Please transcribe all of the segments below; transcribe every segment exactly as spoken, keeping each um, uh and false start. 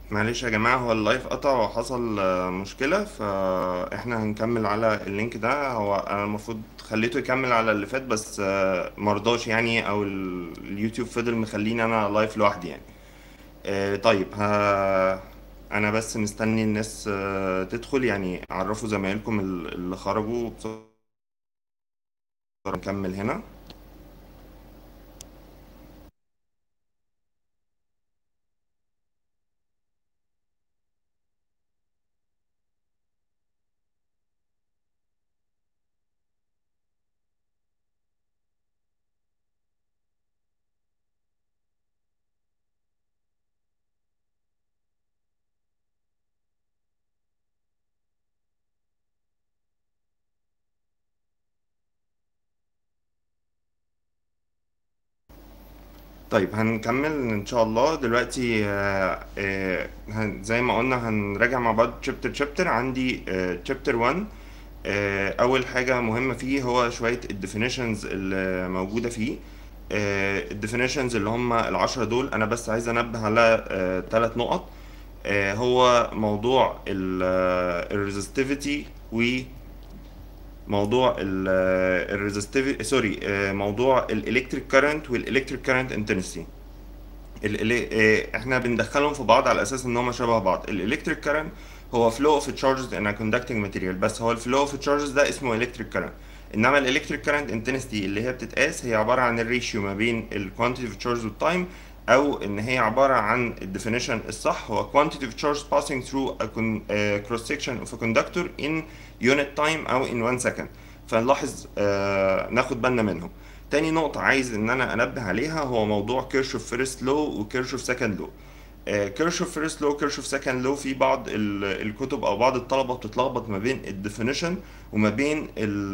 معلش يا جماعة، هو اللايف قطع وحصل آه، مشكلة، فاحنا هنكمل على اللينك ده. هو انا المفروض خليته يكمل على اللي فات، بس آه، مرضاش يعني، او ال- اليوتيوب فضل مخليني انا لايف لوحدي يعني. آه، طيب ها. انا بس مستني الناس آه، تدخل، يعني عرفوا زمايلكم ال- اللي خرجوا بسرعة. نكمل هنا. طيب هنكمل ان شاء الله دلوقتي. آه، آه، هن- زي ما قلنا هنراجع مع بعض chapter chapter. عندي آه، chapter واحد. آه، اول حاجه مهمه فيه هو شويه الديفينيشنز اللي موجوده فيه. الديفينيشنز اللي هم العشرة دول، انا بس عايز انبه على ثلاث نقط. آه، هو موضوع الريزستيفيتي، وموضوع الريزستيفيتي سوري آه، موضوع الالكتريك كارنت والالكتريك كارنت انتنسيتي. ال ال آه، احنا بندخلهم في بعض على اساس ان هم شبه بعض. الالكتريك كارنت هو flow of charges in a conducting material، بس هو الفلو of charges ده اسمه electric current. انما الالكتريك كارنت intensity اللي هي بتتقاس هي عباره عن الريشيو ما بين ال quantity of charge والتايم، او ان هي عباره عن الديفينيشن الصح هو quantity of charge passing through a con- uh, cross section of a conductor in unit time او in one second. فنلاحظ آه ناخد بالنا منهم. تاني نقطة عايز إن أنا أنبه عليها هو موضوع كيرشوف فيرست لو وكيرشوف سكند لو. كيرشوف فيرست لو وكيرشوف سكند لو في بعض ال- الكتب أو بعض الطلبة بتتلخبط ما بين الديفينيشن وما بين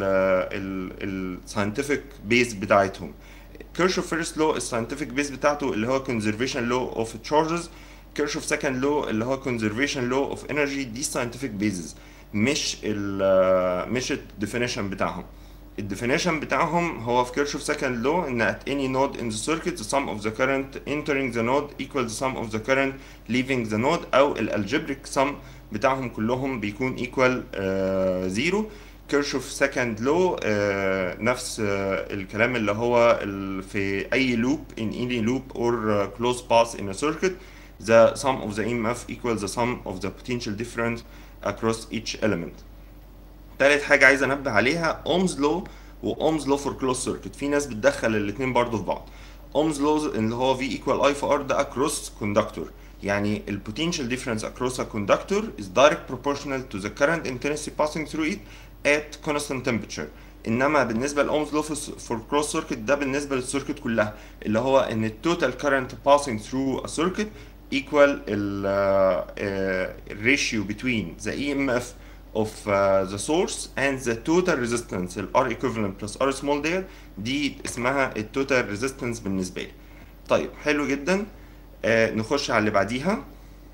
الساينتفك بيز بتاعتهم. كيرشوف فيرست لو الساينتفك بيز بتاعته اللي هو conservation law of charges. كيرشوف سكند لو اللي هو conservation law of energy. دي scientific bases، مش ال مش الديفينيشن بتاعهم. الديفينيشن بتاعهم هو في كيرشوف سكند لو ان at any node in the circuit the sum of the current entering the node equals the sum of the current leaving the node، او الالجبريك sum بتاعهم كلهم بيكون equal زيرو. كيرشوف سكند لو نفس آه، الكلام اللي هو ال- في اي loop in any loop or uh, closed path in a circuit the sum of the E M F equals the sum of the potential difference across each element. تالت حاجة عايز انبه عليها اومز لو واومز لو فور كلوز سيركت. في ناس بتدخل الاتنين برضو في بعض. اومز لو اللي هو V equal I for R ده across conductor، يعني ال potential difference across a conductor is direct proportional to the current intensity passing through it at constant temperature. انما بالنسبه لاومز لو فور كلوز سيركت ده بالنسبه للسيركت كلها، اللي هو ان التوتال current passing through a circuit equal ال uh, uh, ratio between the E M F of uh, the source and the total resistance ال R equivalent plus R small ديت. دي اسمها ال total resistance بالنسبة لي. طيب حلو جدا. آه نخش على اللي بعديها.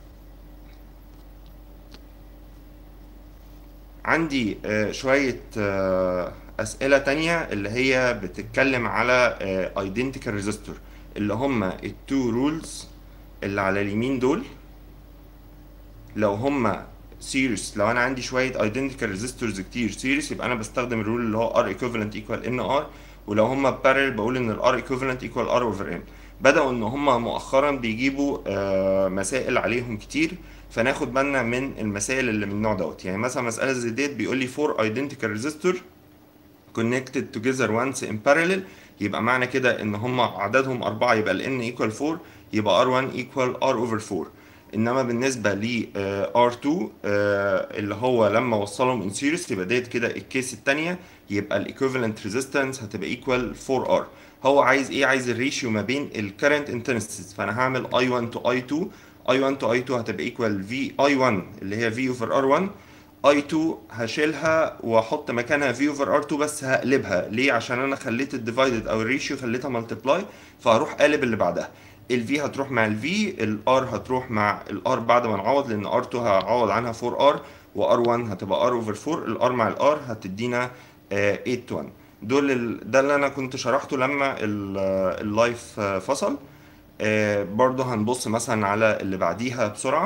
عندي آه شوية آه أسئلة تانية اللي هي بتتكلم على آه identical resistor، اللي هما التو رولز اللي على اليمين دول. لو هما سيريس، لو انا عندي شويه ايدنتيكال ريزيستورز كتير سيريس، يبقى انا بستخدم الرول اللي هو R equivalent equal N R. ولو هما بارل بقول ان ال R equivalent equal R over N. بدأوا ان هما مؤخرا بيجيبوا آه مسائل عليهم كتير، فناخد بالنا من المسائل اللي من النوع دوت. يعني مثلا مسألة زي ديت بيقول لي four identical resistor connected together once in parallel. يبقى معنى كده ان هم عددهم أربعة، يبقى ال n equal four، يبقى R one equal R over four. انما بالنسبة ل آه، R two آه، اللي هو لما وصلهم in series يبقى ديت كده الكيس التانية، يبقى ال equivalent resistance هتبقى equal four R. هو عايز ايه؟ عايز الريشيو ما بين ال current intensities، فانا هعمل I one to I two. I one to I two هتبقى equal V I one اللي هي V over R one. اي اتنين هشيلها واحط مكانها في اوفر ار اتنين، بس هقلبها ليه؟ عشان انا خليت الديفايدد او الريشيو خليتها ملتبلاي، فهروح قالب اللي بعدها. الفي هتروح مع الفي، الار هتروح مع الار بعد ما نعوض، لان ار اتنين هعوض عنها فور ار، وار واحد هتبقى ار اوفر فور. الار مع الار هتدينا آه، تمانية واحد. دول ال... ده اللي انا كنت شرحته لما ال- اللايف آه، فصل. آه، برضه هنبص مثلا على اللي بعديها بسرعة.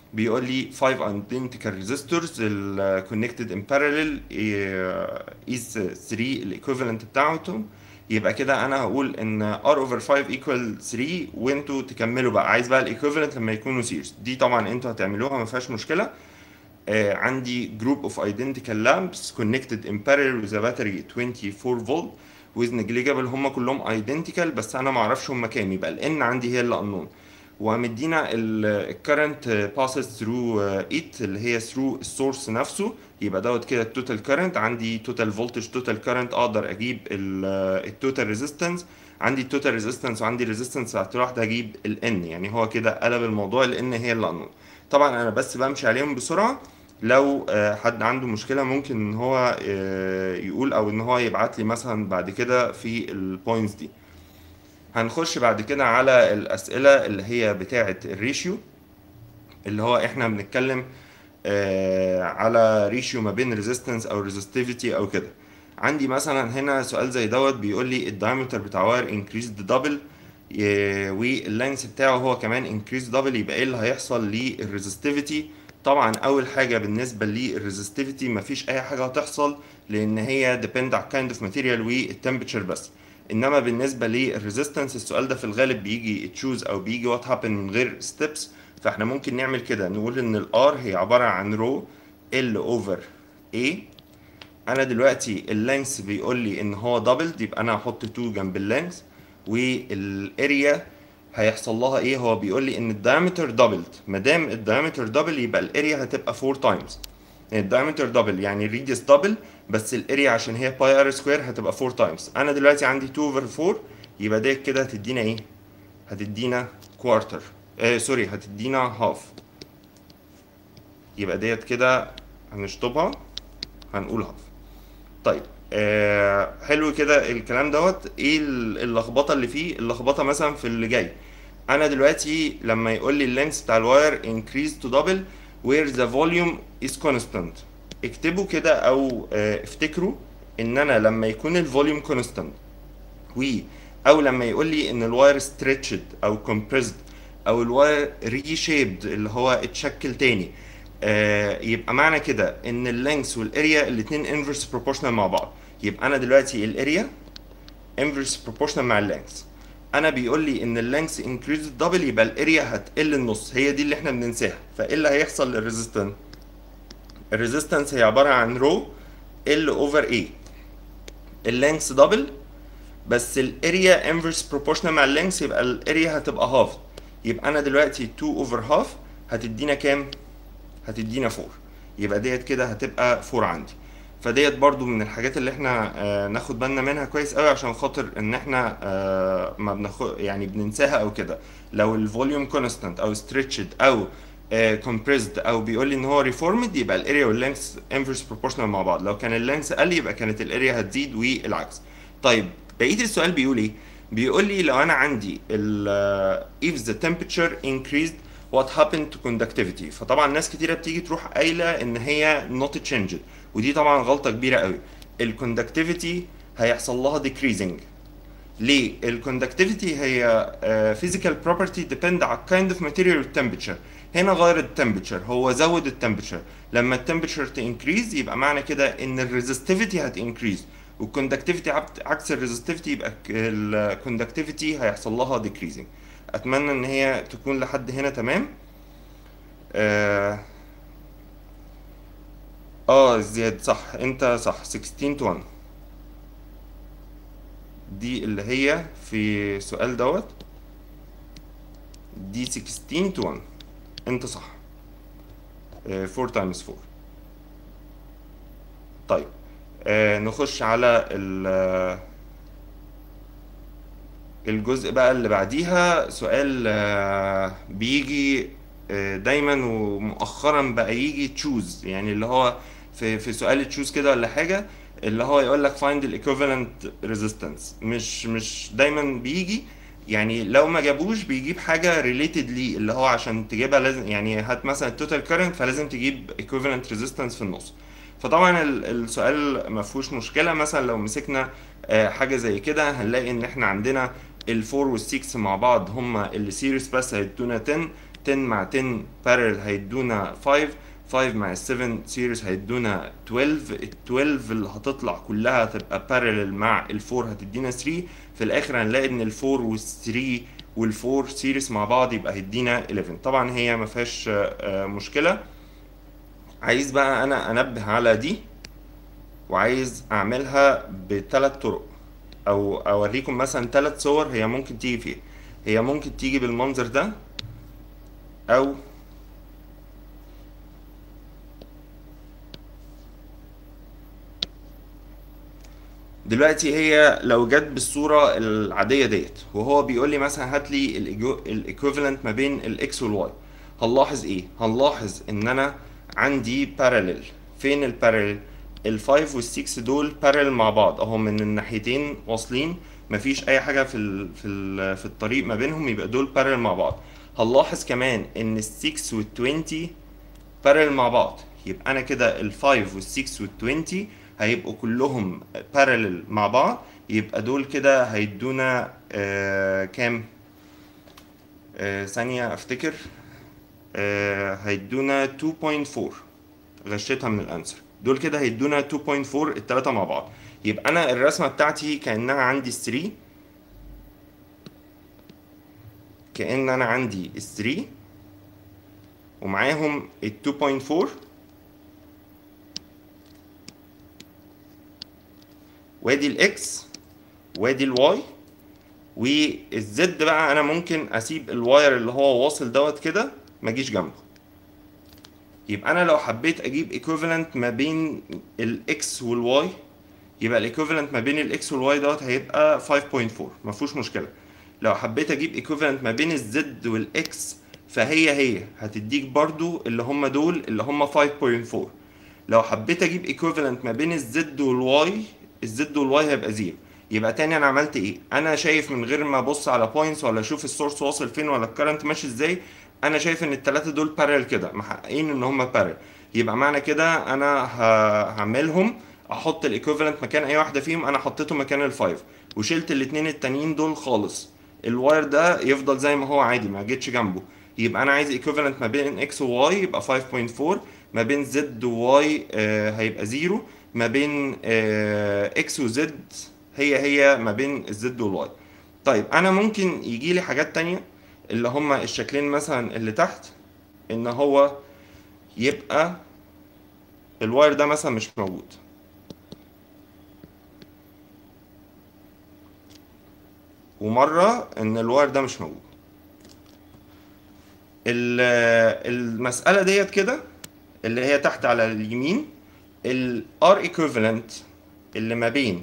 بيقول لي five identical resistors ال connected in parallel is three الايكوفالنت بتاعتهم. يبقى كده انا هقول ان r over five equal three، وانتوا تكملوا بقى، عايز بقى الايكوفالنت لما يكونوا series. دي طبعا انتوا هتعملوها ما فيهاش مشكله. آه عندي group of identical lamps connected in parallel with a battery twenty-four volt with negligible، هم كلهم identical بس انا ما اعرفش هم كام، يبقى ال n عندي هي اللي unknown. ومدينا ال current passes through it اللي هي through السورس نفسه، يبقى دوت كده التوتال current. عندي total voltage total current، اقدر اجيب التوتال resistance. عندي التوتال resistance وعندي resistance بتاعت واحده، اجيب ال n. يعني هو كده قلب الموضوع، ال n هي اللي unknown. طبعا انا بس بمشي عليهم بسرعه، لو حد عنده مشكله ممكن ان هو يقول او ان هو يبعت لي مثلا بعد كده في البوينتس دي. هنخش بعد كده على الأسئلة اللي هي بتاعة الريشيو، اللي هو احنا بنتكلم آه على ريشيو ما بين ريزيستنس او ريزستيفيتي او كده. عندي مثلا هنا سؤال زي دوت بيقول لي الدايمتر بتاع واير انكريزد دبل واللينث بتاعه هو كمان انكريز دبل، يبقى ايه اللي هيحصل للريزستيفيتي؟ طبعا اول حاجه بالنسبه للريزستيفيتي مفيش اي حاجه هتحصل، لان هي ديبند على كايند اوف ماتيريال والتمبرتشر بس. انما بالنسبه للريزيستنس السؤال ده في الغالب بيجي تشوز او بيجي وات هابن من غير ستيبس، فاحنا ممكن نعمل كده، نقول ان الار هي عباره عن رو ال اوفر اي. انا دلوقتي اللينث بيقول لي ان هو دبل، يبقى انا هحط اتنين جنب اللينث. والاريا هيحصل لها ايه؟ هو بيقول لي ان الدايمتر دبلت، ما دام الدايمتر دبل يبقى الاريا هتبقى فور تايمز. يعني الدايمتر دبل يعني الريديوس دبل، بس الاريا عشان هي باي ار سكوير هتبقى فور تايمز. انا دلوقتي عندي اتنين اوفر فور، يبقى ديت كده هتدينا ايه؟ هتدينا كوارتر، آه سوري هتدينا هاف. يبقى ديت كده هنشطبها هنقول هاف. طيب آه حلو كده الكلام دوت. ايه اللخبطه اللي فيه؟ اللخبطه مثلا في اللي جاي. انا دلوقتي لما يقول لي اللينث بتاع الواير increase to double where the volume is constant، اكتبوا كده او اه افتكروا ان انا لما يكون الفوليوم constant و او لما يقول لي ان الواير stretched او compressed او الواير reshaped اللي هو اتشكل تاني، آه يبقى معنى كده ان اللينث والاريا الاتنين inverse proportional مع بعض. يبقى انا دلوقتي الاريا inverse proportional مع اللينث. انا بيقول لي ان اللينث increased دبل، يبقى الاريا هتقل النص، هي دي اللي احنا بننساها. فايه اللي هيحصل للريزيستنس؟ الريزيستنس هي عباره عن رو ال اوفر اي، اللينث دبل بس الاريا انفرس بروبورشنال مع اللينث، يبقى الاريا هتبقى هاف. يبقى انا دلوقتي اتنين اوفر هاف هتدينا كام؟ هتدينا اربعة. يبقى ديت كده هتبقى اربعة عندي. فديت برضو من الحاجات اللي احنا آه ناخد بالنا منها كويس قوي، عشان خاطر ان احنا آه ما بناخد يعني بننساها او كده. لو الفوليوم كونستانت او ستريتشد او كومبريسد او بيقول لي ان هو ريفورمد، يبقى الاريا واللينث انفرس بروبورشنال مع بعض. لو كان اللينث قل يبقى كانت الاريا هتزيد والعكس. طيب بقيه السؤال بيقول ايه؟ بيقول لي لو انا عندي ال uh, if the temperature increased what happened to conductivity. فطبعا ناس كتيره بتيجي تروح قايله ان هي not changed، ودي طبعا غلطه كبيره قوي. الكوندكتيفيتي هيحصل لها decreasing. ليه؟ الكوندكتيفيتي هي uh, physical property depend على kind of material temperature. هنا غير التمبرتشر، هو زود التمبرتشر. لما التمبرتشر تنكريز يبقى معنى كده ان الريزستيفيتي هتنكريز، والكوندكتيفيتي عكس الريزستيفيتي، يبقى الكوندكتيفيتي هيحصل لها ديكريزنج. اتمنى ان هي تكون لحد هنا تمام. اه, آه زياد صح، انت صح، ستاشر تو واحد دي اللي هي في سؤال دوت، دي ستاشر تو واحد، انت صح. آه اربعة تايمز اربعة. طيب آه نخش على الجزء بقى اللي بعديها. سؤال آه بيجي آه دايما ومؤخرا بقى يجي تشوز، يعني اللي هو في في سؤال تشوز كده ولا حاجه، اللي هو يقول لك find the equivalent resistance. مش مش دايما بيجي، يعني لو ما جابوش بيجيب حاجه related ليه، اللي هو عشان تجيبها لازم يعني هات مثلا التوتال كارنت فلازم تجيب equivalent resistance في النص. فطبعا السؤال ما فيهوش مشكله. مثلا لو مسكنا حاجه زي كده هنلاقي ان احنا عندنا ال4 وال6 مع بعض هما اللي سيريس بس هيدونا عشرة، عشرة مع عشرة بارل هيدونا خمسة، خمسة مع سبعة سيريز هيدونا اتناشر، ال اتناشر اللي هتطلع كلها هتبقى بارل مع ال اربعة هتدينا تلاتة. في الاخر هنلاقي ان ال اربعة وال تلاتة وال اربعة سيريز مع بعض يبقى هيدينا حداشر. طبعا هي ما فيهاش مشكله. عايز بقى انا انبه على دي، وعايز اعملها بثلاث طرق، او اوريكم مثلا ثلاث صور هي ممكن تيجي فيها. هي ممكن تيجي بالمنظر ده، او دلوقتي هي لو جت بالصوره العاديه ديت، وهو بيقول لي مثلا هات لي الايكوفالنت ما بين الاكس والواي، هنلاحظ ايه؟ هنلاحظ ان انا عندي باراليل. فين الباراليل؟ ال خمسة وال ستة دول باراليل مع بعض اهو، من الناحيتين واصلين، مفيش اي حاجه في ال في ال في الطريق ما بينهم، يبقى دول باراليل مع بعض. هنلاحظ كمان ان ال ستة وال عشرين باراليل مع بعض، يبقى انا كده ال خمسة وال ستة وال عشرين هيبقوا كلهم باراليل مع بعض، يبقى دول كده هيدونا آه كام؟ آه ثانية افتكر. آه هيدونا اتنين فاصلة اربعة، غشيتها من الانسر. دول كده هيدونا اتنين فاصلة اربعة التلاتة مع بعض. يبقى انا الرسمة بتاعتي كأنها عندي تلاتة، كأن انا عندي تلاتة ومعاهم ال اتنين فاصلة اربعة، وادي الاكس وادي الواي، والزد بقى انا ممكن اسيب الواير اللي هو واصل دوت كده ما اجيش جنبه. يبقى انا لو حبيت اجيب ايكوفالنت ما بين الاكس والواي، يبقى الايكوفالنت ما بين الاكس والواي دوت هيبقى خمسة فاصلة اربعة، ما فيهوش مشكله. لو حبيت اجيب ايكوفالنت ما بين الزد والاكس، فهي هي هتديك برضو اللي هم دول اللي هم خمسة فاصلة اربعة. لو حبيت اجيب ايكوفالنت ما بين الزد والواي، الزد والواي هيبقى زيرو. يبقى تاني انا عملت ايه؟ انا شايف من غير ما ابص على بوينتس ولا اشوف السورس واصل فين ولا الكرنت ماشي ازاي، انا شايف ان التلاتة دول بارل كده محققين ان هم بارل. يبقى معنى كده انا هعملهم احط الايكوفالنت مكان اي واحده فيهم، انا حطيته مكان الفايف وشلت الاتنين التانيين دول خالص. الواير ده يفضل زي ما هو عادي، ما جيتش جنبه. يبقى انا عايز ايكوفالنت ما بين اكس وواي يبقى خمسة فاصلة اربعة، ما بين زد وواي آه هيبقى زيرو، ما بين آه اكس وزد هي هي ما بين الزد والواي. طيب انا ممكن يجي لي حاجات تانية، اللي هما الشكلين مثلا اللي تحت، ان هو يبقى الواير ده مثلا مش موجود، ومرة ان الواير ده مش موجود. المسألة ديت كده اللي هي تحت على اليمين، ال R equivalent اللي ما بين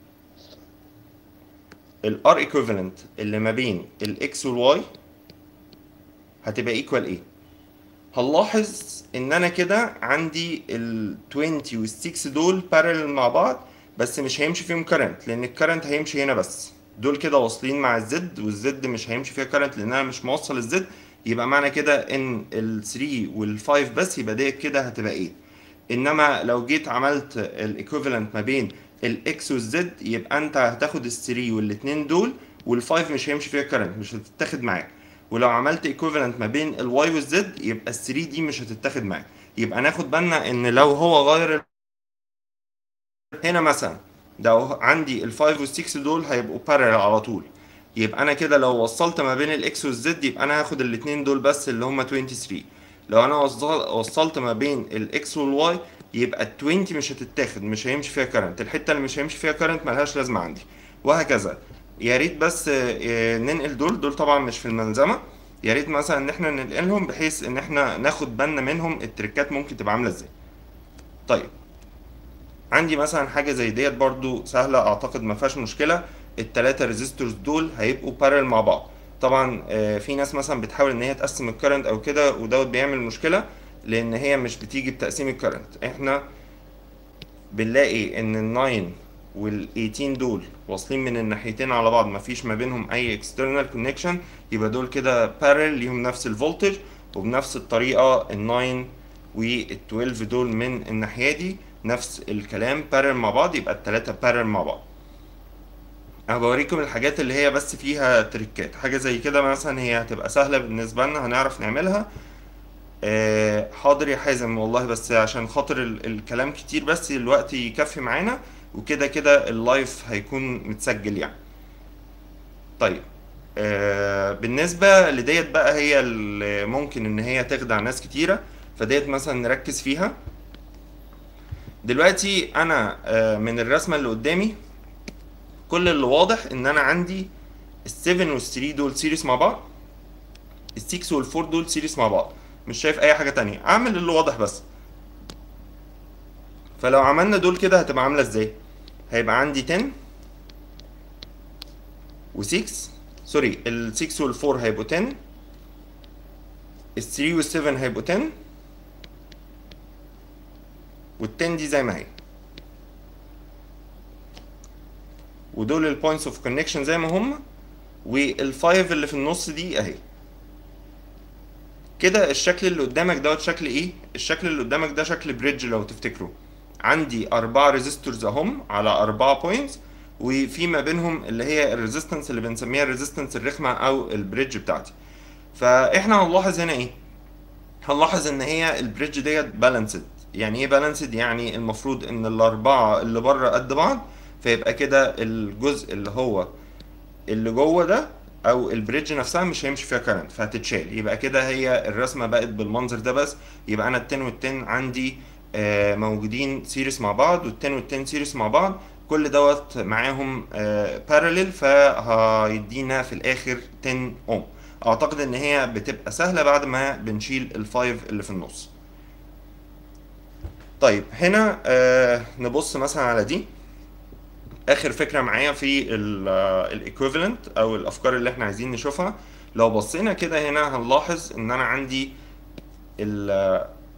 ال R equivalent اللي ما بين ال X وال Y هتبقى equal ايه؟ هنلاحظ ان انا كده عندي ال عشرين وال ستة دول parallel مع بعض، بس مش هيمشي فيهم current، لان الكرنت هيمشي هنا بس. دول كده واصلين مع الزد، والزد مش هيمشي فيها current لان انا مش موصل الزد. يبقى معنى كده ان ال تلاتة وال خمسة بس، يبقى ديت كده هتبقى ايه. انما لو جيت عملت الايكوفالنت ما بين الاكس والزد، يبقى انت هتاخد ال تلاتة والاتنين دول، وال خمسة مش هيمشي فيها current، مش هتتاخد معاك. ولو عملت ايكوفالنت ما بين الواي والزد، يبقى ال تلاتة دي مش هتتاخد معاك. يبقى ناخد بالنا ان لو هو غير هنا مثلا، ده عندي ال خمسة وال ستة دول هيبقوا بارل على طول، يبقى انا كده لو وصلت ما بين الاكس والزد، يبقى انا هاخد الاتنين دول بس اللي هم تلاتة وعشرين. لو انا وصلت ما بين الاكس والواي، يبقى ال عشرين مش هتتاخد، مش هيمشي فيها كارنت. الحته اللي مش هيمشي فيها كارنت ملهاش لازمه عندي، وهكذا. يا ريت بس ننقل دول دول طبعا مش في الملزمه، يا ريت مثلا ان احنا ننقلهم بحيث ان احنا ناخد بالنا منهم التريكات ممكن تبقى عامله ازاي. طيب عندي مثلا حاجه زي ديت برضو سهله، اعتقد ما فيهاش مشكله. التلاتة ريزيستورز دول هيبقوا بارل مع بعض. طبعا في ناس مثلا بتحاول ان هي تقسم الكرنت او كده، ودوت بيعمل مشكله لان هي مش بتيجي بتقسيم الكرنت. احنا بنلاقي ان ال تسعة وال تمنتاشر دول واصلين من الناحيتين على بعض، مفيش ما بينهم اي external connection، يبقى دول كده بارل ليهم نفس الفولتج. وبنفس الطريقه ال تسعة وال اتناشر دول من الناحيه دي نفس الكلام بارل مع بعض، يبقى التلاتة بارل مع بعض. انا بوريكم الحاجات اللي هي بس فيها تريكات. حاجه زي كده مثلا هي هتبقى سهله بالنسبه لنا، هنعرف نعملها. آه حاضر يا حازم والله، بس عشان خاطر ال الكلام كتير بس الوقت يكفي معانا، وكده كده اللايف هيكون متسجل يعني. طيب آه بالنسبة لديت بقى، هي اللي ممكن ان هي تخدع ناس كتيرة، فديت مثلا نركز فيها. دلوقتي انا آه من الرسمة اللي قدامي كل اللي واضح ان انا عندي السفن والثري دول سيريس مع بعض، السكس والفور دول سيريس مع بعض، مش شايف اي حاجة تانية، اعمل اللي واضح بس. فلو عملنا دول كده هتبقى عاملة ازاي؟ هيبقى عندي عشرة و6، سوري ال ستة وال أربعة هيبقوا عشرة، ال تلاتة وال سبعة هيبقوا عشرة، وال عشرة دي زي ما هي، ودول البوينتس اوف كونكشن زي ما هم، والفايف اللي في النص دي اهي. كده الشكل اللي قدامك دوت شكل ايه؟ الشكل اللي قدامك ده شكل بريدج لو تفتكروا. عندي أربعة ريزيستورز أهم على أربعة بوينتس، وفي ما بينهم اللي هي الريزيستنس اللي بنسميها الريزيستنس الرخمة أو البريدج بتاعتي. فإحنا هنلاحظ هنا إيه؟ هنلاحظ إن هي البريدج ديت بالانسد. يعني إيه بالانسد؟ يعني المفروض إن الأربعة اللي بره قد بعض، فيبقى كده الجزء اللي هو اللي جوه ده او البريدج نفسها مش هيمشي فيها كارنت فهتتشال. يبقى كده هي الرسمه بقت بالمنظر ده بس. يبقى انا ال عشرة وال عشرة عندي آه موجودين سيريس مع بعض، وال عشرة وال عشرة سيريس مع بعض، كل دوت معاهم باراليل، فهيدينا في الاخر عشرة اوم. اعتقد ان هي بتبقى سهله بعد ما بنشيل الفايف اللي في النص. طيب هنا آه نبص مثلا على دي، اخر فكره معايا في الايكويفالنت او الافكار اللي احنا عايزين نشوفها. لو بصينا كده هنا هنلاحظ ان انا عندي ال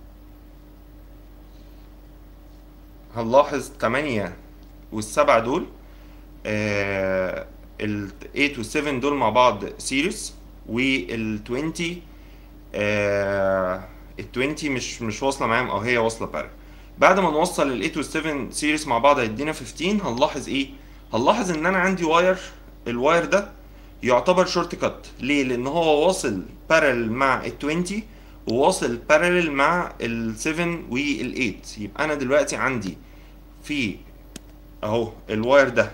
هنلاحظ تمانية والسبعة دول، آه ال تمانية وال سبعة دول مع بعض سيريس، وال عشرين آه ال عشرين مش مش واصله معاهم، او هي واصله بارل. بعد ما نوصل ال تمانية وال سبعة سيريس مع بعض هيدينا خمستاشر. هنلاحظ ايه؟ هنلاحظ ان انا عندي واير، الواير ده يعتبر شورت كات. ليه؟ لان هو واصل بارل مع ال عشرين، وواصل بارل مع ال سبعة وال تمانية. يبقى انا دلوقتي عندي في اهو الواير ده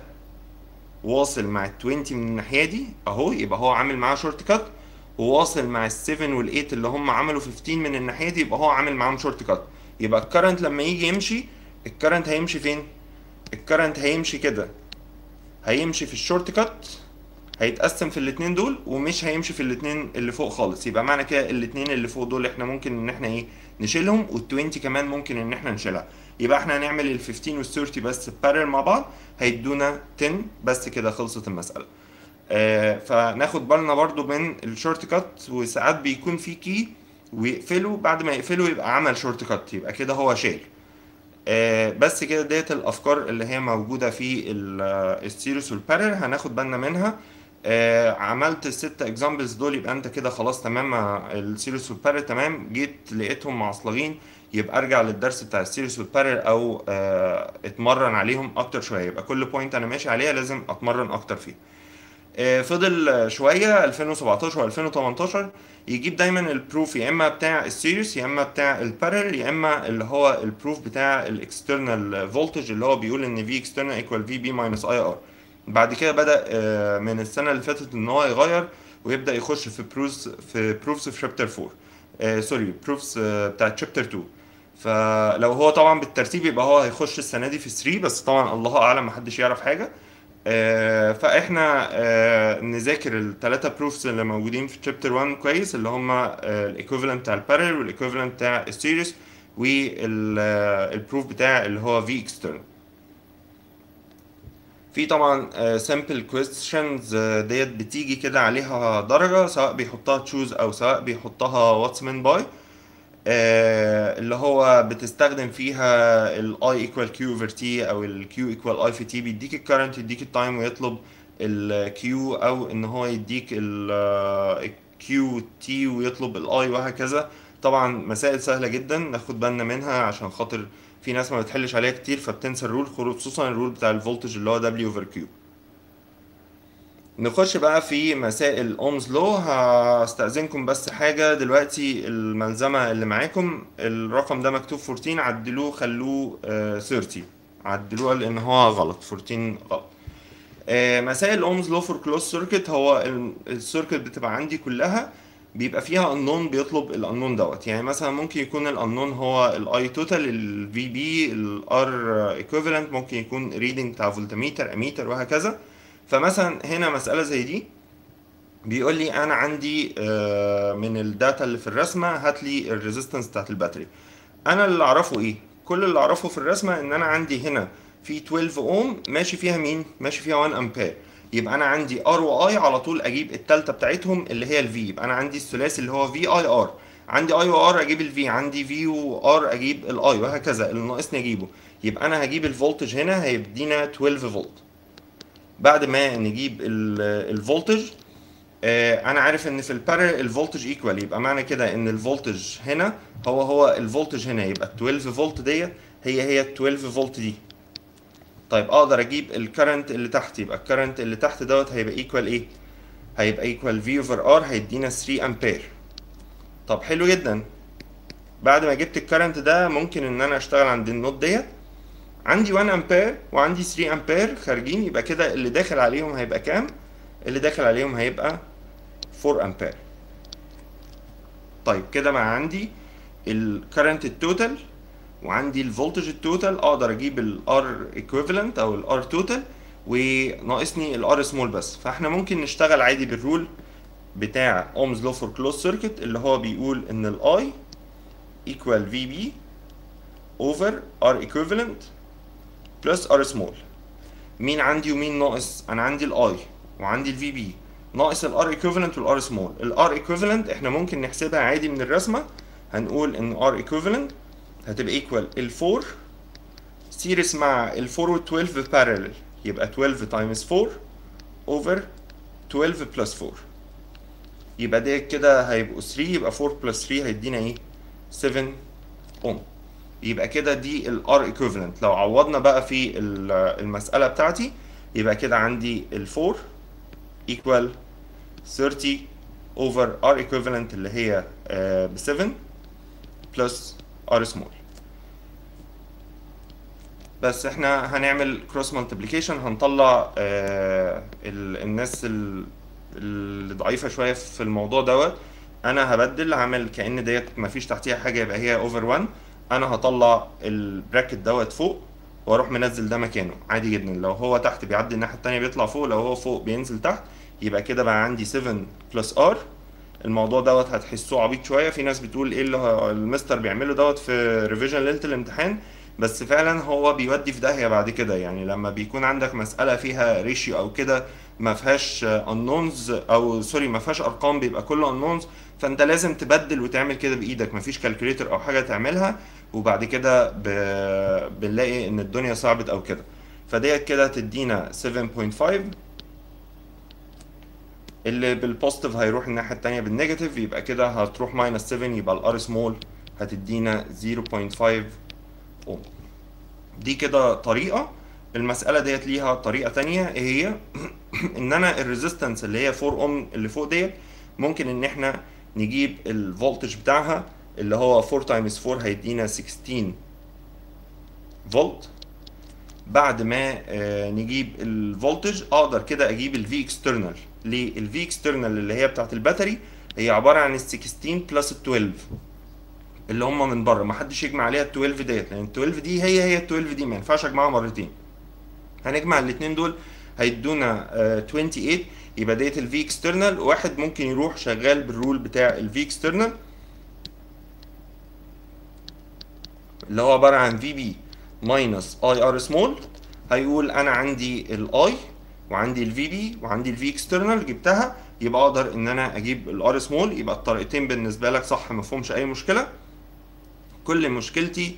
واصل مع ال عشرين من الناحيه دي اهو، يبقى هو عامل معاه شورت كات، وواصل مع ال سبعة وال تمانية اللي هم عملوا خمستاشر من الناحيه دي، يبقى هو عامل معاهم شورت كات. يبقى الكرنت لما يجي يمشي، الكرنت هيمشي فين؟ الكرنت هيمشي كده، هيمشي في الشورت كات، هيتقسم في الاتنين دول، ومش هيمشي في الاتنين اللي فوق خالص. يبقى معنى كده الاتنين اللي فوق دول احنا ممكن ان احنا ايه نشيلهم، وال عشرين كمان ممكن ان احنا نشيلها. يبقى احنا هنعمل ال خمستاشر وال تلاتين بس بارل مع بعض، هيدونا عشرة بس. كده خلصت المسألة. آه فناخد بالنا برضو من الشورت كات، وساعات بيكون في كي ويقفله، بعد ما يقفله يبقى عمل شورت كات، يبقى كده هو شال. آه بس كده ديت الافكار اللي هي موجوده في السيريس والبارل، هناخد بالنا منها. آه عملت الست اكزامبلز دول، يبقى انت كده خلاص تمام مع السيريس والبارل. تمام، جيت لقيتهم معصلجين، يبقى ارجع للدرس بتاع السيريس والبارل، او آه اتمرن عليهم اكتر شويه. يبقى كل بوينت انا ماشي عليها لازم اتمرن اكتر فيها. آه، فضل شويه ألفين وسبعتاشر و2018 يجيب دايما البروف، يا اما بتاع السيريس يا اما بتاع البارل، يا اما اللي هو البروف بتاع الاكسترنال فولتج اللي هو بيقول ان في اكسترنال ايكوال في بي ماينس اي ار. بعد كده بدا آه، من السنه اللي فاتت ان هو يغير، ويبدا يخش في بروفز في بروفز في شابتر أربعة، آه سوري بروفز آه بتاع شابتر اتنين. فلو هو طبعا بالترتيب يبقى هو هيخش السنه دي في تلاتة، بس طبعا الله اعلم محدش يعرف حاجه. آه، فاحنا آه، نذاكر الثلاثه بروفز اللي موجودين في تشابتر واحد كويس، اللي هم الايكويفالنت بتاع البارل، والايكويفالنت بتاع السيريس، والبروف بتاع اللي هو في اكسترنال. في طبعا سامبل كويستشنز ديت بتيجي كده عليها درجه، سواء بيحطها تشوز او سواء بيحطها واتس من باي، آه، اللي هو بتستخدم فيها ال I equal Q over T او ال Q equal I في T. بيديك ال current يديك ال time ويطلب ال Q، او ان هو يديك ال Q T ويطلب ال I، وهكذا. طبعا مسائل سهلة جدا ناخد بالنا منها، عشان خاطر في ناس ما بتحلش عليها كتير فبتنسى الرول، خصوصا الرول بتاع الفولتج اللي هو W over Q. نخش بقى في مسائل اومز لو. هستأذنكم بس حاجة دلوقتي، الملزمة اللي معاكم الرقم ده مكتوب أربعتاشر، عدلوه خلوه آه ثلاثين، عدلوه لان هو غلط، أربعتاشر غلط. آه مسائل اومز لو فور كلوز سيركت، هو السيركت بتبقى عندي كلها بيبقى فيها unknown بيطلب الانون دوت. يعني مثلا ممكن يكون الانون هو الاي توتال، الفي بي، الار ايكوفالنت، ممكن يكون ريدنج بتاع فولتميتر، اميتر، وهكذا. فمثلا هنا مسألة زي دي بيقول لي انا عندي آه، من الداتا اللي في الرسمة هات لي الريزيستنس بتاعت الباتري. انا اللي اعرفه ايه؟ كل اللي اعرفه في الرسمة ان انا عندي هنا في اتناشر اوم ماشي فيها مين؟ ماشي فيها واحد امبير. يبقى انا عندي ار واي، على طول اجيب التالتة بتاعتهم اللي هي الفي. يبقى انا عندي الثلاثي اللي هو في اي ار، عندي اي وار اجيب الفي، عندي في وار اجيب الاي، وهكذا اللي ناقصني اجيبه. يبقى انا هجيب الفولتج هنا هيدينا اتناشر فولت. بعد ما نجيب الفولتج، آه انا عارف ان في البارل الفولتج ايكوال، يبقى معنى كده ان الفولتج هنا هو هو الفولتج هنا، يبقى اتناشر فولت ديت هي هي اتناشر فولت دي. طيب اقدر اجيب الكرنت اللي تحت، يبقى الكرنت اللي تحت دوت هيبقى ايكوال ايه؟ هيبقى ايكوال في اوفر ار، هيدينا تلاتة امبير. طب حلو جدا. بعد ما جبت الكرنت ده ممكن ان انا اشتغل عند النوت ديت، عندي واحد امبير وعندي تلاتة امبير خارجين، يبقى كده اللي داخل عليهم هيبقى كام؟ اللي داخل عليهم هيبقى أربعة امبير. طيب كده بقى عندي الكرنت التوتال وعندي الفولتج التوتال، اقدر اجيب الار ايكويفالنت او الار توتال، وناقصني الار سمول بس. فاحنا ممكن نشتغل عادي بالرول بتاع اومز لو فور كلوز سيركت، اللي هو بيقول ان الاي ايكوال في بي اوفر ار ايكويفالنت بلس ار سمول. مين عندي ومين ناقص؟ انا عندي الاي وعندي الفي بي، ناقص الار ايكويفالنت والار سمول. الار ايكويفالنت احنا ممكن نحسبها عادي من الرسمه، هنقول ان ار ايكويفالنت هتبقى ايكوال ال أربعة سيريس مع ال أربعة وال اتناشر بارلل، يبقى اتناشر تايمز أربعة اوفر اتناشر بلس أربعة، يبقى ده كده هيبقوا تلاتة، يبقى أربعة بلس تلاتة هيدينا ايه؟ سبعة اوم. يبقى كده دي الار ايكويفالنت. لو عوضنا بقى في المساله بتاعتي، يبقى كده عندي ال أربعة equal تلاتين over R equivalent اللي هي ب سبعة plus R small. بس احنا هنعمل cross multiplication، هنطلع آه الناس اللي ضعيفة شوية في الموضوع دوت. انا هبدل، هعمل كأن ديت مفيش تحتيها حاجة، يبقى هي over واحد. انا هطلع البراكت دوت فوق واروح منزل ده مكانه عادي جدا. لو هو تحت بيعدي الناحية التانية بيطلع فوق، لو هو فوق بينزل تحت. يبقى كده بقى عندي سبعة بلس ار. الموضوع دوت هتحسوه عبيط شويه، في ناس بتقول ايه اللي المستر بيعمله دوت في ريفيجن ليله الامتحان، بس فعلا هو بيودي في داهيه بعد كده. يعني لما بيكون عندك مساله فيها ريشيو او كده ما فيهاش انونز، او سوري ما فيهاش ارقام، بيبقى كله انونز، فانت لازم تبدل وتعمل كده بايدك، مفيش كالكوليتر او حاجه تعملها، وبعد كده ب... بنلاقي ان الدنيا صعبت او كده. فديت كده تدينا سبعة فاصلة خمسة، اللي بالبوزيتيف هيروح الناحيه التانيه بالنيجاتيف، يبقى كده هتروح ماينس سبعة، يبقى الار سمول هتدينا صفر فاصلة خمسة اوم. دي كده طريقه. المساله ديت ليها طريقه تانيه، ايه هي؟ ان انا الريزيستنس اللي هي أربعة اوم اللي فوق ديت ممكن ان احنا نجيب الفولتج بتاعها اللي هو أربعة تايمز أربعة هيدينا ستاشر فولت. بعد ما آه نجيب الفولتج اقدر كده اجيب الفي اكسترنال. ليه؟ الفي اكسترنال اللي هي بتاعت الباتري هي عباره عن ال ستاشر بلس ال اتناشر اللي هم من بره، ما حدش يجمع عليها ال اتناشر ديت، لان ال اتناشر دي هي هي ال اتناشر دي، ما ينفعش اجمعها مرتين. هنجمع الاثنين دول هيدونا آه تمنية وعشرين، يبقى ديت الفي اكسترنال. واحد ممكن يروح شغال بالرول بتاع الفي اكسترنال اللي هو عباره عن في بي ماينس اي ار سمول، هيقول انا عندي الاي وعندي الفي بي وعندي الفي اكسترنال جبتها، يبقى اقدر ان انا اجيب الار سمول. يبقى الطريقتين بالنسبه لك صح، ما فيهمش اي مشكله. كل مشكلتي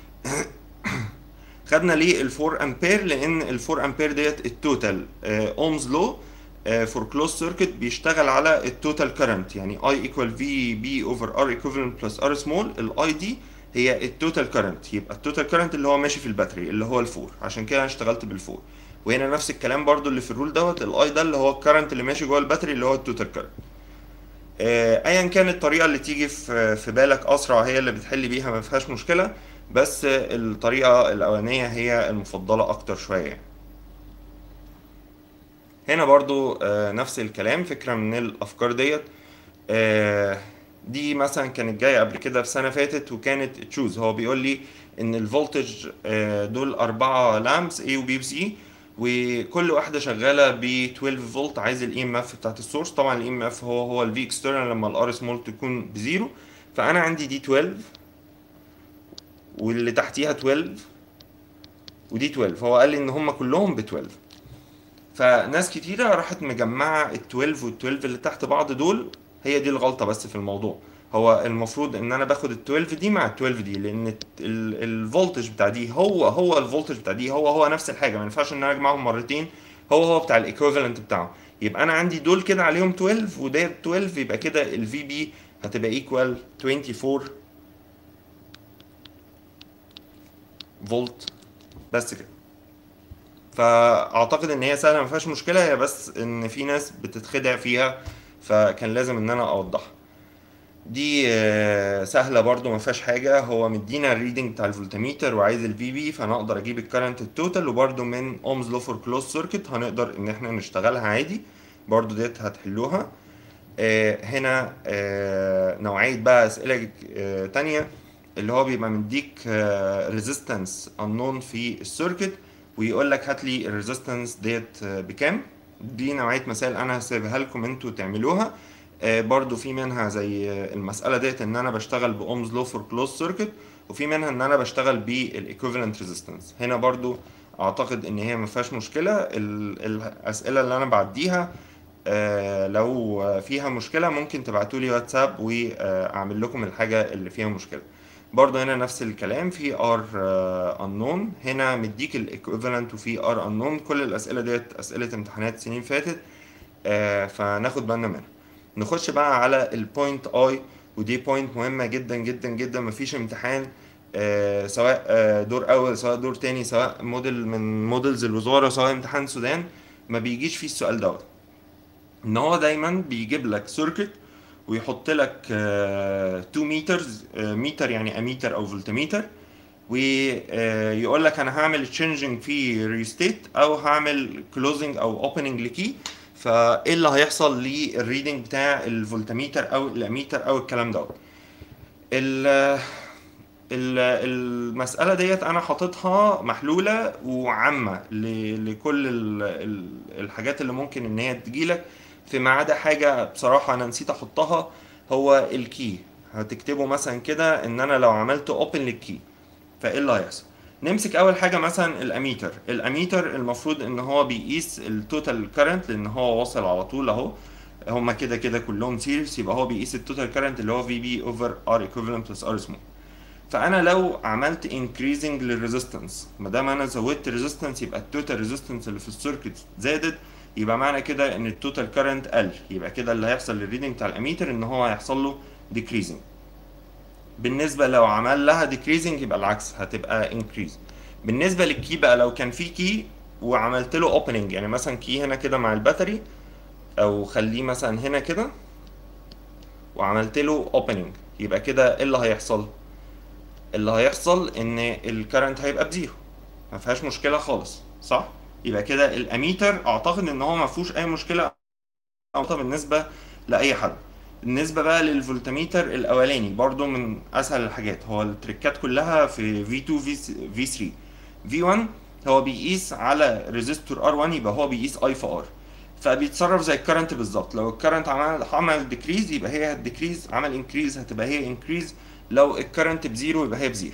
خدنا ليه ال أربعة امبير، لان ال أربعة امبير ديت التوتال اومز لو فور كلوز سيركت بيشتغل على التوتال كارنت، يعني اي ايكوال في بي اوفر ار ايكوفالنت بلس ار سمول. الاي دي هي التوتال كارنت، يبقى التوتال كارنت اللي هو ماشي في الباتري اللي هو الفور، عشان كده انا اشتغلت بالفور. وهنا نفس الكلام برضو اللي في الرول دوت، الاي ده اللي هو الكرنت اللي ماشي جوه الباتري اللي هو التوتال كرنت. ايا كانت الطريقه اللي تيجي في في بالك اسرع هي اللي بتحل بيها، ما فيهاش مشكله، بس الطريقه الاولانيه هي المفضله اكتر شويه يعني. هنا برضو آه، نفس الكلام، فكره من الافكار ديت. آه، دي مثلا كانت جايه قبل كده في سنه فاتت، وكانت تشوز هو بيقول لي ان الفولتج آه، دول اربعه لامبس A وبي وسي، وكل واحده شغاله ب اثناشر فولت. عايز الاي ام اف بتاعت السورس، طبعا الاي ام اف هو هو الفي اكسترنال لما الار سمول تكون بزيرو. فانا عندي دي اتناشر واللي تحتيها اتناشر ودي اتناشر، فهو قال لي ان هم كلهم ب اتناشر. فناس كتيرة راحت مجمعة ال اتناشر وال اتناشر اللي تحت بعض دول. هي دي الغلطة بس في الموضوع. هو المفروض ان انا باخد ال اتناشر دي مع ال اتناشر دي، لان الفولتج بتاع دي هو هو الفولتج بتاع دي، هو هو نفس الحاجة، ما ينفعش ان انا اجمعهم مرتين. هو هو بتاع الايكوفالنت بتاعه. يبقى انا عندي دول كده عليهم اتناشر وده اتناشر، يبقى كده الفي بي هتبقى ايكوال اربعة وعشرين فولت. بس كده. فاعتقد ان هي سهله ما فيهاش مشكله، هي بس ان في ناس بتتخدع فيها، فكان لازم ان انا اوضحها. دي آه، سهله برضو ما فيهاش حاجه. هو مدينا الريدنج بتاع الفولتميتر وعايز الفي بي، فانا اقدر اجيب الكرنت التوتال، وبرضو من اومز لو فور كلوز سيركت هنقدر ان احنا نشتغلها عادي. برضو ديت هتحلوها. آه، هنا آه، نوعيه بقى اسئله آه، تانية، اللي هو بيبقى مديك ريزيستنس unknown في السيركت، ويقول لك هات لي الريزيستنس ديت آه، بكام. دي نوعيه مسائل انا هسيبها لكم انتوا تعملوها. آه، برضو في منها زي آه، المساله ديت ان انا بشتغل باومز لو فور كلوز سيركت، وفي منها ان انا بشتغل بالايكوفالنت ريزيستنس. هنا برضو اعتقد ان هي ما فيهاش مشكله. ال- الاسئله اللي انا بعديها آه، لو فيها مشكلة ممكن تبعتولي واتساب وأعمل لكم الحاجة اللي فيها مشكلة. برضه هنا نفس الكلام، في R unknown، هنا مديك ال equivalent وفي R unknown. كل الأسئلة ديت أسئلة امتحانات سنين فاتت، آه، فناخد بالنا منها. نخش بقى على البوينت I، ودي بوينت مهمة جدا جدا جدا. مفيش امتحان آه، سواء آه، دور أول سواء دور تاني سواء موديل من موديلز الوزارة سواء امتحان سودان، ما بيجيش فيه السؤال دوت. ان هو دايما بيجيب لك سيركت ويحط لك اتنين مترز، متر يعني اميتر او فولتميتر، ويقول لك انا هعمل تشينجنج في ريستيت او هعمل كلوزنج او اوبننج لكي، فايه اللي هيحصل للريدنج بتاع الفولتميتر او الاميتر او الكلام دوت. ال- ال- المسألة ديت أنا حاططها محلولة وعامة ل- لكل ال- ال- الحاجات اللي ممكن إن هي تجيلك، فيما عدا حاجة بصراحة أنا نسيت أحطها. هو الكي هتكتبه مثلا كده إن أنا لو عملت أوبن للكي فإيه اللي هيحصل. نمسك أول حاجة مثلا الأميتر. الأميتر المفروض إن هو بيقيس التوتال كارنت، لأن هو واصل على طول أهو. هما كده كده كلهم سيريس، يبقى هو بيقيس التوتال كارنت اللي هو في بي اوفر ار ايكوفالنت بلس ار سمول. فانا لو عملت increasing للريزيستنس، ما دام انا زودت ريزيستنس يبقى التوتال ريزيستنس اللي في السيركت زادت، يبقى معنى كده ان التوتال كارنت قل. يبقى كده اللي هيحصل للريدنج بتاع الاميتر ان هو هيحصل له decreasing. بالنسبه لو عمل لها decreasing يبقى العكس هتبقى increase. بالنسبه للكي بقى، لو كان في كي وعملت له opening، يعني مثلا كي هنا كده مع الباتري، او خليه مثلا هنا كده وعملت له opening، يبقى كده ايه اللي هيحصل؟ اللي هيحصل ان الكرنت هيبقى بزيرو، ما فيهاش مشكله خالص، صح؟ يبقى كده الاميتر اعتقد ان هو ما فيهوش اي مشكله او بالنسبه لاي حد. بالنسبه بقى للفولتميتر الاولاني برضو من اسهل الحاجات، هو التريكات كلها في في اتنين في ثلاثة. في واحد هو بيقيس على ريزيستور ار واحد، يبقى هو بيقيس اي في ار، فبيتصرف زي الكرنت بالظبط. لو الكرنت عمل عمل ديكريز يبقى هي هتديكريز، عمل انكريز هتبقى هي انكريز. لو الكرنت بزيرو يبقى هي بزيرو.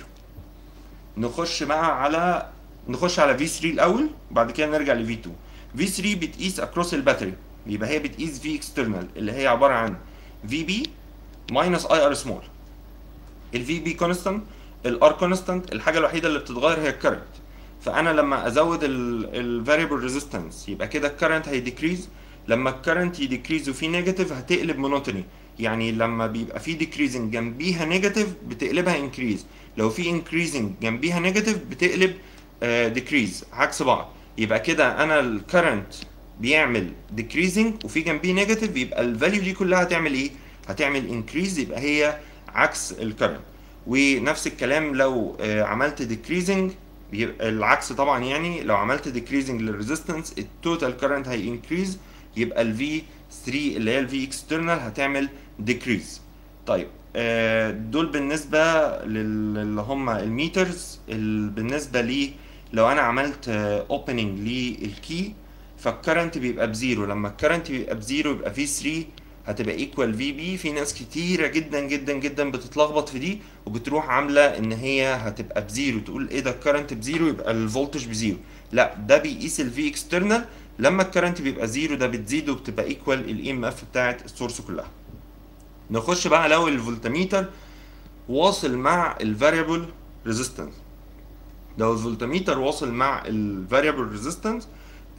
نخش بقى على نخش على في ثلاثة الاول وبعد كده نرجع ل في اتنين. في ثلاثة بتقيس اكروس الباتري، يبقى هي بتقيس في اكسترنال اللي هي عباره عن في بي ماينس اي ار سمول. الفي بي كونستانت، الار كونستانت، الحاجه الوحيده اللي بتتغير هي الكرنت. فانا لما ازود الفاريبل ريزيستنس يبقى كده الكرنت هيديكريز. لما الكرنت يديكريز وفي نيجاتيف هتقلب مونوتوني، يعني لما بيبقى في ديكريزنج جنبيها نيجاتيف بتقلبها انكريز، لو في انكريزنج جنبيها نيجاتيف بتقلب ديكريز، عكس بعض. يبقى كده انا الكرنت بيعمل decreasing وفي جنبيه نيجاتيف، يبقى الفاليو دي كلها هتعمل ايه؟ هتعمل انكريز، يبقى هي عكس الكرنت. ونفس الكلام لو آه، عملت decreasing، يبقى العكس طبعا، يعني لو عملت decreasing للريزيستنس التوتال كرنت هي انكريز، يبقى ال في ثري اللي هي ال في external هتعمل decrease. طيب آه، دول بالنسبة لل- اللي هم الميترز. ال- بالنسبة لي لو انا عملت اوبننج للكي فالكرنت بيبقى بزيرو. لما الكرنت بيبقى بزيرو يبقى في ثري هتبقى ايكوال في بي. في ناس كتيرة جدا جدا جدا بتتلخبط في دي وبتروح عاملة ان هي هتبقى بزيرو، تقول ايه ده الكرنت بزيرو يبقى الفولتج بزيرو. لا، ده بيقيس الفي اكسترنال. لما الكرنت بيبقى زيرو ده بتزيد وبتبقى ايكوال الاي ام اف بتاعت السورس كلها. نخش بقى لو الفولتميتر واصل مع الفاريبل ريزيستنس. لو الفولتميتر واصل مع الفاريبل ريزيستنس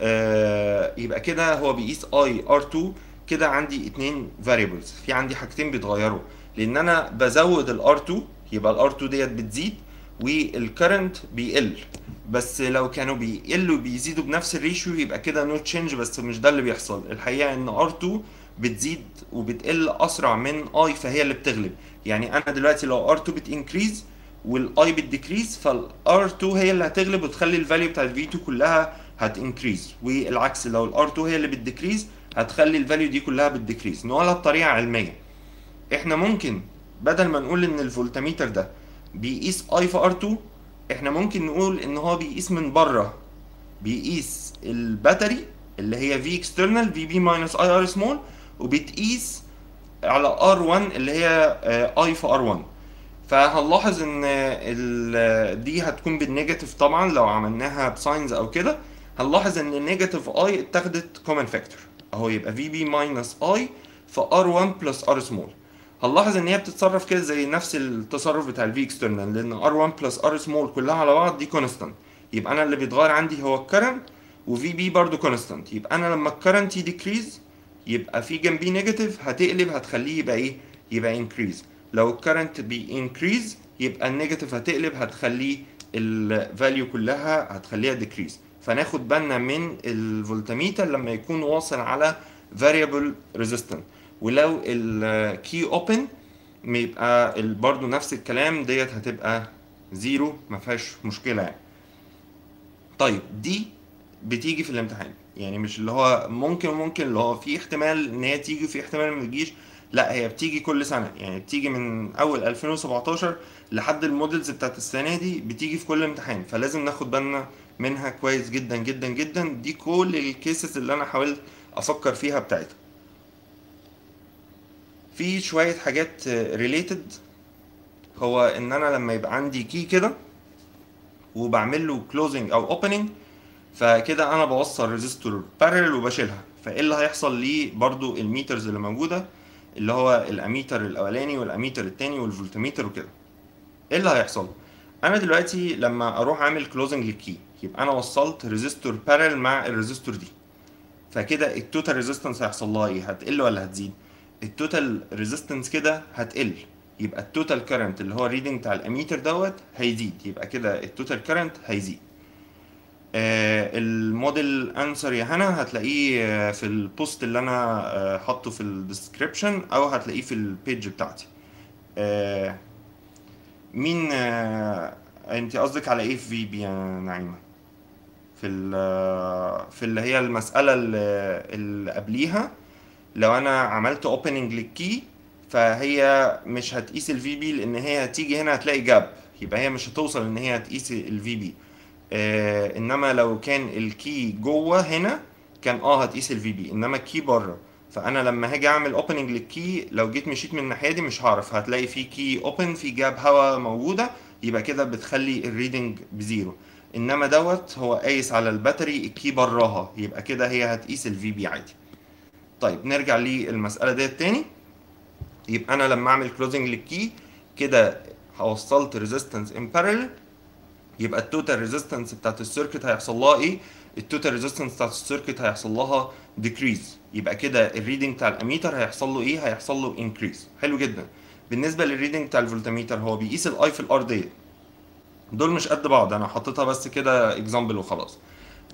آه يبقى كده هو بيقيس اي ار تو. كده عندي اتنين فاريبلز، في عندي حاجتين بيتغيروا، لان انا بزود الار تو يبقى الار تو ديت بتزيد والكرنت بيقل. بس لو كانوا بيقلوا بيزيدوا بنفس الريشيو يبقى كده نو تشينج، بس مش ده اللي بيحصل. الحقيقه ان ار تو بتزيد وبتقل اسرع من اي، فهي اللي بتغلب. يعني انا دلوقتي لو ار تو بتنكريز والاي بتديكريز، فالار تو هي اللي هتغلب وتخلي الفاليو بتاعت في تو كلها هتنكريز، والعكس لو الار تو هي اللي بتديكريز هتخلي الفاليو دي كلها بتديكريز. نقولها بطريقه علميه، احنا ممكن بدل ما نقول ان الفولتميتر ده بيقيس اي في ار تو، احنا ممكن نقول ان هو بيقيس من بره، بيقيس الباتري اللي هي في اكسترنال في بي ماينس اي ار سمول، وبتقيس على ار واحد اللي هي اي في ار واحد. فهنلاحظ ان ال دي هتكون بالنيجاتيف طبعا لو عملناها بساينز او كده. هنلاحظ ان النيجاتيف اي اتاخدت كومن فاكتور اهو، يبقى في بي ماينس اي في ار واحد بلس ار سمول. هنلاحظ ان هي بتتصرف كده زي نفس التصرف بتاع الفي اكسترنال، لان ار واحد بلس ار سمول كلها على بعض دي كونستانت. يبقى انا اللي بيتغير عندي هو الكرنت، وفي بي برضو كونستانت. يبقى انا لما الكرنت يديكريز يبقى في جنبيه نيجاتيف هتقلب هتخليه يبقى ايه؟ يبقى انكريز. لو الكرنت بينكريز يبقى النيجاتيف هتقلب هتخليه الفاليو كلها هتخليها ديكريز. فناخد بالنا من الفولتميتر لما يكون واصل على variable resistance. ولو الكي اوبن يبقى برضو نفس الكلام، ديت هتبقى زيرو ما فيهاش مشكله يعني. طيب دي بتيجي في الامتحان، يعني مش اللي هو ممكن ممكن اللي هو في احتمال ان هي تيجي وفي احتمال ما تجيش. لا، هي بتيجي كل سنه، يعني بتيجي من اول ألفين وسبعتاشر لحد المودلز بتاعت السنه دي بتيجي في كل امتحان، فلازم ناخد بالنا منها كويس جدا جدا جدا. دي كل الكيسز اللي انا حاولت افكر فيها بتاعتها. في شويه حاجات ريليتد، هو ان انا لما يبقى عندي كي كده وبعمل له كلوزنج او اوبننج، فكده انا بوصل ريزيستور بارل وبشيلها. فايه اللي هيحصل ليه برضو الميترز اللي موجوده، اللي هو الاميتر الاولاني والاميتر التاني والفولتميتر وكده، ايه اللي هيحصل؟ انا دلوقتي لما اروح اعمل كلوزنج للكي يبقى انا وصلت ريزيستور بارل مع الريزيستور دي، فكده التوتال ريزيستنس هيحصل لها ايه؟ هتقل ولا هتزيد؟ التوتال ريزيستنس كده هتقل، يبقى التوتال كارنت اللي هو الريدنج بتاع الاميتر دوت هيزيد، يبقى كده التوتال كارنت هيزيد. آه الموديل انسر يا هنا هتلاقيه آه في البوست اللي انا آه حاطه في الديسكريبشن، او هتلاقيه في البيج بتاعتي. آه مين آه انت قصدك على ايه في في بي يا نعيمة؟ في ال في اللي هي المسألة اللي, اللي قبليها، لو انا عملت اوبننج للكي فهي مش هتقيس الفي بي، لان هي هتيجي هنا هتلاقي جاب، يبقى هي مش هتوصل ان هي تقيس الفي بي. آه انما لو كان الكي جوه هنا كان اه هتقيس الفي بي، انما الكي بره، فانا لما هاجي اعمل اوبننج للكي لو جيت مشيت من الناحيه دي مش هعرف، هتلاقي في كي اوبن في جاب هواء موجوده، يبقى كده بتخلي الريدنج بزيرو. انما دوت هو قايس على الباتري الكي براها، يبقى كده هي هتقيس الفي بي عادي. طيب نرجع للمساله ديت تاني. يبقى انا لما اعمل كلوزنج للكي كده وصلت ريزيستنس ان بارallel، يبقى التوتال ريزيستنس بتاعت السيركت هيحصل لها ايه؟ التوتال ريزيستنس بتاعت السيركت هيحصل لها ديكريز، يبقى كده الريدنج بتاع الاميتر هيحصل له ايه؟ هيحصل له انكريز. حلو جدا. بالنسبه للريدنج بتاع الفولتميتر هو بيقيس الاي في الار ديت، دول مش قد بعض، انا حطيتها بس كده اكزامبل وخلاص.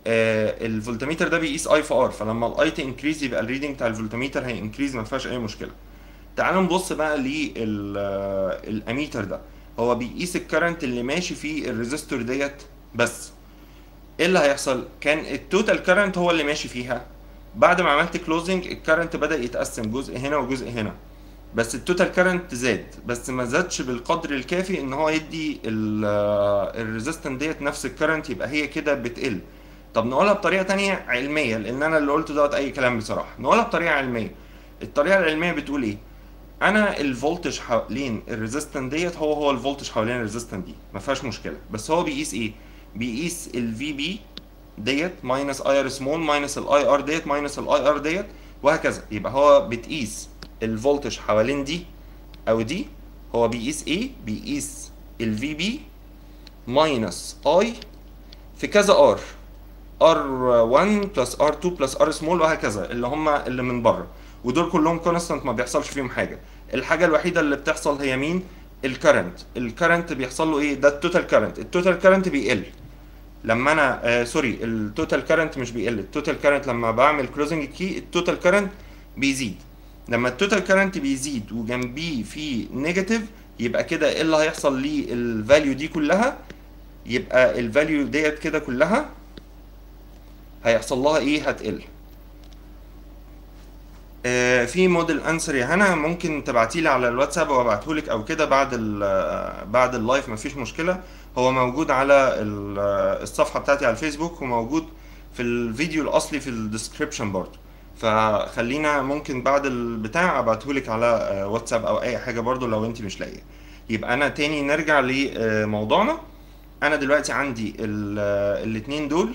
آه الفولتميتر ده بيقيس اي في ار، فلما الاي تنكريز يبقى الريدنج بتاع الفولتميتر هينكريز، ما فيهاش اي مشكله. تعالوا نبص بقى للاميتر ده، هو بيقيس الكرنت اللي ماشي في الريزستور ديت بس. ايه اللي هيحصل؟ كان التوتال كرنت هو اللي ماشي فيها، بعد ما عملت كلوزنج الكرنت بدأ يتقسم جزء هنا وجزء هنا، بس التوتال كرنت زاد، بس ما زادش بالقدر الكافي ان هو يدي الريزيستنت ديت نفس الكرنت، يبقى هي كده بتقل. طب نقولها بطريقه تانية علميه، لان انا اللي قلته دوت اي كلام بصراحه، نقولها بطريقه علميه. الطريقه العلميه بتقول ايه؟ انا الفولتج حوالين الريزيستنت ديت هو هو الفولتج حوالين الريزيستنت دي، ما فيهاش مشكله، بس هو بيقيس ايه؟ بيقيس الفي بي ديت ماينس اي ار سمول ماينس الاي ار ديت ماينس الاي ار ديت، وهكذا. يبقى هو بتقيس الفولتج حوالين دي او دي، هو بيقيس ايه؟ بيقيس الفي بي ماينس اي في كذا ار، ار واحد بلس ار اتنين بلس ار سمول وهكذا، اللي هم اللي من بره، ودول كلهم كونستانت ما بيحصلش فيهم حاجه. الحاجه الوحيده اللي بتحصل هي مين؟ الكرنت. الكرنت بيحصل له ايه؟ ده التوتال كرنت. التوتال كرنت بيقل لما انا آه سوري التوتال كرنت مش بيقل، التوتال كرنت لما بعمل كلوزنج كي التوتال كرنت بيزيد. لما التوتال كرنت بيزيد وجنبيه في نيجاتيف، يبقى كده ايه اللي هيحصل للفاليو دي كلها؟ يبقى الفاليو ديت كده كلها هيحصل لها ايه؟ هتقل. آه في موديل انسر يا هنا، ممكن تبعتي لي على الواتساب وابعته لك او كده بعد ال بعد اللايف، مفيش مشكله. هو موجود على ال- الصفحه بتاعتي على الفيسبوك، وموجود في الفيديو الاصلي في الديسكريبشن برضه، فخلينا ممكن بعد البتاع ابعته لك على آه، واتساب او اي حاجه برضه لو انت مش لاقيه. يبقى انا تاني نرجع لموضوعنا. انا دلوقتي عندي الاثنين دول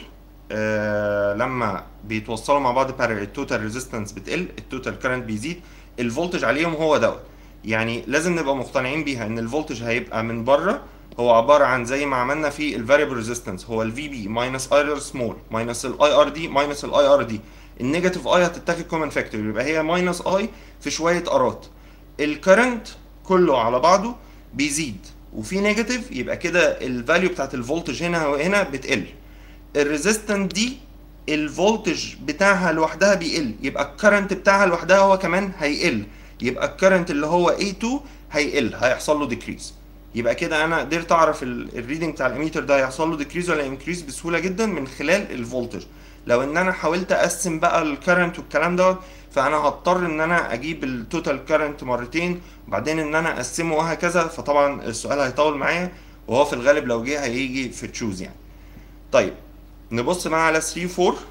آه لما بيتوصلوا مع بعض بارل، التوتال ريزيستنس بتقل، التوتال كارنت بيزيد، الفولتج عليهم هو دوت. يعني لازم نبقى مقتنعين بيها ان الفولتج هيبقى من بره هو عباره عن زي ما عملنا في الفاريبل ريزيستنس، هو الفي بي ماينس اي ار سمول ماينس الاي ار دي ماينس الاي ار دي، النيجاتيف اي هتتاخد كومن فاكتور، يبقى هي ماينس اي في شويه ارات. الكرنت كله على بعضه بيزيد وفي نيجاتيف، يبقى كده الفاليو بتاعت الفولتج هنا وهنا بتقل. الريزيستنت دي الفولتج بتاعها لوحدها بيقل، يبقى الكرنت بتاعها لوحدها هو كمان هيقل، يبقى الكرنت اللي هو إيه تو هيقل، هيحصل له ديكريز. يبقى كده انا قدرت اعرف الريدنج بتاع الاميتر ده هيحصل له ديكريز ولا انكريز بسهوله جدا من خلال الفولتج. لو ان انا حاولت اقسم بقى الكرنت والكلام دوت، فانا هضطر ان انا اجيب التوتال كرنت مرتين وبعدين ان انا اقسمه وهكذا، فطبعا السؤال هيطول معايا، وهو في الغالب لو جه هيجي في تشوز يعني. طيب نبص بقى على تلاتة اربعة،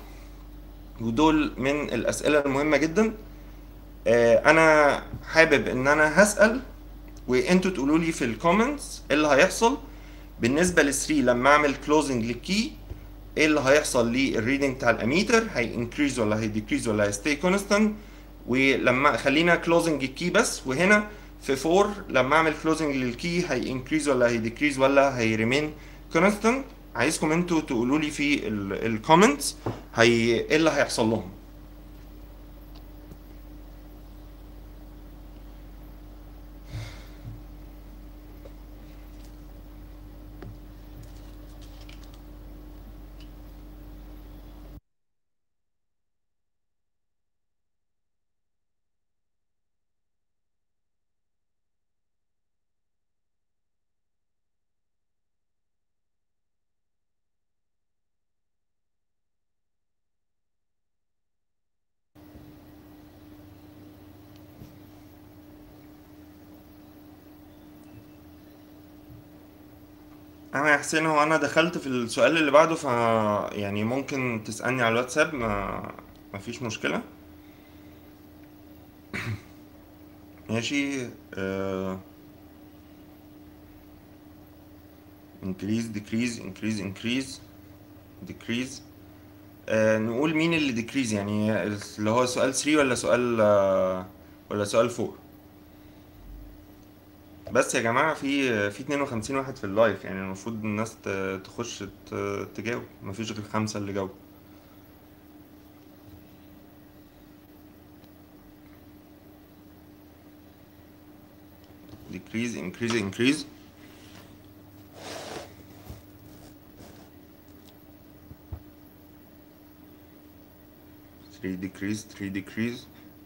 ودول من الاسئله المهمه جدا. آه انا حابب ان انا هسال وانتوا تقولوا لي في الكومنتس ايه اللي هيحصل بالنسبه ل تلاتة لما اعمل كلوزنج للكي. ايه اللي هيحصل للريدنج بتاع الاميتر؟ هي انكريز ولا هي ديكريز ولا هي ستي كونستانت؟ ولما خلينا كلوزنج الكي بس، وهنا في اربعة لما اعمل كلوزنج للكي هي انكريز ولا هي ديكريز ولا هي ريمين كونستانت؟ عايزكم انتوا تقولوا لي في الكومنتس هي ايه اللي هيحصل لهم. انا يا حسين، هو انا دخلت في السؤال اللي بعده، ف يعني ممكن تسألني على الواتساب، ما مفيش مشكلة. ماشي. آه... increase decrease increase increase decrease. آه نقول مين اللي decrease، يعني اللي هو سؤال تلاتة ولا سؤال آه ولا سؤال اربعة؟ بس يا جماعة في في اتنين وخمسين واحد في اللايف، يعني المفروض الناس ت- تخش ت- تجاوب، مفيش غير خمسة اللي جاوب. decrease increase increase. three decrease three decrease.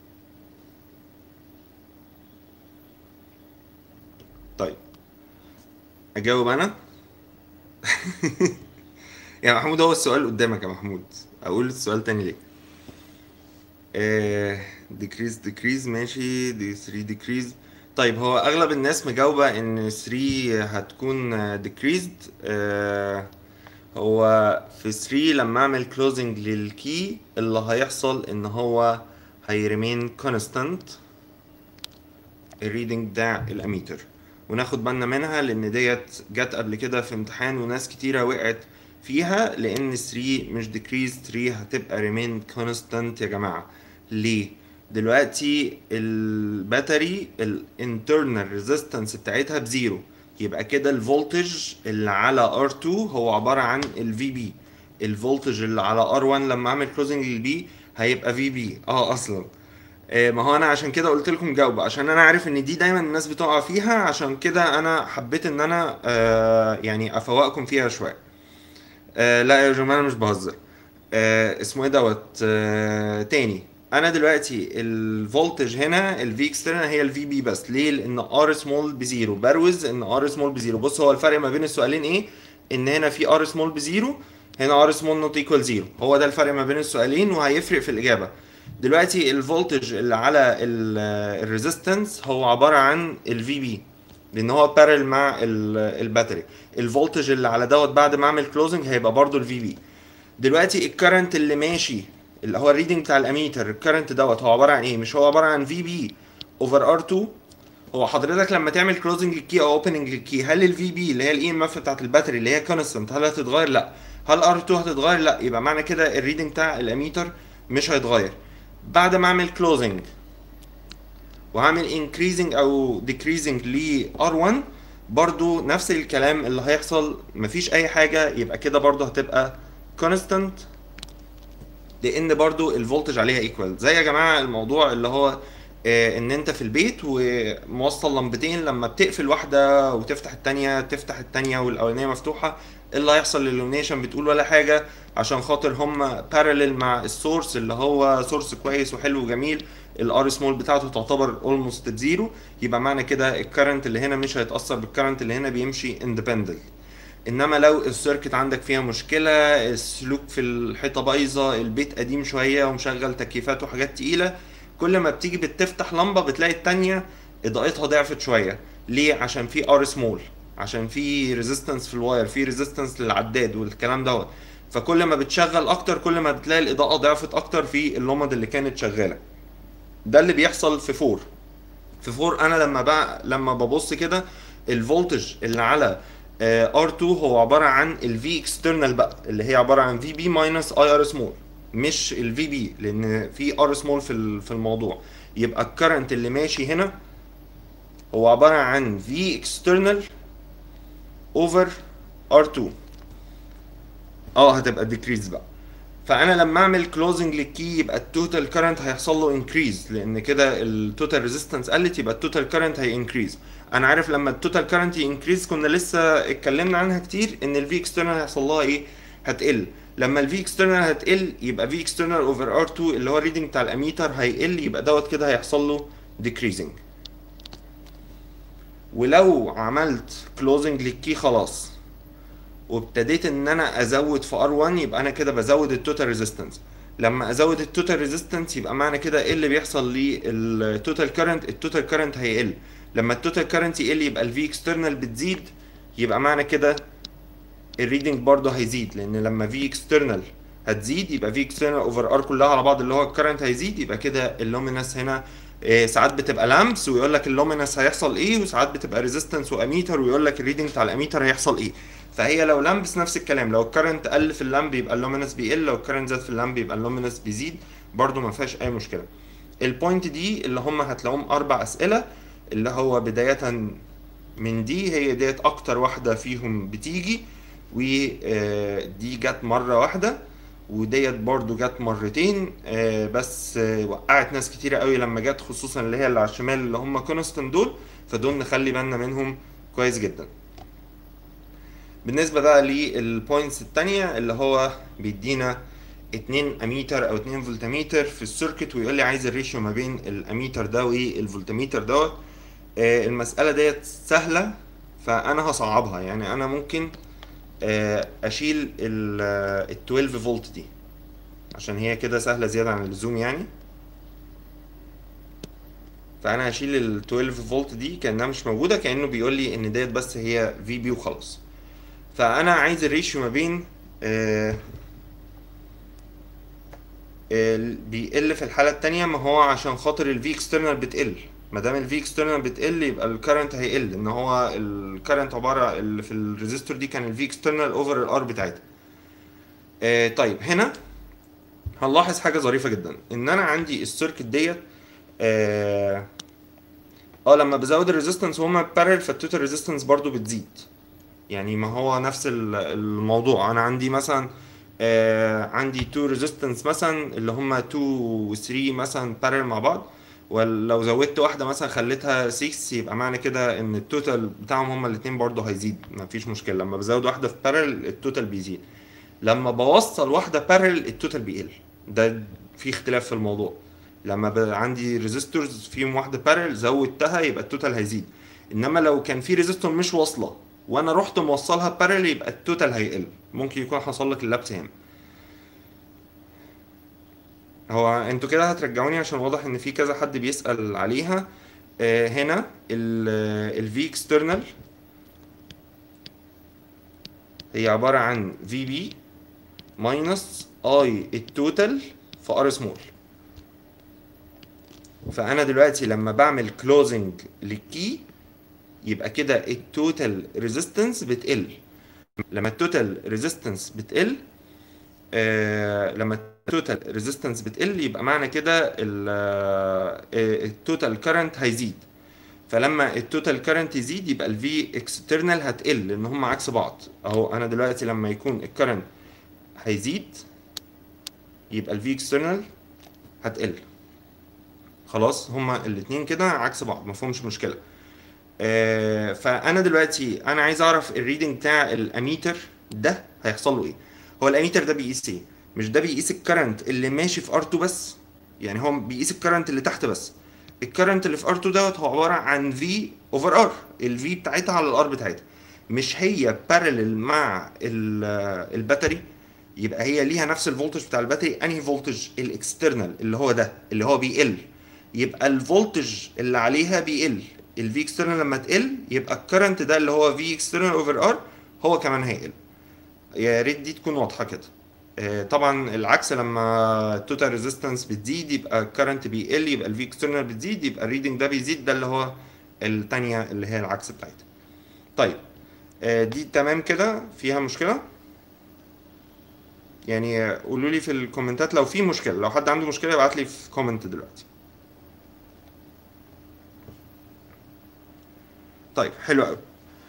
طيب اجاوب انا. يا محمود هو السؤال قدامك يا محمود، اقول السؤال تاني ليه؟ آه decrease decrease ماشي، دي three decrease. طيب هو اغلب الناس مجاوبة ان three هتكون آه، decreased. آه هو في three لما اعمل closing للكي اللي هيحصل ان هو هيرمين constant الريدنج بتاع الاميتر، وناخد بالنا منها لان ديت جت قبل كده في امتحان وناس كتيرة وقعت فيها، لان three مش decrease، three هتبقى remain constant يا جماعة. ليه؟ دلوقتي الباتري الانترنال ريزيستنس بتاعتها بزيرو، يبقى كده الفولتج اللي على ار تو هو عبارة عن الفي بي. الفولتج اللي على ار وان لما اعمل كلوزنج للبي هيبقى في بي. اه اصلا آه، ما هو انا عشان كده قلت لكم جاوبوا، عشان انا عارف ان دي دايما الناس بتقع فيها، عشان كده انا حبيت ان انا آه يعني افوقكم فيها شويه. آه لا يا جماعه انا مش بهزر. آه اسمه ايه دوت آه تاني. انا دلوقتي الفولتج هنا الفي اكسترنال هي الفي بي بس. ليه؟ لان ار سمول بزيرو، بروز ان ار سمول بزيرو. بص هو الفرق ما بين السؤالين ايه؟ ان هنا في ار سمول بزيرو، هنا ار سمول نوت ايكوال زيرو. هو ده الفرق ما بين السؤالين وهيفرق في الاجابه. دلوقتي الفولتج اللي على الريزيستنس هو عباره عن الفي بي، لان هو بارل مع ال- الباتري. الفولتج اللي على دوت بعد ما اعمل كلوزنج هيبقى برضو الفي بي. دلوقتي الكرنت اللي ماشي اللي هو الريدنج بتاع الاميتر، الكرنت دوت هو عباره عن ايه؟ مش هو عباره عن في بي اوفر ار تو؟ هو حضرتك لما تعمل كلوزنج للكي او اوبننج للكي، هل الفي بي اللي هي الاي ام اف بتاعت الباتري اللي هي كونستنت هل هتتغير؟ لا. هل ار تو هتتغير؟ لا. يبقى معنى كده الريدنج بتاع الاميتر مش هيتغير. بعد ما اعمل كلوزنج وهعمل انكريزنج او ديكريزنج ل ار وان برضو نفس الكلام اللي هيحصل، مفيش اي حاجه، يبقى كده برضو هتبقى كونستنت، لان برضو الفولتج عليها ايكوال. زي يا جماعه الموضوع اللي هو آه ان انت في البيت وموصل لمبتين، لما بتقفل واحده وتفتح التانية، تفتح التانية والاولانيه مفتوحه، إيه اللي هيحصل لللومينيشن؟ بتقول ولا حاجه، عشان خاطر هم بارلل مع السورس اللي هو سورس كويس وحلو وجميل، الار سمول بتاعته تعتبر اولموست بزيرو. يبقى معنى كده الكرنت اللي هنا مش هيتاثر بالكرنت اللي هنا، بيمشي اندبندنت. انما لو السيركت عندك فيها مشكله، السلوك في الحيطه بايظه، البيت قديم شويه ومشغل تكييفات وحاجات تقيله، كل ما بتيجي بتفتح لمبه بتلاقي التانية اضاءتها ضعفت شويه. ليه؟ عشان في ار سمول، عشان في ريزيستنس في الواير، في ريزيستنس للعداد والكلام دوت. فكل ما بتشغل اكتر كل ما بتلاقي الاضاءه ضعفت اكتر في اللمض اللي كانت شغاله. ده اللي بيحصل في فور. في فور انا لما بقى لما ببص كده الفولتج اللي على ار تو هو عباره عن الفي اكسترنال بقى، اللي هي عباره عن في بي ماينس اي ار سمول، مش الفي بي، لان في ار سمول في في الموضوع. يبقى الكرنت اللي ماشي هنا هو عباره عن في اكسترنال اوفر ار تو. اه هتبقى ديكريز بقى. فانا لما اعمل كلوزنج للكي يبقى التوتال كارنت هيحصل له انكريز، لان كده التوتال ريزيستنس قلت، يبقى التوتال كارنت هي انكريز. انا عارف لما التوتال كارنت انكريز كنا لسه اتكلمنا عنها كتير، ان الفي اكسترنال هيحصل لها ايه؟ هتقل. لما الفي اكسترنال هتقل يبقى في اكسترنال اوفر ار تو اللي هو الريدنج بتاع الاميتر هيقل، يبقى دوت كده هيحصل له ديكريزنج. ولو عملت كلوزنج للكي خلاص وابتديت ان انا ازود في ار وان، يبقى انا كده بزود التوتال ريزيستنس. لما ازود التوتال ريزيستنس يبقى معنى كده ايه اللي بيحصل للتوتال كارنت؟ التوتال كارنت هيقل. لما التوتال كارنت يقل يبقى الفي اكسترنال بتزيد، يبقى معنى كده الريدنج برضه هيزيد، لان لما في اكسترنال هتزيد يبقى في اكسترنال اوفر ار كلها على بعض اللي هو الكارنت هيزيد. يبقى كده اللومينس هنا إيه، ساعات بتبقى لامبس ويقول لك اللومينس هيحصل ايه، وساعات بتبقى ريزيستنس واميتر ويقول لك الريدنج بتاع الاميتر هيحصل ايه. فهي لو لامبس نفس الكلام، لو الكرنت قل في اللامب يبقى اللومينس بيقل، لو الكرنت زاد في اللامب يبقى اللومينس بيزيد، برضو ما فيهاش اي مشكله. البوينت دي اللي هم هتلاقوهم اربع اسئله، اللي هو بدايه من دي، هي ديت اكتر واحده فيهم بتيجي، ودي جت مره واحده، وديت برضو جت مرتين بس وقعت ناس كتيره قوي لما جت، خصوصا اللي هي اللي على الشمال اللي هم كونستنت دول، فدول نخلي بالنا منهم كويس جدا. بالنسبه بقى للبوينتس التانية اللي هو بيدينا اتنين اميتر او اتنين فولتميتر في السيركت ويقول لي عايز الريشيو ما بين الاميتر ده والفولتميتر دوت. آه المسألة ديت سهلة، فانا هصعبها. يعني انا ممكن آه اشيل ال اتناشر فولت دي عشان هي كده سهلة زيادة عن اللزوم يعني. فانا هشيل ال اتناشر فولت دي كانها مش موجودة، كأنه بيقول لي ان ديت بس هي في بي وخلاص. فانا عايز الريشيو ما بين آه بيقل في الحالة التانية، ما هو عشان خاطر ال V external بتقل. ما دام ال V external بتقل يبقى ال current هيقل، ان هو ال current عبارة اللي في الريزستور دي كان ال V external over ال R بتاعتها. آه طيب هنا هنلاحظ حاجة ظريفة جدا، ان انا عندي السيركت ديت اه, آه لما بزود الريزيستنس وهما بارل فالتوتال ريزيستنس برضو بتزيد. يعني ما هو نفس الموضوع. انا عندي مثلا آه عندي اتنين ريزيستنس مثلا اللي هما اتنين و تلاتة مثلا بارل مع بعض، ولو زودت واحده مثلا خليتها ستة يبقى معنى كده ان التوتال بتاعهم هما الاثنين برضو هيزيد. مفيش مشكله، لما بزود واحده في بارل التوتال بيزيد، لما بوصل واحده بارل التوتال بيقل. ده في اختلاف في الموضوع. لما بقى عندي ريزيستورز فيهم واحده بارل زودتها يبقى التوتال هيزيد، انما لو كان في ريزيستور مش واصله وانا رحت موصلها بارل يبقى التوتال هيقل. ممكن يكون حصل لك اللبس هنا. هو انتوا كده هترجعوني عشان واضح ان في كذا حد بيسأل عليها. آه هنا ال V external هي عبارة عن في بي minus I التوتال في R small. فأنا دلوقتي لما بعمل closing للكي يبقى كده التوتال ريزيستنس بتقل. لما التوتال ريزيستنس بتقل آه لما التوتال ريزيستنس بتقل يبقى معنى كده التوتال كارنت هيزيد. فلما التوتال كارنت يزيد يبقى الفي اكسترنال هتقل، لان هم عكس بعض. اهو انا دلوقتي لما يكون الكارنت هيزيد يبقى الفي اكسترنال هتقل. خلاص هما الاتنين كده عكس بعض، مفهومش مشكله. آه فانا دلوقتي انا عايز اعرف الريدنج بتاع الاميتر ده هيحصل له ايه. هو الاميتر ده بيقيس ايه؟ مش ده بيقيس الكرنت اللي ماشي في ار اتنين بس؟ يعني هو بيقيس الكرنت اللي تحت بس. الكرنت اللي في ار اتنين دوت هو عباره عن في اوفر ار، الفي بتاعتها على الار بتاعتها. مش هي بارلل مع الباتري؟ يبقى هي ليها نفس الفولتج بتاع الباتري. انهي فولتج؟ الاكسترنال اللي هو ده اللي هو بيقل، يبقى الفولتج اللي عليها بيقل. الفي اكسترنال لما تقل يبقى الكرنت ده اللي هو في اكسترنال اوفر ار هو كمان هيقل. يا ريت دي تكون واضحه كده. آه طبعا العكس، لما التوتال ريزيستنس بتزيد يبقى الكرنت بيقل، يبقى الفي اكسترنال بتزيد، يبقى الريدنج ده بيزيد. ده اللي هو الثانيه اللي هي العكس بتاعتها. طيب آه دي تمام كده؟ فيها مشكله؟ يعني قولوا لي في الكومنتات لو في مشكله. لو حد عنده مشكله يبعت لي في كومنت دلوقتي. طيب حلو قوي.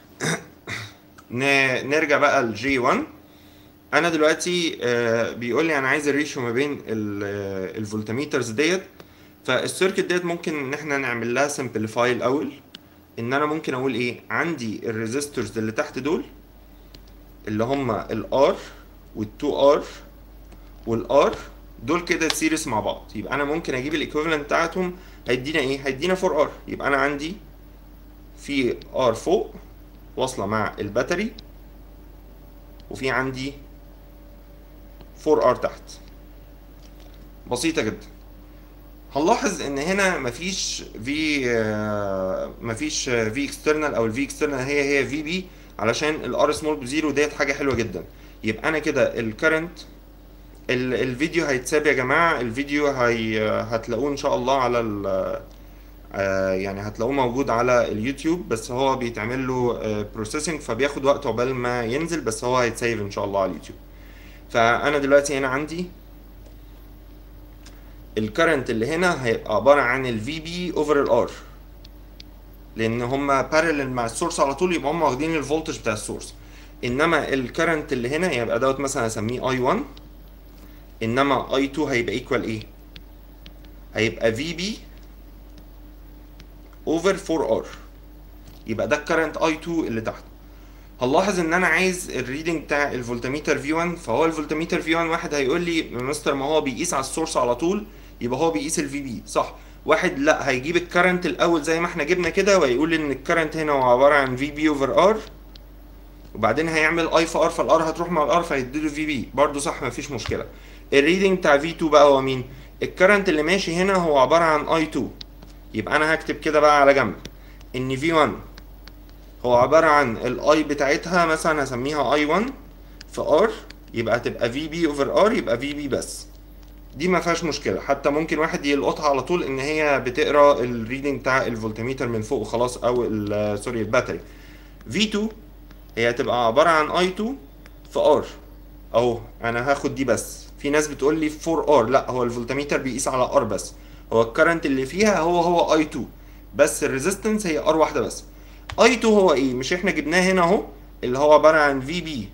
نرجع بقى ل جي واحد. انا دلوقتي آه بيقول لي انا عايز الريشيو ما بين الفولتميترز ديت. فالسيركت ديت ممكن ان احنا نعمل لها سمبليفاي الاول. ان انا ممكن اقول ايه؟ عندي الريزيستورز اللي تحت دول اللي هم الار وال2 ار والار دول كده سيريس مع بعض. يبقى انا ممكن اجيب الايكويفالنت بتاعتهم. هيدينا ايه؟ هيدينا فور ار. يبقى انا عندي في ار فوق واصله مع الباتري، وفي عندي فور ار تحت. بسيطه جدا. هنلاحظ ان هنا مفيش في مفيش في اكسترنال، او الفي اكسترنال هي هي في بي، علشان الار سمول بزيرو. ديت حاجه حلوه جدا. يبقى انا كده الكرنت الفيديو هيتساب يا جماعه. الفيديو هي هتلاقوه ان شاء الله على ال يعني هتلاقوه موجود على اليوتيوب، بس هو بيتعمل له بروسيسنج فبياخد وقت عقبال ما ينزل، بس هو هيتسيف ان شاء الله على اليوتيوب. فانا دلوقتي هنا عندي الكرنت اللي هنا هيبقى عباره عن الفي بي اوفر الار، لان هما بارلل مع السورس على طول، يبقى هما واخدين الفولتج بتاع السورس. انما الكرنت اللي هنا يبقى دوت مثلا هسميه اي واحد، انما اي اتنين هيبقى ايكوال ايه؟ هيبقى في بي اوفر فور ار. يبقى ده الكرنت اي اتنين اللي تحت. هنلاحظ ان انا عايز الريدنج بتاع الفولتميتر في واحد، فهو الفولتميتر في واحد واحد هيقول لي يا مستر ما هو بيقيس على السورس على طول، يبقى هو بيقيس الفي بي صح. واحد لا، هيجيب الكرنت الاول زي ما احنا جبنا كده، ويقول ان الكرنت هنا هو عباره عن في بي اوفر ار، وبعدين هيعمل اي في ار، فالار هتروح مع الار فهيديله في بي برضه صح، مفيش مشكله. الريدنج بتاع في اتنين بقى هو مين؟ الكرنت اللي ماشي هنا هو عباره عن اي اتنين، يبقى انا هكتب كده بقى على جنب ان في واحد هو عباره عن الاي بتاعتها مثلا هسميها اي واحد في ار، يبقى هتبقى في بي اوفر ار، يبقى في بي بس، دي ما فيهاش مشكله. حتى ممكن واحد يلقطها على طول ان هي بتقرا الريدنج بتاع الفولتميتر من فوق وخلاص، او سوري الباتري. في اتنين هي هتبقى عباره عن اي اتنين في ار، اهو انا هاخد دي بس. في ناس بتقول لي اربعة ار، لا هو الفولتميتر بيقيس على ار بس، هو الكرنت اللي فيها هو هو اي اتنين بس، الريزيستنس هي ار واحده بس. اي اتنين هو ايه؟ مش احنا جبناه هنا اهو، اللي هو عباره عن في بي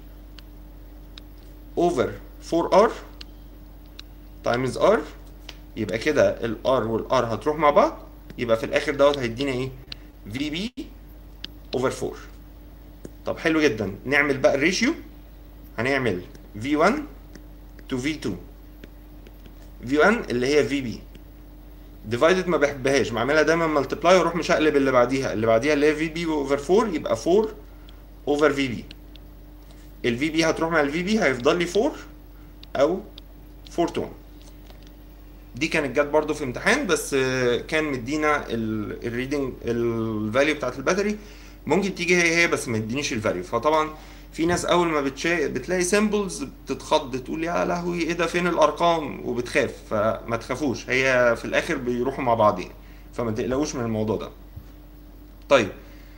اوفر اربعة ار تايمز ار، يبقى كده الار والار هتروح مع بعض، يبقى في الاخر دوت هيدينا ايه؟ في بي اوفر اربعة. طب حلو جدا، نعمل بقى الريشيو، هنعمل في واحد تو في اتنين. في واحد اللي هي في بي ديفايدد ما بحبهاش، بعملها دايما ملتبلاي واروح مشقلب اللي بعديها، اللي بعديها اللي هي في بي اوفر اربعة، يبقى اربعة اوفر في بي. الفي بي هتروح مع الفي بي هيفضل لي اربعة او اربعة تو واحد. دي كانت جت برضو في امتحان، بس كان مدينا الريدنج الفاليو بتاعت الباتري، ممكن تيجي هي هي بس ما يدينيش الفاليو. فطبعا في ناس اول ما بتشا... بتلاقي سيمبلز بتتخض، تقول يا لهوي ايه ده فين الارقام، وبتخاف. فما تخافوش، هي في الاخر بيروحوا مع بعضين، فما تقلقوش من الموضوع ده. طيب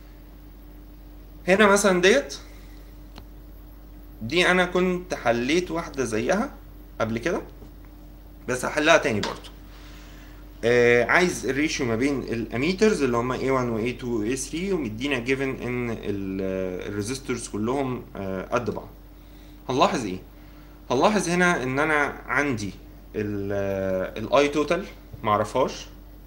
هنا مثلا ديت، دي انا كنت حليت واحده زيها قبل كده، بس هحلها تاني برضو. آه عايز الريشيو ما بين الاميترز اللي هم إيه واحد و إيه اتنين و إيه تلاتة، ومدينا جيفن ان الريزيستورز كلهم آه قد بعض. هنلاحظ ايه؟ هنلاحظ هنا ان انا عندي الاي توتال معرفهاش،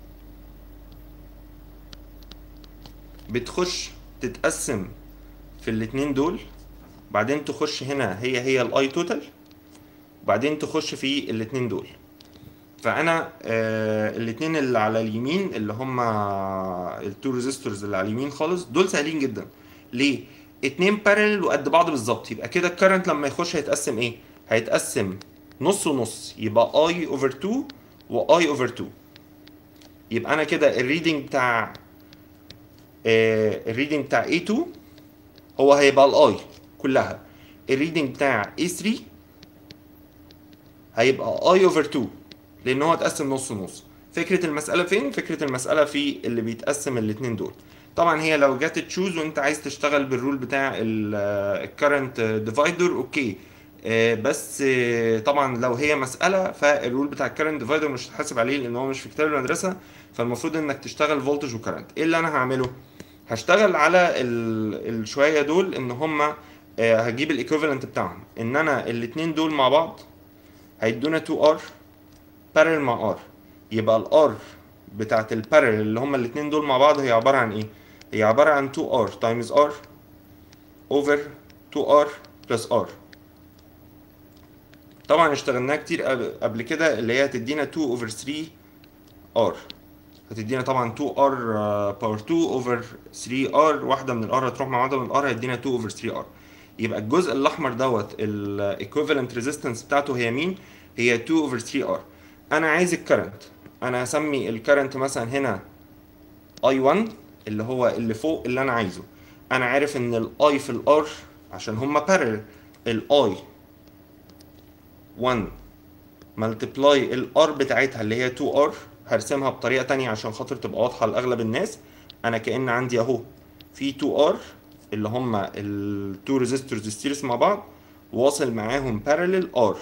بتخش تتقسم في الاتنين دول، بعدين تخش هنا هي هي الاي توتال، وبعدين تخش في الاتنين دول. فانا آه الاتنين اللي على اليمين اللي هم التو ريزيستورز اللي على اليمين خالص دول سهلين جدا. ليه؟ اتنين بارلل وقد بعض بالظبط، يبقى كده الكرنت لما يخش هيتقسم ايه؟ هيتقسم نص ونص، يبقى اي اوفر اتنين واي اوفر اتنين. يبقى انا كده الريدنج بتاع آه الريدنج بتاع إيه اتنين هو هيبقى الاي كلها، الريدنج بتاع إيه تلاتة هيبقى اي اوفر اتنين لان هو اتقسم نص نص. فكره المساله فين؟ فكره المساله في اللي بيتقسم الاثنين دول. طبعا هي لو جت تشوز وانت عايز تشتغل بالرول بتاع الكرنت ديفايدر اوكي، بس طبعا لو هي مساله فالرول بتاع الكرنت ديفايدر مش هتحاسب عليه لان هو مش في كتاب المدرسه، فالمفروض انك تشتغل فولتج وكرنت. ايه اللي انا هعمله؟ هشتغل على الشويه دول ان هم هجيب الايكوفالنت بتاعهم، ان انا الاثنين دول مع بعض هيدونا اتنين ار بارل مع ار، يبقى الار بتاعت البارل اللي هما الاثنين دول مع بعض هي عباره عن ايه؟ هي عباره عن اتنين ار تايمز ار اوفر اتنين ار بلس ار. طبعا اشتغلناها كتير قبل كده، اللي هي هتدينا اتنين اوفر تلاتة ار، هتدينا طبعا اتنين ار باور اتنين اوفر تلاتة ار، واحده من الار هتروح مع واحده من الار هيدينا اتنين اوفر تلاتة ار. يبقى الجزء الاحمر دوت الايكوفالنت ريزيستنس بتاعته هي مين؟ هي اتنين اوفر تلاتة ار. انا عايز الكرنت، انا هسمي الكرنت مثلا هنا اي واحد اللي هو اللي فوق اللي انا عايزه. انا عارف ان الاي في الار عشان هما بارل، الاي واحد ملتبلاي الار بتاعتها اللي هي اتنين ار، هرسمها بطريقه تانية عشان خاطر تبقى واضحه لاغلب الناس. انا كأن عندي اهو في اتنين ار اللي هما التو ريزيستورز السيريس مع بعض، واصل معاهم بارلل ار.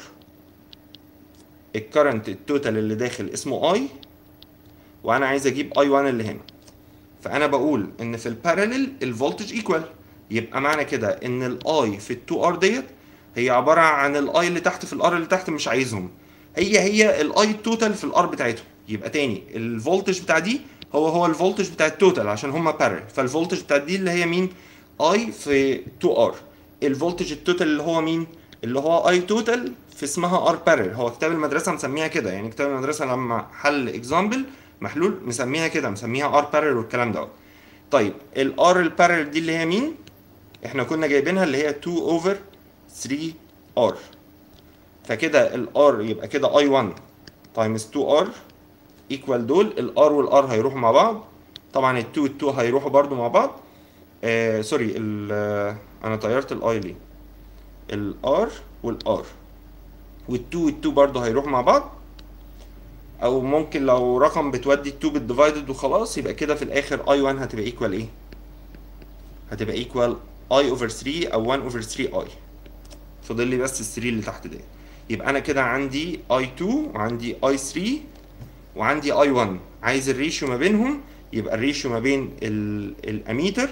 الكرنت التوتال اللي داخل اسمه اي، وانا عايز اجيب اي واحد اللي هنا. فانا بقول ان في البارلل الفولتج ايكوال، يبقى معنى كده ان الاي في ال2 ار ديت هي عباره عن الاي اللي تحت في الار اللي تحت، مش عايزهم، هي هي الاي التوتال في الار بتاعتهم. يبقى تاني الفولتج بتاع دي هو هو الفولتج بتاع التوتال عشان هما بارلل، فالفولتج بتاع دي اللي هي مين؟ اي في تو ار. الفولتج التوتال اللي هو مين؟ اللي هو اي توتال في اسمها ار بارل. هو كتاب المدرسه مسميها كده، يعني كتاب المدرسه لما حل اكزامبل محلول مسميها كده، مسميها ار بارل والكلام ده. طيب الار البارل دي اللي هي مين؟ احنا كنا جايبينها اللي هي اتنين اوفر تلاتة ار. فكده الار يبقى كده اي واحد تايمز اتنين ار ايكوال دول الار والار هيروحوا مع بعض. طبعا ال اتنين وال اتنين هيروحوا برضو مع بعض. آه سوري ال آه انا طيرت الاي ليه؟ الار والار وال2 وال2 برضو هيروحوا مع بعض. او ممكن لو رقم بتودي اتنين بالديفايدد وخلاص، يبقى كده في الاخر اي واحد هتبقى ايكوال ايه؟ هتبقى ايكوال اي اوفر تلاتة او واحد اوفر تلاتة اي. فاضل لي بس ال تلاتة اللي تحت دي. يبقى انا كده عندي اي اتنين وعندي اي تلاتة وعندي اي واحد. عايز الريشيو ما بينهم، يبقى الريشيو ما بين الاميتر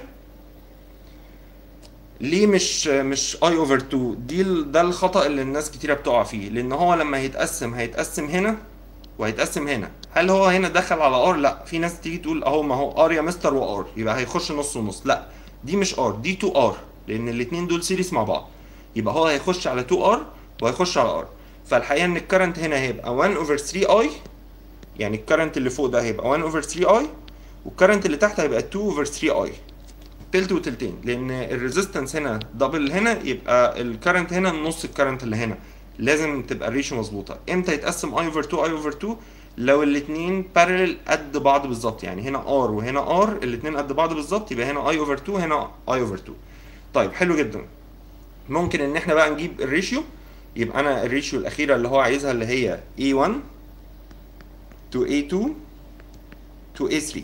ليه مش مش اي اوفر اتنين دي. ده الخطأ اللي الناس كتيره بتقع فيه، لان هو لما هيتقسم هيتقسم هنا وهيتقسم هنا. هل هو هنا دخل على ار؟ لا. في ناس تيجي تقول اهو ما هو ار يا مستر وار يبقى هيخش نص ونص. لا، دي مش ار، دي اتنين ار، لان الاثنين دول سيريس مع بعض. يبقى هو هيخش على اتنين ار وهيخش على ار. فالحقيقه ان الكرنت هنا هيبقى واحد اوفر تلاتة اي، يعني الكرنت اللي فوق ده هيبقى واحد اوفر تلاتة اي، والكرنت اللي تحت هيبقى اتنين اوفر تلاتة اي، تلت وتلتين، لان الريزيستنس هنا دبل هنا، يبقى الكرنت هنا نص الكرنت اللي هنا. لازم تبقى الريشيو مظبوطه. امتى يتقسم اي اوفر اتنين اي اوفر اتنين؟ لو الاثنين بارلل قد بعض بالظبط، يعني هنا ار وهنا ار الاثنين قد بعض بالظبط، يبقى هنا اي اوفر اتنين هنا اي اوفر اتنين. طيب حلو جدا. ممكن ان احنا بقى نجيب الريشيو. يبقى انا الريشيو الاخيره اللي هو عايزها اللي هي اي واحد to اي اتنين to اي تلاتة.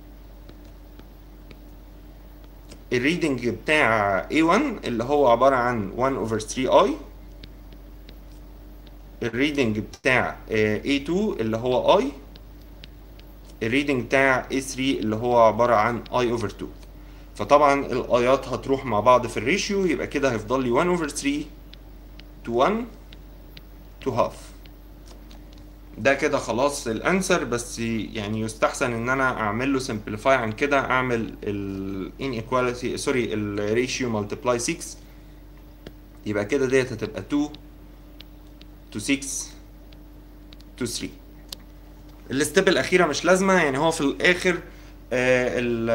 الريدنج بتاع اي واحد اللي هو عباره عن واحد اوفر تلاتة اي. الريدنج بتاع اي اتنين اللي هو اي. الريدنج بتاع اي تلاتة اللي هو عباره عن اي اوفر اتنين. فطبعا الايات هتروح مع بعض في الريشيو، يبقى كده هيفضل لي واحد اوفر تلاتة to واحد to half. ده كده خلاص الانسر. بس يعني يستحسن ان انا اعمل له سمبليفاي عن كده، اعمل ال inequality سوري الريشيو ملتبلاي ستة، يبقى كده ديت هتبقى اتنين to ستة to تلاتة. الستيب الاخيره مش لازمه، يعني هو في الاخر آه ال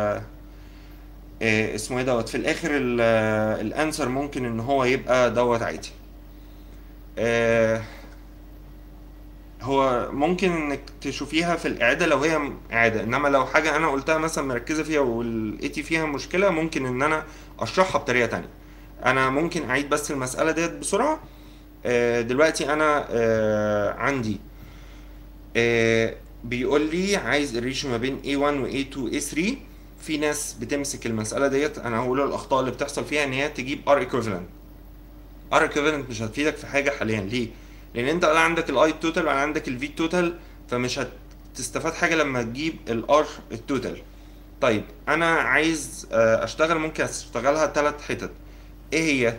آه اسمه ايه دوت في الاخر آه الانسر ممكن ان هو يبقى دوت عادي. آه هو ممكن انك تشوفيها في الاعاده لو هي اعاده، انما لو حاجه انا قلتها مثلا مركزه فيها ولقيتي فيها مشكله، ممكن ان انا اشرحها بطريقه تانية. انا ممكن اعيد بس المساله ديت بسرعه. آه دلوقتي انا آه عندي آه بيقول لي عايز الريشيو ما بين اي واحد و اي اتنين و اي تلاتة. في ناس بتمسك المساله ديت، انا هقول الاخطاء اللي بتحصل فيها، ان هي تجيب ار ايكويفالنت. ار ايكويفالنت مش هتفيدك في حاجه حاليا. ليه؟ لان انت ولا عندك الاي توتال ولا عندك الفي توتال، فمش هتستفاد حاجه لما تجيب الار التوتال. طيب انا عايز اشتغل، ممكن اشتغلها ثلاث حتت. ايه هي؟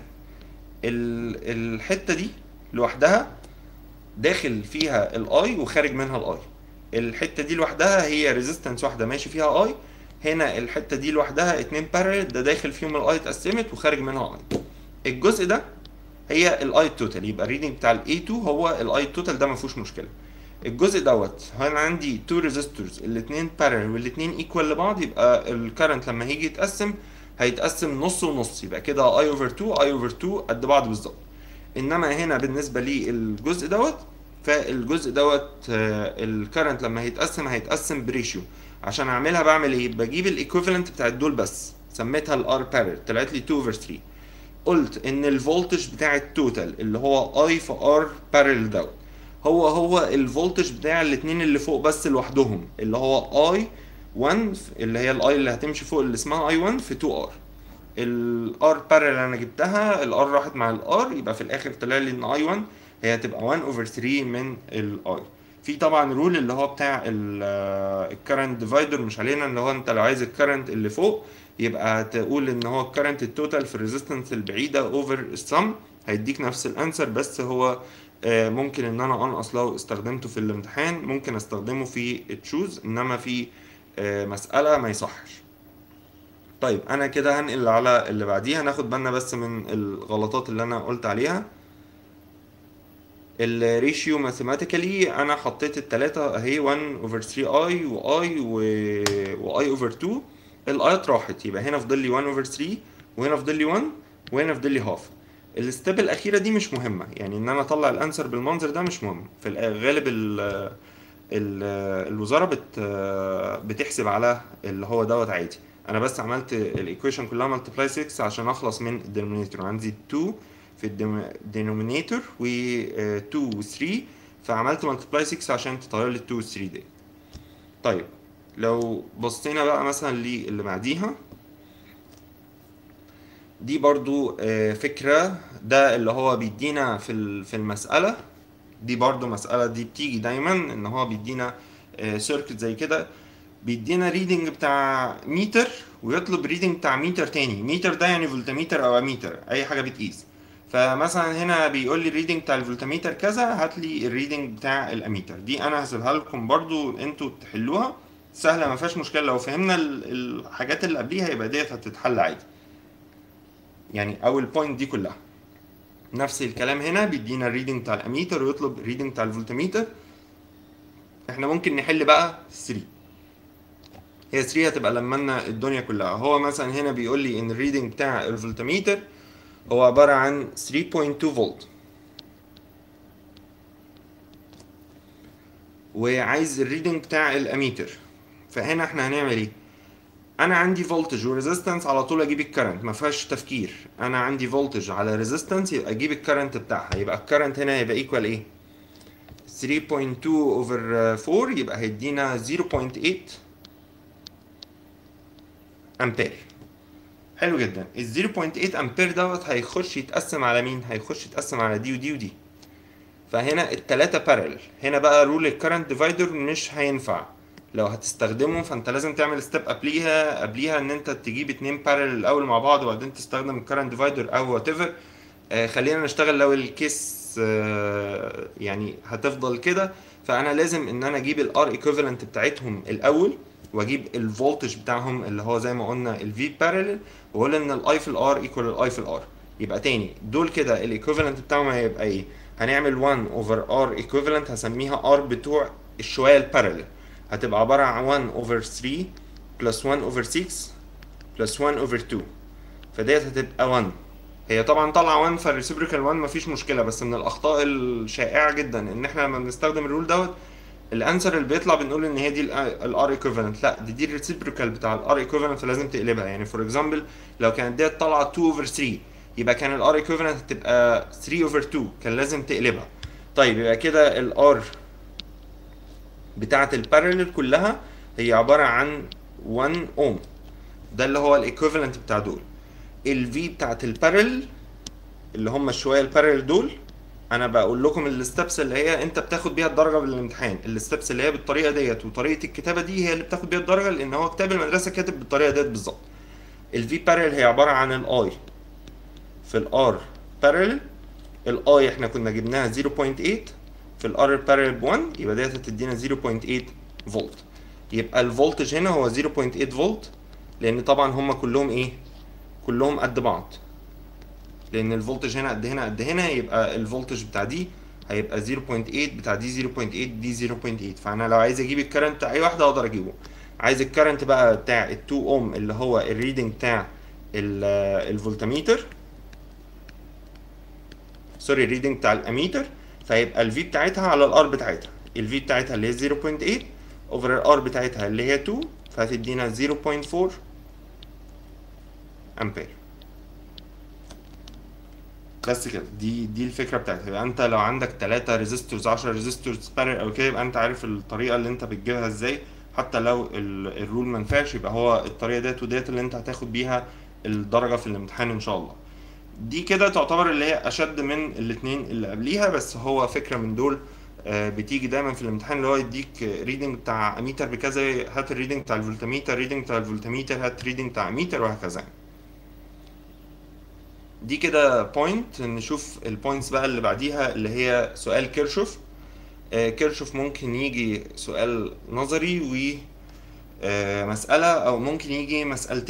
الحته دي لوحدها داخل فيها الاي وخارج منها الاي. الحته دي لوحدها هي ريزيستنس واحده ماشي فيها اي. هنا الحته دي لوحدها اتنين بارل، ده داخل فيهم الاي اتقسمت وخارج منها اي. الجزء ده هي الاي توتال، يبقى الريدنج بتاع الاي اتنين هو الاي توتال، ده ما فيهوش مشكله. الجزء دوت هنا عندي اتنين ريزيستورز الاثنين بارل والاثنين ايكوال لبعض، يبقى الكرنت لما هيجي يتقسم هيتقسم نص ونص، يبقى كده اي اوفر اتنين اي اوفر اتنين قد بعض بالظبط. انما هنا بالنسبه للجزء دوت، فالجزء دوت الكرنت لما هيتقسم هيتقسم بريشيو. عشان اعملها بعمل ايه؟ بجيب الايكويفالنت بتاعت دول بس، سميتها الار بارل، طلعت لي اتنين اوفر تلاتة. قلت ان الفولتج بتاع التوتال اللي هو اي في ار بارل دوت هو هو الفولتج بتاع الاثنين اللي فوق بس لوحدهم، اللي هو اي واحد اللي هي الاي اللي هتمشي فوق اللي اسمها اي واحد في اتنين ار. الار بارل انا جبتها، الار راحت مع الار، يبقى في الاخر طلع لي ان اي واحد هي هتبقى واحد اوفر تلاتة من الاي. في طبعا رول اللي هو بتاع الكرنت ديفايدر، مش علينا، اللي هو انت لو عايز الكرنت اللي فوق يبقى تقول ان هو الكرنت التوتال في الريزيستنس البعيده اوفر السم، هيديك نفس الانسر. بس هو ممكن ان انا انقص لو استخدمته في الامتحان، ممكن استخدمه في تشوز، انما في مساله ما يصحش. طيب انا كده هنقل على اللي بعديها، ناخد بالنا بس من الغلطات اللي انا قلت عليها. الريشيو ماثيماتيكالي انا حطيت التلاتة اهي، واحد اوفر ثري اي واي واي اوفر تو. الايات راحت، يبقى هنا فضل لي واحد اوفر ثري، وهنا فضل لي واحد، وهنا فضل لي هاف. الستيب الاخيره دي مش مهمه، يعني ان انا اطلع الانسر بالمنظر ده مش مهم في الغالب. ال ال الوزاره بت بتحسب على اللي هو دوت عادي. انا بس عملت الايكويشن كلها ملتبلاي ستة عشان اخلص من الدينومينيتور. عندي اتنين في الدينومينيتور و اتنين و ثري، فعملت ملتبلاي ستة عشان تطير لي اتنين و ثري دي. طيب لو بصينا بقى مثلا للي بعديها، دي برضو آه، فكرة. ده اللي هو بيدينا في ال- في المسألة دي، برضو مسألة دي بتيجي دايما ان هو بيدينا سيركت زي كده، بيدينا ريدنج بتاع متر ويطلب ريدنج بتاع متر تاني. متر ده يعني فولتميتر او اميتر، اي حاجة بتقيس. فمثلا هنا بيقول لي الريدنج بتاع الفولتميتر كذا، هات لي الريدنج بتاع الاميتر. دي انا هسيبها لكم برضو انتوا تحلوها، سهلة ما فيهاش مشكلة. لو فهمنا ال- الحاجات اللي قبليها يبقى ديت هتتحل عادي، يعني او البوينت دي كلها. نفس الكلام هنا بيدينا الريدنج بتاع الاميتر ويطلب الريدنج بتاع الفولتميتر. احنا ممكن نحل بقى ثري. هي ثري هتبقى لما لنا الدنيا كلها. هو مثلا هنا بيقول لي ان الريدنج بتاع الفولتميتر هو عبارة عن ثري بوينت تو فولت، وعايز الريدنج بتاع الاميتر. فهنا احنا هنعمل ايه؟ انا عندي فولتج وريزيستنس، على طول اجيب الكرنت، ما فيهاش تفكير. انا عندي فولتج على ريزيستنس، يبقى اجيب الكرنت بتاعها. يبقى الكرنت هنا هيبقى ايكوال ايه؟ ثري بوينت تو اوفر فور، يبقى هيدينا زيرو بوينت ايت امبير. حلو جدا. ال زيرو بوينت ايت امبير دوت هيخش يتقسم على مين؟ هيخش يتقسم على دي ودي ودي. فهنا التلاتة بارل. هنا بقى رول الكرنت ديفايدر مش هينفع لو هتستخدمه، فانت لازم تعمل ستيب قبليها قبليها ان انت تجيب اتنين بارل الاول مع بعض وبعدين تستخدم الكرنت ديفايدر او وات ايفر. آه خلينا نشتغل لو الكيس آه يعني هتفضل كده. فانا لازم ان انا اجيب الار ايكوفالنت بتاعتهم الاول، واجيب الفولتج بتاعهم اللي هو زي ما قلنا الفي بارلل، واقول ان الاي في الار ايكوال الاي في الار. يبقى تاني دول كده الايكوفالنت بتاعهم هيبقى ايه؟ هنعمل واحد اوفر ار ايكوفالنت، هسميها ار بتوع الشويه البارلل، هتبقى عباره عن واحد اوفر ثري بلس واحد اوفر ستة بلس واحد اوفر تو. فديت هتبقى واحد. هي طبعا طالعه واحد، فالريسيبريكال واحد مفيش مشكله، بس من الاخطاء الشائعه جدا ان احنا لما بنستخدم الرول دوت الانسر اللي بيطلع بنقول ان هي دي الار ايكوفالنت. لا، دي دي الريسيبريكال بتاع الار ايكوفالنت، فلازم تقلبها. يعني فور اكزامبل لو كانت ديت طالعه اتنين اوفر ثري، يبقى كان الار ايكوفالنت هتبقى ثري اوفر تو، كان لازم تقلبها. طيب يبقى كده الار بتاعه البارلل كلها هي عباره عن واحد اوم، ده اللي هو الايكوفالنت بتاع دول. الفي بتاعه البارلل اللي هم شويه البارلل دول، انا بقول لكم الستبس اللي هي انت بتاخد بيها الدرجه بالامتحان. الستبس اللي هي بالطريقه ديت وطريقه الكتابه دي هي اللي بتاخد بيها الدرجه، لان هو كتاب المدرسه كاتب بالطريقه ديت بالظبط. الفي بارل هي عباره عن الاي في الار بارل. الاي احنا كنا جبناها زيرو بوينت ايت في الار بارل ب واحد، يبقى ديت هتدينا زيرو بوينت ايت فولت. يبقى الفولتج هنا هو زيرو بوينت ايت فولت، لان طبعا هم كلهم ايه؟ كلهم قد بعض، لان الفولتج هنا قد هنا قد هنا، يبقى الفولتج بتاع دي هيبقى زيرو بوينت ايت، بتاع دي زيرو بوينت ايت، دي زيرو بوينت ايت. فانا لو عايز اجيب الكرنت بتاع اي واحده اقدر اجيبه. عايز الكرنت بقى بتاع ال اتنين اوم اللي هو الريدنج بتاع الفولتميتر، سوري الريدنج بتاع الاميتر، فيبقى الفي بتاعتها على الار بتاعتها. الفي بتاعتها اللي هي زيرو بوينت ايت اوفر الار بتاعتها اللي هي اتنين، فهتدينا زيرو بوينت فور امبير. بس كده، دي دي الفكره بتاعتها. يبقى انت لو عندك تلاتة ريزيستورز عشرة ريزيستورز بارل او كده، يبقى انت عارف الطريقه اللي انت بتجيبها ازاي. حتى لو ال- الرول ما نفعش، يبقى هو الطريقه ديت وديت اللي انت هتاخد بيها الدرجه في الامتحان ان شاء الله. دي كده تعتبر اللي هي اشد من الاتنين اللي قبليها، بس هو فكره من دول آه، بتيجي دايما في الامتحان، اللي هو يديك ريدنج بتاع اميتر بكذا، هات الريدنج بتاع الفولتميتر، ريدنج بتاع الفولتميتر، هات ريدنج بتاع اميتر، وهكذا. دي كده بوينت. نشوف البوينتس بقى اللي بعديها اللي هي سؤال كيرشوف. آه كيرشوف ممكن يجي سؤال نظري ومسألة، أو ممكن يجي مسألتين.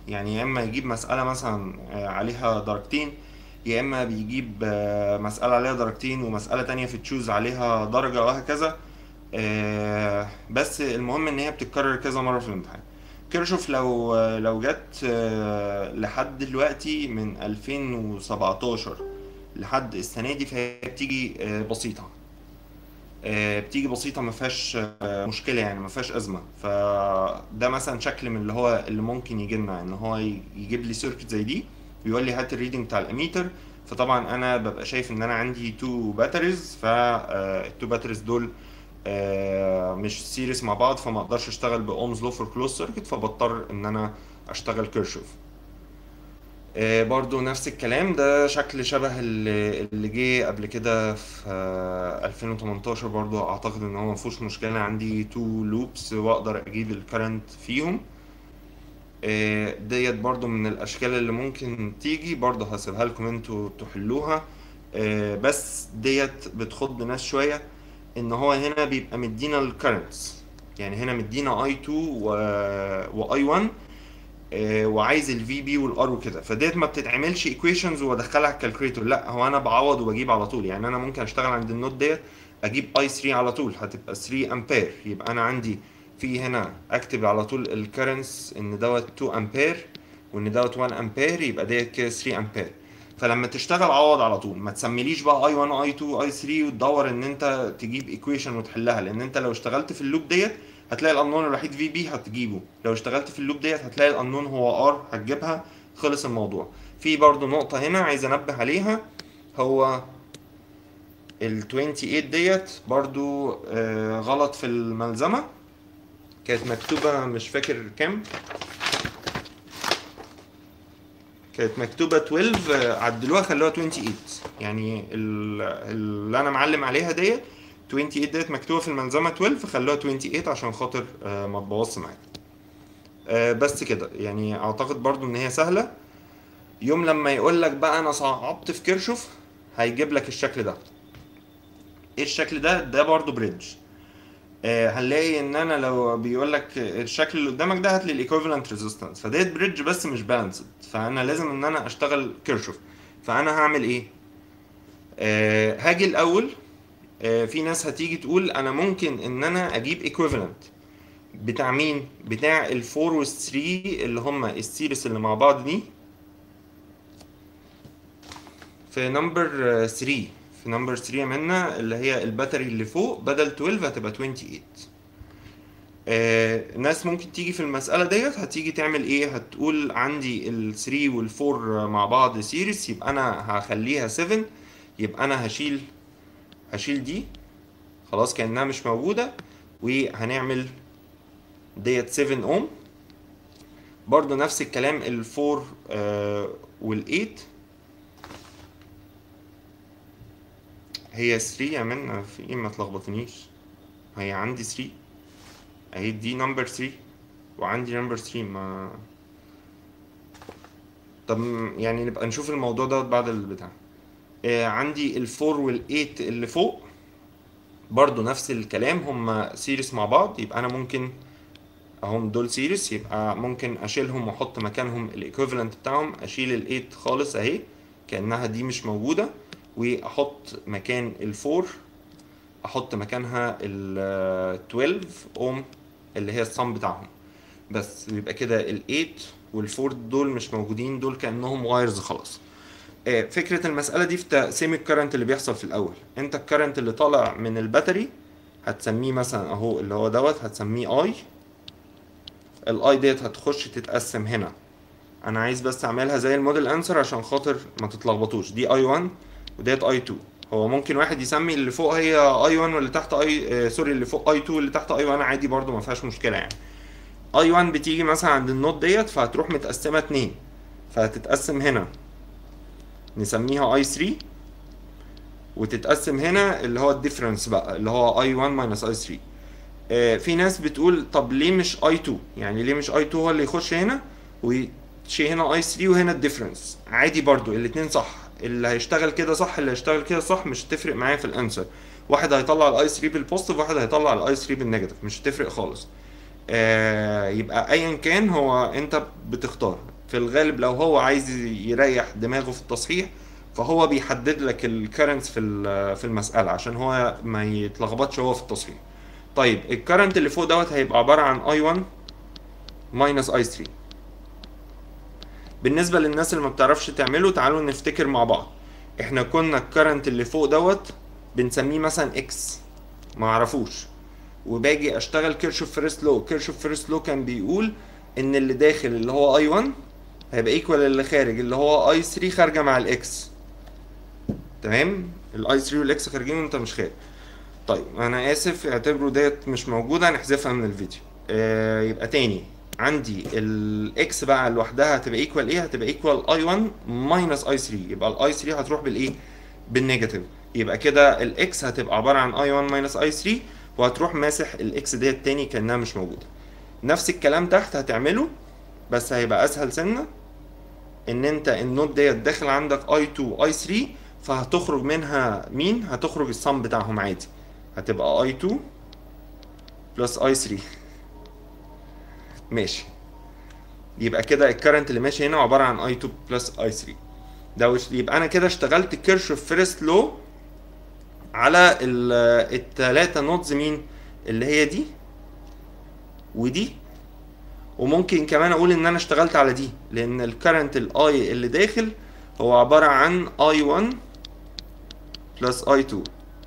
يعني يا اما يجيب مسألة مثلا آه، عليها درجتين، يا اما بيجيب آه، مسألة عليها درجتين ومسألة تانية في تشوز عليها درجة وهكذا. آه، بس المهم ان هي بتتكرر كذا مرة في الامتحان. كيرشوف لو آه، لو جت آه، لحد دلوقتي من ألفين وسبعتاشر لحد السنة دي، فهي بتيجي آه، بسيطة. آه، بتيجي بسيطة، ما فيهاش آه، مشكلة يعني، ما فيهاش أزمة. فده مثلا شكل من اللي هو اللي ممكن يجي لنا، ان هو ي- يجيب لي سيركت زي دي ويقول لي هات الريدنج بتاع الاميتر. فطبعا انا ببقى شايف ان انا عندي تو باتريز، فالتو باتريز دول آه، مش سيريس مع بعض، فما اقدرش اشتغل باومز لو فور كلوز سيركت، فبضطر ان انا اشتغل كيرشوف. آه، برضو نفس الكلام، ده شكل شبه اللي اللي جه قبل كده في آه، ألفين وتمنتاشر. برضو اعتقد ان هو مفيهوش مشكلة، عندي تو لوبس واقدر اجيب الكرنت فيهم. آه، ديت برضو من الاشكال اللي ممكن تيجي، برضو هسيبها لكم انتوا تحلوها. آه، بس ديت بتخض ناس شوية، ان هو هنا بيبقى مدينا الكرنتس، يعني هنا مدينا اي اتنين و واي واحد، آه، وعايز الفي بي والار وكده. فديت ما بتتعملش ايكويشنز وادخلها على الكالكوليتور، لا هو انا بعوض وبجيب على طول. يعني انا ممكن اشتغل عند النوت ديت اجيب اي ثري على طول، هتبقى ثري امبير. يبقى انا عندي في هنا اكتب على طول الكرنس ان دوت تو امبير وان دوت واحد امبير، يبقى ديت كده ثري امبير. فلما تشتغل عوض على طول، ما تسميليش بقى اي واحد اي اتنين اي ثري وتدور ان انت تجيب ايكويشن وتحلها، لان انت لو اشتغلت في اللوب ديت هتلاقي الانون الوحيد في بي هتجيبه، لو اشتغلت في اللوب ديت هتلاقي الانون هو ار هتجيبها، خلص الموضوع. في برضو نقطة هنا عايز انبه عليها، هو ال تمنية وعشرين ديت برضو آه غلط في الملزمة، كانت مكتوبة مش فاكر كام، كانت مكتوبة اتناشر، آه، عدلوها خلوها تمنية وعشرين. يعني ال- اللي انا معلم عليها ديت تمنية وعشرين ديت مكتوبة في الملزمة اتناشر، خلوها تمنية وعشرين عشان خاطر آه ما تبوظش معاك. آه بس كده يعني، اعتقد برضو ان هي سهلة. يوم لما يقول لك بقى انا صعبت في كيرشوف، هيجيب لك الشكل ده. ايه الشكل ده؟ ده برضو بريدج. آه هنلاقي ان انا لو بيقول لك الشكل اللي قدامك ده هات لي الايكويفالنت ريزيستنس، فديت بريدج بس مش بالانسد، فانا لازم ان انا اشتغل كيرشوف. فانا هعمل ايه؟ آه هاجي الاول، آه في ناس هتيجي تقول انا ممكن ان انا اجيب ايكويفالنت بتاع مين؟ بتاع الفور والثري اللي هم السيريس اللي مع بعض دي، في نمبر ثري. في نمبر ثري منا اللي هي الباتري اللي فوق، بدل اتناشر هتبقى تمنية وعشرين. آه ناس ممكن تيجي في المسألة ديت هتيجي تعمل ايه؟ هتقول عندي ال ثري وال فور مع بعض سيريس، يبقى انا هخليها سفن، يبقى انا هشيل هشيل دي خلاص كأنها مش موجودة، وهنعمل ديت سفن اوم. برضو نفس الكلام ال فور آه وال ايت، هي ثري يا من في ايه؟ ما تلخبطنيش، هي عندي ثري اهي، دي نمبر ثري وعندي نمبر ثري. ما طب يعني نبقى نشوف الموضوع ده بعد البتاع. آه عندي الفور والايت اللي فوق برضو نفس الكلام، هما سيريس مع بعض، يبقى انا ممكن اهم دول سيريس، يبقى ممكن اشيلهم واحط مكانهم الايكويفالنت بتاعهم. اشيل الايت خالص اهي كأنها دي مش موجودة، واحط مكان الفور احط مكانها ال اتناشر اوم اللي هي الصم بتاعهم. بس يبقى كده ال تمنية وال اربعة دول مش موجودين، دول كأنهم وايرز خلاص. آه، فكرة المسألة دي في تقسيم الكرنت اللي بيحصل في الأول. أنت الكرنت اللي طالع من الباتري هتسميه مثلا أهو اللي هو دوت، هتسميه أي. الأي ديت هتخش تتقسم هنا، أنا عايز بس أعملها زي الموديل أنسر عشان خاطر ما تتلخبطوش، دي أي واحد وديت أي اتنين. هو ممكن واحد يسمي اللي فوق هي أي واحد واللي تحت أي آه سوري اللي فوق أي اتنين واللي تحت أي واحد، عادي برضو ما فيهاش مشكلة يعني. اي واحد بتيجي مثلا عند النوت ديت فهتروح متقسمه اتنين، فهتتقسم هنا نسميها اي ثري، وتتقسم هنا اللي هو الديفرنس بقى اللي هو اي واحد ماينس اي ثري. آه في ناس بتقول طب ليه مش اي اتنين؟ يعني ليه مش اي اتنين هو اللي يخش هنا ويشي هنا اي ثري وهنا الديفرنس؟ عادي برضو الاتنين صح، اللي هيشتغل كده صح اللي هيشتغل كده صح، مش هتفرق معايا في الانسر. واحد هيطلع الاي ثري بالبوزيتيف واحد هيطلع الاي ثري بالنيجاتيف، مش هتفرق خالص. آه يبقى ايا كان هو انت بتختار. في الغالب لو هو عايز يريح دماغه في التصحيح فهو بيحدد لك الكرنتس في في المساله عشان هو ما يتلخبطش هو في التصحيح. طيب الكرنت اللي فوق دوت هيبقى عباره عن اي واحد ماينس اي ثلاثة. بالنسبه للناس اللي ما بتعرفش تعمله تعالوا نفتكر مع بعض. احنا كنا الكرنت اللي فوق دوت بنسميه مثلا اكس، ما اعرفوش، وباجي اشتغل كيرشوف فيرست لو. كيرشوف فيرست لو كان بيقول ان اللي داخل اللي هو اي واحد هيبقى ايكوال اللي خارج اللي هو اي ثلاثة خارجه مع الاكس. تمام، الاي ثلاثة والاكس خارجين وانت مش خارج. طيب انا اسف، اعتبروا ديت مش موجوده، هنحذفها من الفيديو. آه يبقى تاني عندي الاكس بقى لوحدها هتبقى ايكوال ايه؟ هتبقى ايكوال اي واحد ماينس اي ثلاثة. يبقى الاي ثلاثة هتروح بالايه؟ بالنيجاتيف. يبقى كده الاكس هتبقى عباره عن اي واحد ماينس اي ثلاثة، وهتروح ماسح الاكس ديت تاني كانها مش موجوده. نفس الكلام تحت هتعمله بس هيبقى اسهل سنه، ان انت النود ديت داخل عندك اي اتنين اي ثلاثة، فهتخرج منها مين؟ هتخرج الصم بتاعهم عادي، هتبقى اي اتنين بلس اي ثلاثة. ماشي، يبقى كده الكرنت اللي ماشي هنا عباره عن اي اتنين بلس اي ثلاثة. ده يبقى انا كده اشتغلت كيرشوف فيرست لو على الثلاثه نودز، مين؟ اللي هي دي ودي، وممكن كمان اقول ان انا اشتغلت على دي لان الكرنت الاي اللي داخل هو عباره عن اي واحد بلس اي اتنين.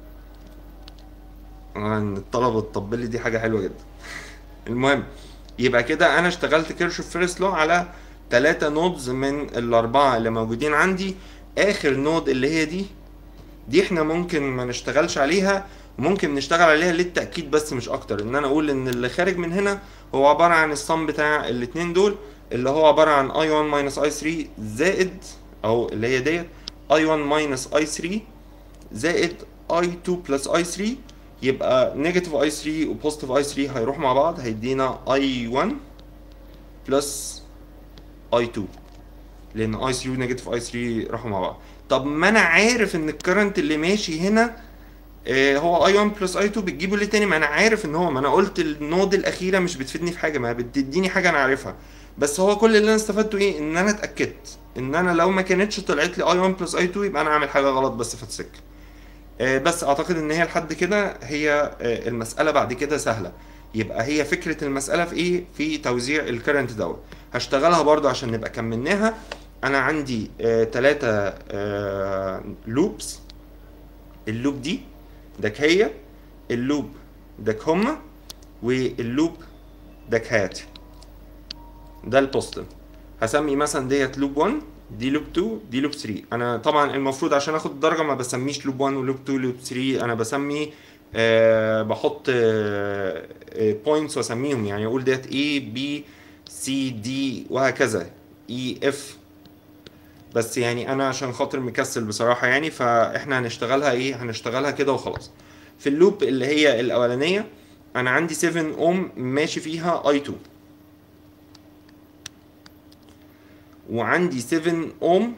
ان الطلبه تطبل لي دي حاجه حلوه جدا. المهم يبقى كده انا اشتغلت كيرشوف فيرست لو على ثلاثة نودز من الاربعه اللي موجودين عندي. اخر نود اللي هي دي دي احنا ممكن ما نشتغلش عليها، ممكن نشتغل عليها للتاكيد بس مش اكتر، ان انا اقول ان اللي خارج من هنا هو عباره عن الصم بتاع الاثنين دول اللي هو عباره عن اي واحد ماينس اي ثلاثة زائد او اللي هي ديت اي واحد ماينس اي ثلاثة زائد اي اتنين بلس اي ثلاثة. يبقى نيجاتيف اي ثلاثة وبوزيتيف اي ثلاثة هيروحوا مع بعض، هيدينا اي واحد بلس اي اتنين، لان اي ثلاثة ونيجاتيف اي ثلاثة راحوا مع بعض. طب ما انا عارف ان الكرنت اللي ماشي هنا آه هو اي واحد بلس اي اتنين، بتجيبه ليه تاني؟ ما انا عارف ان هو، ما انا قلت النود الاخيره مش بتفيدني في حاجه، ما بتديني حاجه انا عارفها، بس هو كل اللي انا استفدته ايه؟ ان انا اتاكدت ان انا لو ما كانتش طلعت لي اي واحد بلس اي اتنين يبقى انا عامل حاجه غلط بس في السكه. آه بس اعتقد ان هي لحد كده هي آه المساله بعد كده سهله. يبقى هي فكره المساله في ايه؟ في توزيع الكرنت دوت. هشتغلها برضو عشان نبقى كملناها. انا عندي ثلاثة آه لوبس، اللوب دي دك هي، اللوب دك هما، واللوب دك هات. ده البوزيتيف. هسمي مثلا ديت لوب واحد، دي لوب اتنين، دي لوب ثلاثة. انا طبعا المفروض عشان اخد الدرجه ما بسميش لوب واحد ولوب اتنين ولوب ثلاثة، انا بسمي آه بحط آه بوينتس واسميهم، يعني اقول ديت A B C D وهكذا E F. بس يعني انا عشان خاطر مكسل بصراحه يعني، فاحنا هنشتغلها ايه؟ هنشتغلها كده وخلاص. في اللوب اللي هي الاولانيه انا عندي سبعة اوم ماشي فيها اي اتنين، وعندي سبعة اوم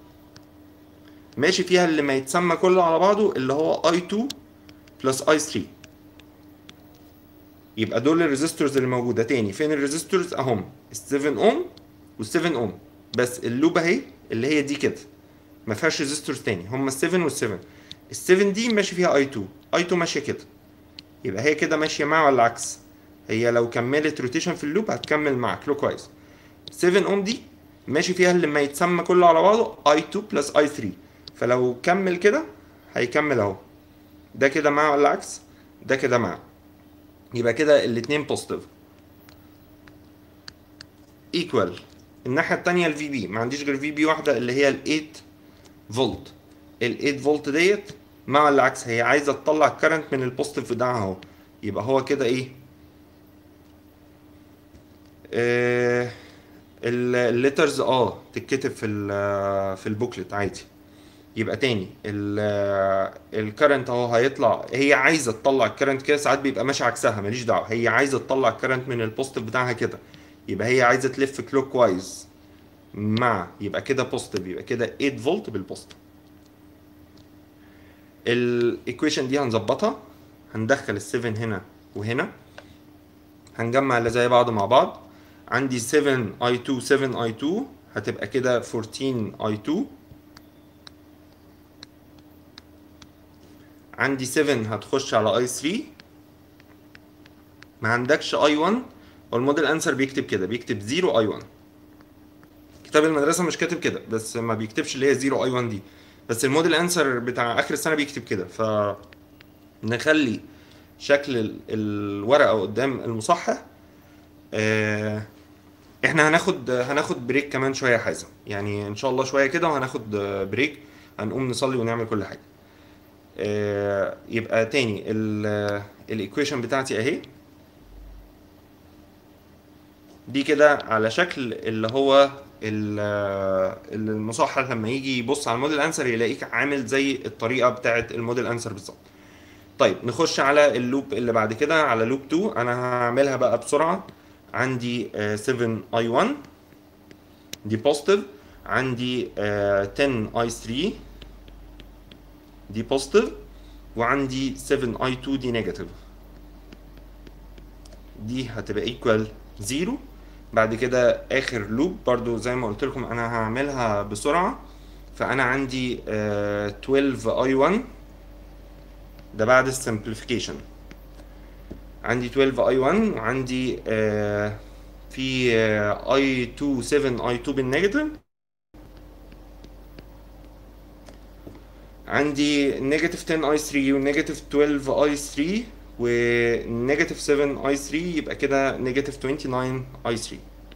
ماشي فيها اللي ما يتسمى كله على بعضه اللي هو اي اتنين بلس اي ثلاثة. يبقى دول الريزيستورز اللي موجوده. تاني فين الريزيستورز؟ اهم ال سبعة اوم وال سبعة اوم، بس اللوب اهي اللي هي دي كده ما فيهاش ريزيستورز تاني، هم ال سبعة وال سبعة. ال سبعة دي ماشي فيها اي اتنين، اي اتنين ماشيه كده، يبقى هي كده ماشيه مع ولا عكس؟ هي لو كملت روتيشن في اللوب هتكمل مع كلوك وايز. سبعة اوم دي ماشي فيها اللي ما يتسمى كله على بعضه اي اتنين بلس اي ثلاثة، فلو كمل كده هيكمل اهو، ده كده مع ولا عكس؟ ده كده مع، يبقى كده الاتنين بوزيتيف ايكوال. الناحيه التانيه الفي بي ما عنديش غير في بي واحده اللي هي ال تمانية فولت. ال تمانية فولت ديت مع ولا عكس؟ هي عايزه تطلع الكرنت من البوزيتيف بتاعها اهو، يبقى هو كده ايه؟ آه الليترز اه تتكتب في ال في البوكلت عادي. يبقى تاني الكرنت اهو هيطلع، هي عايزه تطلع الكرنت كده، ساعات بيبقى ماشي عكسها ماليش دعوه، هي عايزه تطلع الكرنت من البوزيتيف بتاعها كده، يبقى هي عايزه تلف كلوك وايز مع، يبقى كده بوزيتيف، يبقى كده تمانية فولت بالبوزيتيف. الايكويشن دي هنظبطها، هندخل ال سبعة هنا وهنا، هنجمع اللي زي بعض مع بعض. عندي سبعة اي اتنين سبعة اي اتنين هتبقى كده أربعتاشر اي اتنين. عندي سبعة هتخش على اي تلاتة. ما عندكش اي واحد. والموديل انسر بيكتب كده، بيكتب صفر اي واحد. كتاب المدرسه مش كاتب كده، بس ما بيكتبش اللي هي صفر اي واحد دي. بس الموديل انسر بتاع اخر السنه بيكتب كده. ف نخلي شكل ال- الورقه قدام المصحح. آه، احنا هناخد هناخد بريك كمان شويه يا حازم، يعني ان شاء الله شويه كده وهناخد بريك. هنقوم نصلي ونعمل كل حاجه. آه، يبقى تاني الايكويشن بتاعتي اهي. دي كده على شكل اللي هو ال- اللي المصحح لما يجي يبص على الموديل انسر يلاقيك عامل زي الطريقه بتاعه الموديل انسر بالظبط. طيب نخش على اللوب اللي بعد كده، على لوب اتنين. انا هعملها بقى بسرعه. عندي آه، سبعة اي واحد دي بوزيتيف. عندي آه، عشرة اي تلاتة دي بوزيتيف. وعندي سبعة اي اتنين دي نيجاتيف. دي هتبقى ايكوال صفر. بعد كده اخر لوب برضو زي ما قلت لكم انا هعملها بسرعه. فانا عندي آه، اتناشر اي واحد ده بعد السمبليفيكيشن. عندي اتناشر اي واحد وعندي آه، في اي اتنين سبعة اي اتنين بالنيجاتيف. عندي نيجاتيف عشرة اي تلاتة ونيجاتيف اتناشر اي تلاتة ونيجاتيف سبعة اي تلاتة، يبقى كده نيجاتيف تسعة وعشرين اي تلاتة.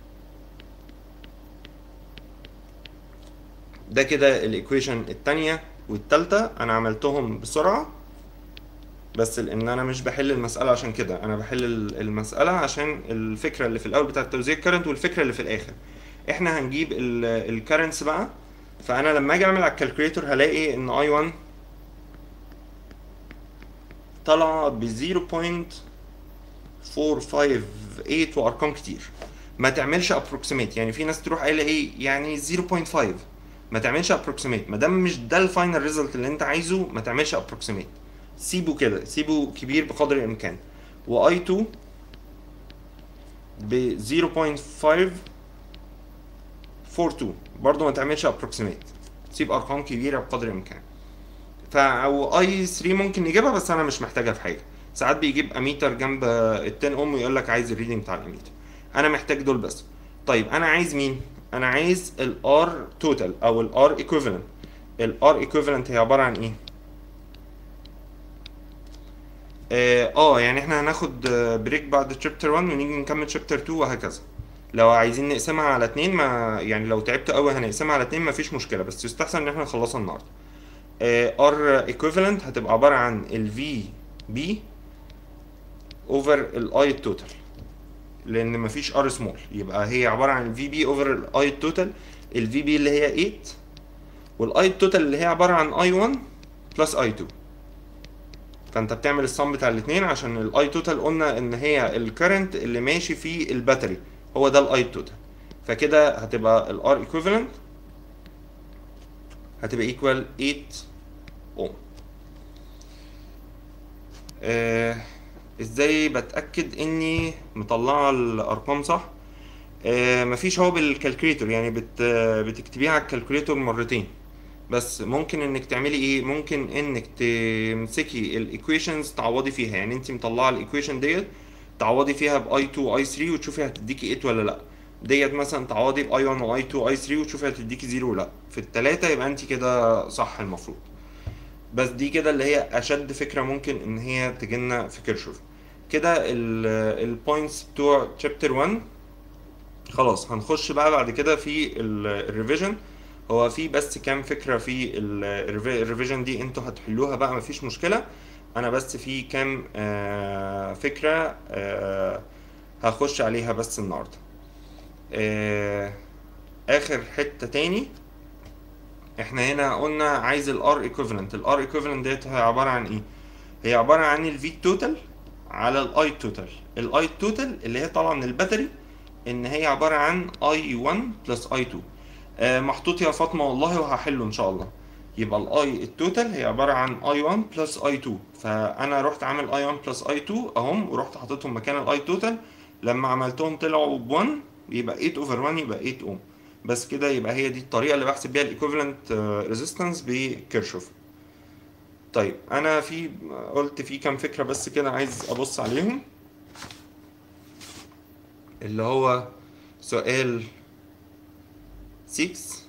ده كده الايكويشن التانية والتالتة. انا عملتهم بسرعة بس لان انا مش بحل المسألة عشان كده، انا بحل ال- المسألة عشان الفكرة اللي في الاول بتاعة توزيع الكرنت والفكرة اللي في الاخر. احنا هنجيب الكرنتس بقى. فانا لما اجي اعمل على الكالكوليتور هلاقي ان اي واحد طالعة ب صفر فاصلة أربعة خمسة تمانية وارقام كتير. ما تعملش ابروكسيميت، يعني في ناس تروح قايله ايه يعني صفر فاصلة خمسة. ما تعملش ابروكسيميت ما دام مش ده الفاينل ريزلت اللي انت عايزه. ما تعملش ابروكسيميت، سيبه كده، سيبه كبير بقدر الامكان. واي اتنين ب صفر فاصلة خمسة أربعة اتنين برضه ما تعملش ابروكسيميت، سيب ارقام كبيره بقدر الامكان. فا او اي تلاتة ممكن نجيبها بس انا مش محتاجها في حاجه. ساعات بيجيب اميتر جنب ال عشرة اوم ويقول لك عايز الريدنج بتاع الاميتر. انا محتاج دول بس. طيب انا عايز مين؟ انا عايز الار توتال او الار ايكويفالنت. الار ايكويفالنت هي عباره عن ايه؟ اه آه، يعني احنا هناخد بريك بعد شابتر واحد ونيجي نكمل شابتر اتنين وهكذا. لو عايزين نقسمها على اتنين، ما يعني لو تعبت قوي هنقسمها على اتنين مفيش مشكله، بس يستحسن ان احنا نخلصها النهارده. ار ايكويفالنت هتبقى عباره عن الفي بي اوفر الاي التوتال، لان مفيش ار سمول، يبقى هي عباره عن الفي بي اوفر الاي التوتال. الفي بي اللي هي تمانية والاي التوتال اللي هي عباره عن اي واحد بلس اي اتنين. فانت بتعمل الصم بتاع الاثنين عشان الاي توتال قلنا ان هي الكرنت اللي ماشي في الباتري، هو ده الاي توتال. فكده هتبقى الار ايكويفالنت هتبقى ايكوال تمانية اوم. آه ازاي بتاكد اني مطلعه الارقام صح؟ آه مفيش، هو بالكالكوليتور، يعني بت بتكتبيها على الكالكوليتور مرتين. بس ممكن انك تعملي ايه، ممكن انك تمسكي الايكويشنز تعوضي فيها. يعني انت مطلعه الايكويشن ديت تعوضي فيها باي اتنين واي تلاتة وتشوفي هتديكي تمانية ولا لا. ديت مثلا تعوضي باي واحد واي اتنين واي تلاتة وتشوفي هتديكي صفر ولا لا. في التلاتة يبقى انت كده صح المفروض. بس دي كده اللي هي اشد فكره ممكن ان هي تجيلنا في كيرشوف. كده البوينتس بتوع شابتر واحد خلاص. هنخش بقى بعد كده في الريفيجن. هو في بس كام فكرة في الريفيجن دي انتوا هتحلوها بقى مفيش مشكلة. انا بس في كام آه فكرة آه هخش عليها بس النهاردة. آه اخر حتة تاني، احنا هنا قلنا عايز الار ايكويفالنت. الار ايكويفالنت ديت هي عبارة عن ايه؟ هي عبارة عن الفي توتال على الاي توتال. الاي توتال اللي هي طالعة من الباتري ان هي عبارة عن اي واحد بلس اي اتنين. آه محطوط يا فاطمة والله وهحله ان شاء الله. يبقى الاي التوتال هي عبارة عن اي واحد بلس اي اتنين. فانا رحت عامل اي واحد بلس اي اتنين اهم ورحت حاططهم مكان الاي توتال. لما عملتهم طلعوا ب واحد، يبقى تمانية اوفر واحد يبقى تمانية اوم. بس كده يبقى هي دي الطريقه اللي بحسب بيها الايكوفالنت ريزيستنس بكيرشوف. طيب انا في قلت في كام فكره بس كده عايز ابص عليهم، اللي هو سؤال ستة.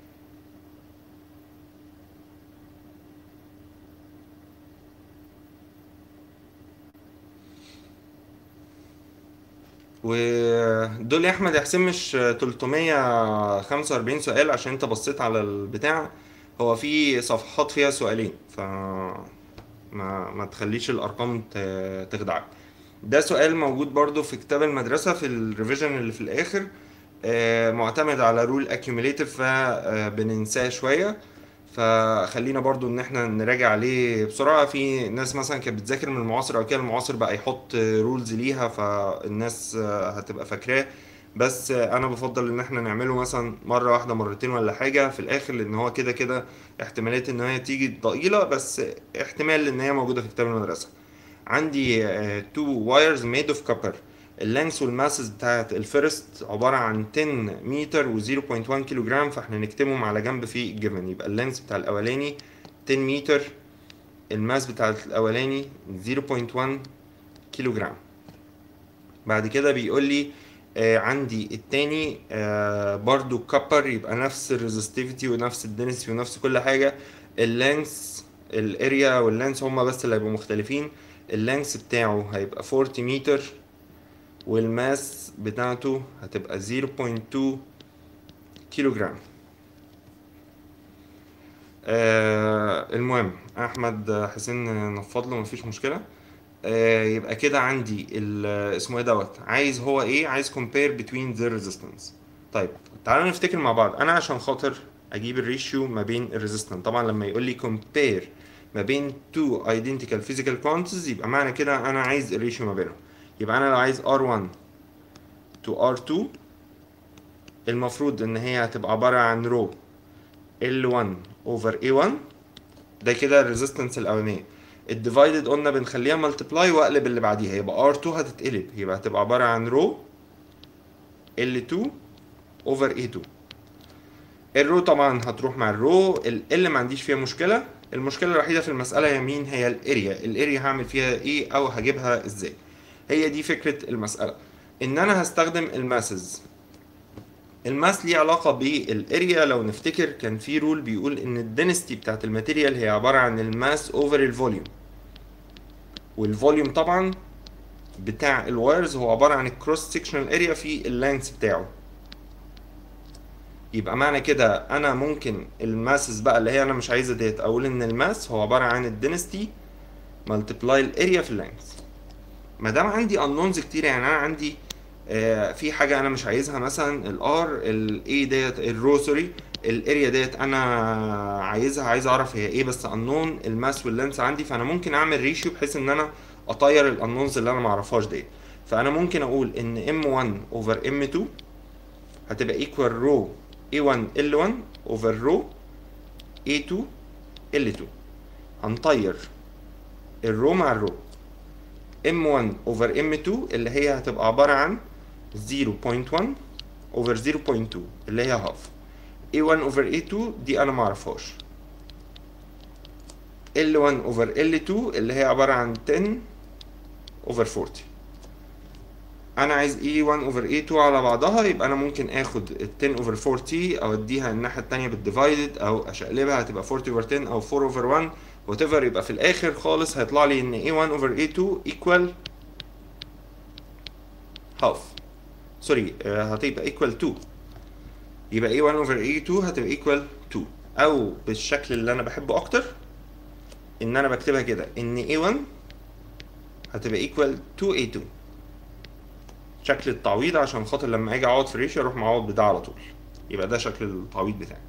ودول يا احمد يا حسين مش تلتمية وخمسة وأربعين سؤال عشان انت بصيت على البتاع، هو في صفحات فيها سؤالين، ف ما ما تخليش الارقام ت- تخدعك. ده سؤال موجود برضو في كتاب المدرسة في الريفيجن اللي في الاخر، آه، معتمد على رول اكيوميليتيف فبننساه شوية، فخلينا برضو ان احنا نراجع عليه بسرعة. في ناس مثلا كانت بتذاكر من المعاصر او كده، المعاصر بقى يحط رولز ليها فالناس آه، هتبقى فاكراه، بس آه، انا بفضل ان احنا نعمله مثلا مرة واحدة مرتين ولا حاجة في الاخر، لان هو كده كده احتمالية ان هي تيجي ضئيلة، بس احتمال ان هي موجودة في كتاب المدرسة. عندي تو وايرز ميد اوف كوبر، اللينس والماسز بتاعت الفيرست عبارة عن عشرة متر و صفر فاصلة واحد كيلو جرام، فاحنا نكتبهم على جنب في الجيفن. يبقى اللينس بتاع الاولاني عشرة متر، الماس بتاع الاولاني صفر فاصلة واحد كيلو جرام. بعد كده بيقول لي آه عندي التاني آه برضو كابر، يبقى نفس الريزستيفيتي ونفس الدنسيتي ونفس كل حاجة. اللينس الاريا واللينس هما بس اللي هيبقوا مختلفين، اللينس بتاعه هيبقى أربعين متر، والماس بتاعته هتبقى صفر فاصلة اتنين كيلو جرام. آه المهم احمد حسين نفض له مفيش مشكله. آه يبقى كده عندي ال- اسمه ايه دوت، عايز هو ايه، عايز compare between the resistance. طيب تعالوا نفتكر مع بعض. انا عشان خاطر اجيب الريشيو ما بين الريزيستنس، طبعا لما يقول لي compare ما بين two identical physical quantities يبقى معنى كده انا عايز الريشيو ما بينهم. يبقى انا لو عايز آر واحد to آر اتنين، المفروض ان هي هتبقى عبارة عن رو إل واحد over إيه واحد، ده كده الريزيستنس الاولانيه. الديفايدد قلنا بنخليها ملتبلاي واقلب اللي بعديها، يبقى آر اتنين هتتقلب، يبقى هتبقى عباره عن رو إل اتنين over إيه اتنين. الرو طبعا هتروح مع الرو، ال L ما عنديش فيها مشكله. المشكله الوحيده في المساله هي مين؟ هي الاريا. الاريا هعمل فيها ايه او هجيبها ازاي؟ هي دي فكره المساله، ان انا هستخدم الماسز. الماس ليه علاقة بالاريا. لو نفتكر كان في رول بيقول ان الدنستي بتاعت الماتيريال هي عبارة عن الماس اوفر الفوليوم، والفوليوم طبعا بتاع الوايرز هو عبارة عن الكروس سيكشنال اريا في اللانس بتاعه. يبقى معنى كده انا ممكن الماسز بقى اللي هي انا مش عايزها ديت، اقول ان الماس هو عبارة عن الدنستي ملتبلاي الاريا في اللانس. ما دام عندي انونز كتير، يعني انا عندي آه في حاجه انا مش عايزها، مثلا الار الاي ديت الرو سوري الاريا ديت انا عايزها، عايز اعرف هي ايه، بس انون الماس واللينس عندي، فانا ممكن اعمل ريشيو بحيث ان انا اطير الانونز اللي انا معرفهاش ديت. فانا ممكن اقول ان ام واحد اوفر ام اتنين هتبقى ايكوال رو إيه واحد إل واحد اوفر رو إيه اتنين إل اتنين. هنطير الرو مع الرو، ام واحد اوفر ام اتنين اللي هي هتبقى عبارة عن صفر فاصلة واحد اوفر صفر فاصلة اتنين اللي هي هاف. إيه واحد اوفر إيه اتنين دي انا معرفهاش. إل واحد اوفر إل اتنين اللي هي عبارة عن عشرة اوفر أربعين. انا عايز إيه واحد اوفر إيه اتنين على بعضها، يبقى انا ممكن اخد ال عشرة اوفر أربعين او اديها الناحية التانية بالديفايدد، او اشقلبها هتبقى أربعين اوفر عشرة او أربعة اوفر واحد وات ايفر. يبقى في الاخر خالص هيطلع لي ان إيه واحد اوفر إيه اتنين ايكوال هاف، سوري هتبقى ايكوال اتنين. يبقى إيه واحد اوفر إيه اتنين هتبقى ايكوال اتنين، او بالشكل اللي انا بحبه اكتر ان انا بكتبها كده ان إيه واحد هتبقى ايكوال اتنين إيه اتنين، شكل التعويض عشان خاطر لما اجي اعوض في الريشيو اروح معوض بده على طول. يبقى ده شكل التعويض بتاعي.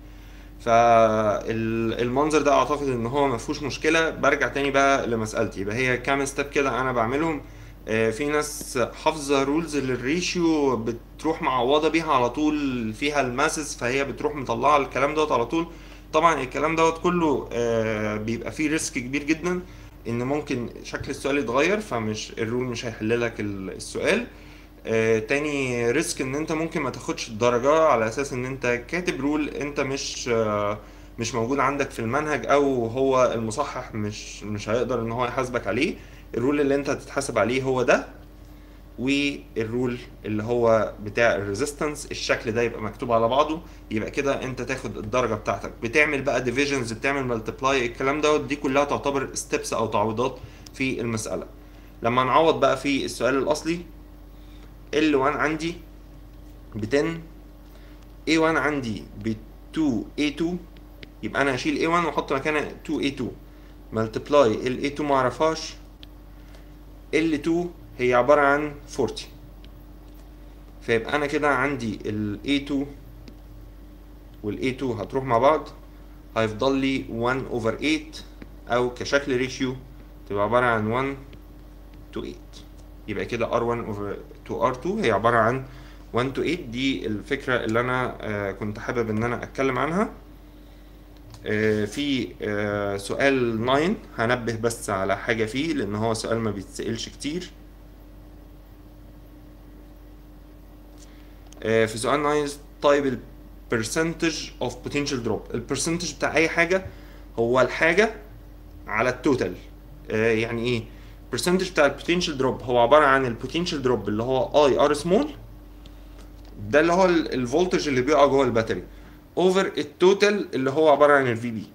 فالمنظر ده اعتقد ان هو ما فيهوش مشكله. برجع تاني بقى لمسالتي، يبقى هي كام ستيب كده انا بعملهم. آه، في ناس حافظه رولز للريشيو بتروح معوضه بيها على طول فيها الماسس، فهي بتروح مطلعه الكلام دوت على طول. طبعا الكلام دوت كله آه، بيبقى فيه ريسك كبير جدا ان ممكن شكل السؤال يتغير، فمش الرول مش هيحل لك السؤال. آه تاني ريسك ان انت ممكن ما تاخدش الدرجة على اساس ان انت كاتب رول انت مش آه مش موجود عندك في المنهج، او هو المصحح مش مش هيقدر ان هو يحاسبك عليه. الرول اللي انت هتتحاسب عليه هو ده، والرول اللي هو بتاع الريزيستنس الشكل ده يبقى مكتوب على بعضه، يبقى كده انت تاخد الدرجه بتاعتك. بتعمل بقى ديفيجنز، بتعمل ملتبلاي، الكلام دوت دي كلها تعتبر ستيبس او تعويضات في المساله. لما نعوض بقى في السؤال الاصلي، ال واحد عندي ب عشرة، إيه واحد عندي ب اتنين إيه اتنين، يبقى انا هشيل إيه واحد واحط مكانها اتنين إيه اتنين ملتبلاي ال إيه اتنين ما اعرفهاش، ال اتنين هي عباره عن أربعين، فيبقى انا كده عندي ال إيه اتنين وال إيه اتنين هتروح مع بعض، هيفضل لي واحد over تمانية، او كشكل ريشيو تبقى عبارة عن واحد to تمانية. يبقى كده آر واحد over to آر اتنين هي عبارة عن واحد to تمانية. دي الفكرة اللي انا آه كنت حابب ان انا اتكلم عنها. آه في آه سؤال تسعة هنبه بس على حاجة فيه لان هو سؤال ما بيتسألش كتير. آه في سؤال تسعة طيب ال percentage of potential drop، البرسنتج بتاع اي حاجة هو الحاجة على التوتال. آه يعني ايه percentage بتاع البوتنشال دروب؟ هو عبارة عن البوتنشال دروب اللي هو اي ار سمول، ده اللي هو الفولتج اللي بيقع جوه الباتري، اوفر التوتال اللي هو عبارة عن الفي بي.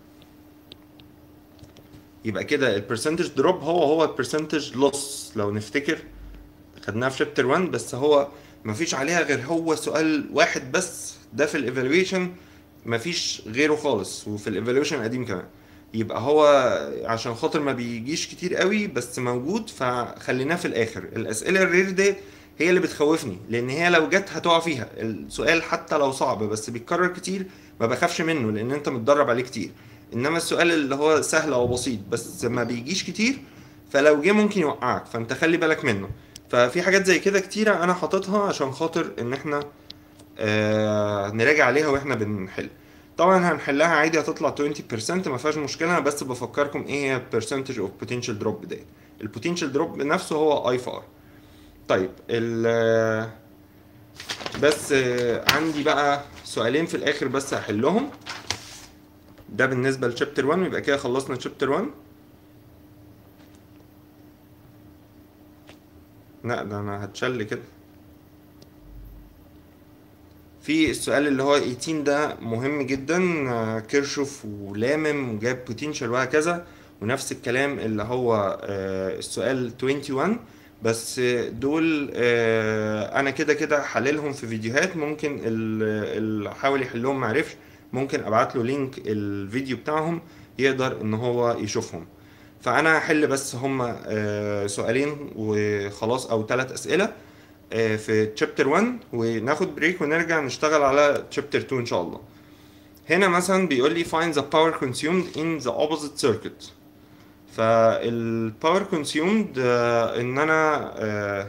يبقى كده البرسنتج دروب هو هو البرسنتج لوس، لو نفتكر خدناها في شابتر واحد، بس هو مفيش عليها غير هو سؤال واحد بس، ده في الايفالويشن مفيش غيره خالص، وفي الايفالويشن القديم كمان. يبقى هو عشان خاطر ما بيجيش كتير قوي بس موجود فخليناه في الاخر. الاسئله الرير دي هي اللي بتخوفني، لان هي لو جت هتقع فيها. السؤال حتى لو صعب بس بيتكرر كتير ما بخافش منه لان انت متدرب عليه كتير. انما السؤال اللي هو سهل او بسيط بس ما بيجيش كتير، فلو جه ممكن يوقعك، فانت خلي بالك منه. ففي حاجات زي كده كتيرة انا حاططها عشان خاطر ان احنا آه نراجع عليها واحنا بنحل. طبعا هنحلها عادي هتطلع عشرين بالمية ما فيهاش مشكله، بس بفكركم ايه هي percentage of potential drop ده. البوتنشال دروب نفسه هو اي في ار. طيب ال بس آه عندي بقى سؤالين في الاخر بس هحلهم، ده بالنسبه لشابتر واحد. يبقى كده خلصنا شابتر واحد. لا ده انا هتشل كده. في السؤال اللي هو تمنتاشر ده مهم جدا، آه، كيرشوف ولامم وجاب بوتنشال وهكذا، ونفس الكلام اللي هو آه، السؤال واحد وعشرين. بس آه، دول آه، انا كده كده حللهم في فيديوهات، ممكن اللي حاول يحلهم معرفش ممكن ابعت له لينك الفيديو بتاعهم يقدر ان هو يشوفهم. فانا هحل بس هما آه، سؤالين وخلاص او ثلاث اسئله في تشابتر واحد، وناخد بريك ونرجع نشتغل على تشابتر اتنين ان شاء الله. هنا مثلا بيقول لي find the power consumed in the opposite circuit. فالباور consumed آه ان انا اه,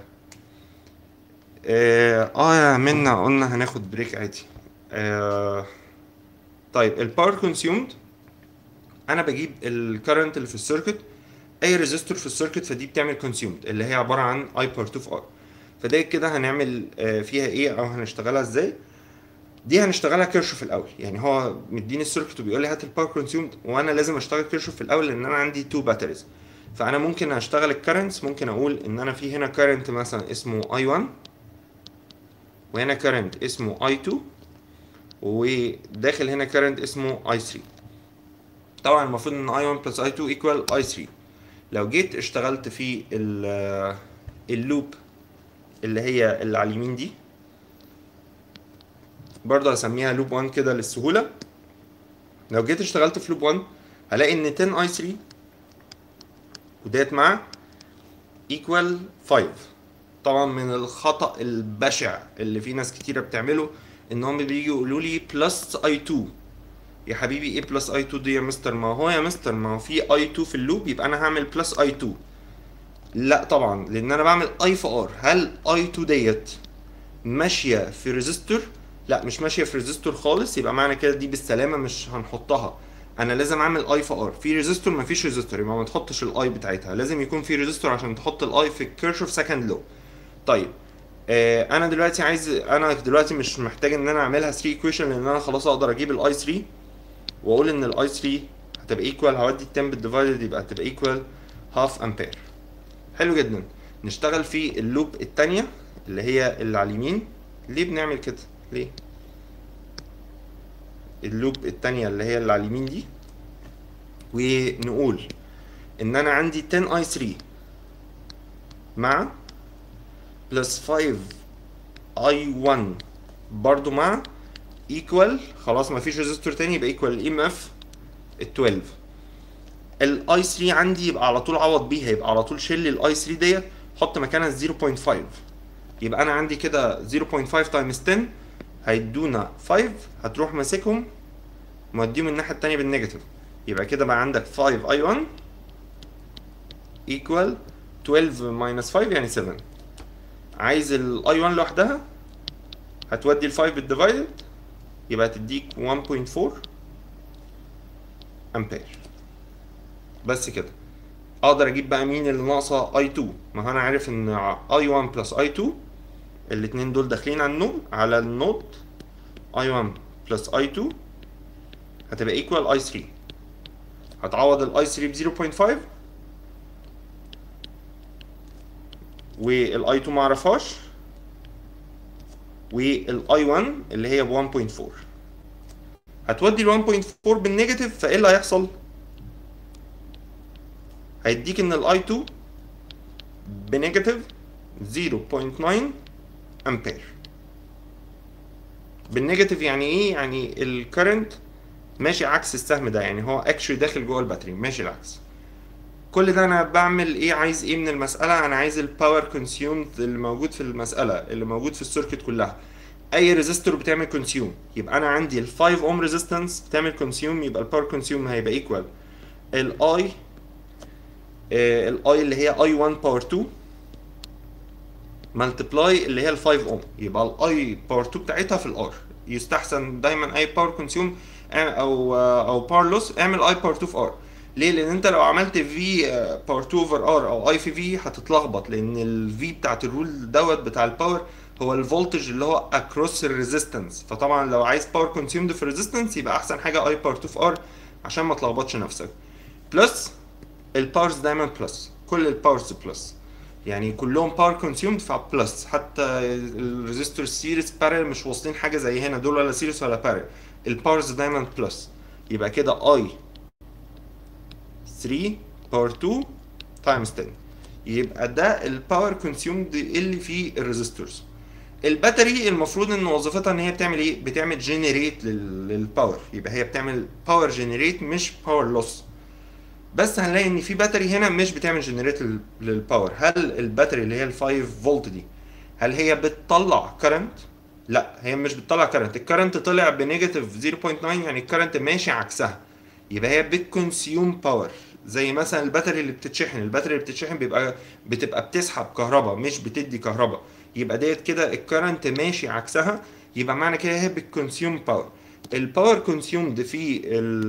آه, آه يا منا قلنا هناخد بريك عادي. آه طيب الباور consumed انا بجيب الكرنت اللي في السيركت، اي ريزيستور في السيركت فدي بتعمل consumed اللي هي عباره عن I بار اتنين في R. فده كده هنعمل فيها ايه او هنشتغلها ازاي؟ دي هنشتغلها كيرشوف الاول، يعني هو مديني السيركت وبيقول لي هات الباور كونسيومد، وانا لازم اشتغل كيرشوف في الاول لان انا عندي تو باتريز. فانا ممكن اشتغل الكرنتس، ممكن اقول ان انا في هنا كرنت مثلا اسمه اي واحد، وهنا كرنت اسمه اي اتنين، وداخل هنا كرنت اسمه اي تلاتة. طبعا المفروض ان اي واحد بلس اي اتنين ايكوال اي تلاتة. لو جيت اشتغلت في اللوب اللي هي اللي على اليمين دي، برضه هسميها لوب واحد كده للسهوله. لو جيت اشتغلت في لوب واحد هلاقي ان عشرة اي تلاتة وديت مع ايكوال خمسة. طبعا من الخطأ البشع اللي في ناس كتيره بتعمله ان هم بييجوا يقولوا لي بلس اي اتنين. يا حبيبي ايه بلس اي اتنين دي يا مستر؟ ما هو يا مستر ما هو في اي اتنين في اللوب يبقى انا هعمل بلس اي اتنين. لا طبعا، لان انا بعمل اي في ار. هل اي اتنين ديت ماشيه في ريزيستور؟ لا مش ماشيه في ريزيستور خالص، يبقى معنى كده دي بالسلامه مش هنحطها. انا لازم اعمل اي في ار. في ريزيستور ما فيش ريزيستور يبقى ما تحطش الاي بتاعتها، لازم يكون في ريزيستور عشان تحط الاي في الكيرشوف سكند لو. طيب آه انا دلوقتي عايز، انا دلوقتي مش محتاج ان انا اعملها ثلاثة ايكويشن، لان انا خلاص اقدر اجيب الاي ثلاثة واقول ان الاي ثلاثة هتبقى ايكوال، هودي ال عشرة بالديفايدد يبقى هتبقى ايكوال هاف امبير. حلو جدا. نشتغل في اللوب الثانيه اللي هي اللي على اليمين. ليه بنعمل كده؟ ليه؟ اللوب الثانيه اللي هي اللي على اليمين دي، ونقول ان انا عندي عشرة اي ثلاثة مع بلس خمسة اي واحد برضو مع ايكوال، خلاص مفيش ريزيستور تاني، يبقى ايكوال الاي ام اف ال اثناشر. الاي ثلاثة عندي يبقى على طول عوض بيها، يبقى على طول شيل الاي ثلاثة ديت حط مكانها صفر فاصلة خمسة. يبقى انا عندي كده صفر فاصلة خمسة تايمز عشرة هيدونا خمسة، هتروح ماسكهم موديهم الناحيه التانيه بالنيجاتيف، يبقى كده بقى عندك خمسة اي واحد ايكوال اتناشر ماينس خمسة يعني سبعة. عايز الاي واحد لوحدها هتودي ال خمسة بالديفايدد يبقى تديك واحد فاصلة أربعة امبير. بس كده اقدر اجيب بقى مين اللي ناقصه اي اتنين. ما هو انا عارف ان اي واحد بلس اي اتنين الاثنين دول داخلين على النود على النود اي واحد بلس اي اتنين هتبقى ايكوال اي ثلاثة. هتعوض الاي ثلاثة ب صفر فاصلة خمسة والاي اتنين ما اعرفهاش، والاي واحد اللي هي ب واحد فاصلة أربعة هتودي ال واحد فاصلة أربعة بالنيجاتيف، فايه اللي هيحصل؟ هيديك ان الاي اتنين بنيجاتيف صفر فاصلة تسعة امبير. بالنيجاتيف يعني ايه؟ يعني الكرنت ماشي عكس السهم ده، يعني هو اكشلي داخل جوه الباتري ماشي العكس. كل ده انا بعمل ايه؟ عايز ايه من المساله؟ انا عايز الباور كونسيومد اللي موجود في المساله، اللي موجود في السيركت كلها. اي ريزيستور بتعمل كونسيوم، يبقى انا عندي ال خمسة اوم ريزيستنس بتعمل كونسيوم، يبقى الباور كونسيوم هيبقى ايكوال الاي الاي اللي هي اي واحد باور اتنين ملتبلاي اللي هي ال خمسة اوم، يبقى الاي باور اتنين بتاعتها في الار. يستحسن دايما اي باور كونسيوم او او باور لوس اعمل اي باور اتنين في ار. ليه؟ لان انت لو عملت في باور اتنين اوفر ار او اي في في هتتلخبط، لان الفي بتاعت الرول دوت بتاع الباور هو الفولتج اللي هو اكروس الريزيستنس. فطبعا لو عايز باور كونسيومد في الريزيستنس يبقى احسن حاجه اي باور اتنين في ار عشان ما تلخبطش نفسك. بلس الباورز دايما بلس، كل الباورز بلس، يعني كلهم باور كونسيومد فبلس. حتى الريزيستور سيريس بارل مش واصلين حاجه زي هنا دول، ولا سيريس ولا بارل، الباورز دايما بلس. يبقى كده اي ثلاثة باور اتنين تايمز عشرة، يبقى ده الباور كونسيومد اللي فيه الريزيستورز. الباتري المفروض ان وظيفتها ان هي بتعمل ايه؟ بتعمل جنريت للباور، يبقى هي بتعمل باور جنريت مش باور لوس. بس هنلاقي ان في باتري هنا مش بتعمل جنريت للباور. هل الباتري اللي هي ال خمسة فولت دي هل هي بتطلع كرنت؟ لا، هي مش بتطلع كرنت. الكرنت طلع بنيجاتيف صفر فاصلة تسعة، يعني الكرنت ماشي عكسها، يبقى هي بتكونسيوم باور. زي مثلا الباتري اللي بتتشحن، الباتري اللي بتتشحن بيبقى بتبقى بتسحب كهرباء مش بتدي كهرباء، يبقى ديت كده الكرنت ماشي عكسها، يبقى معنى كده هي بتكونسيوم باور. الباور كونسيومد في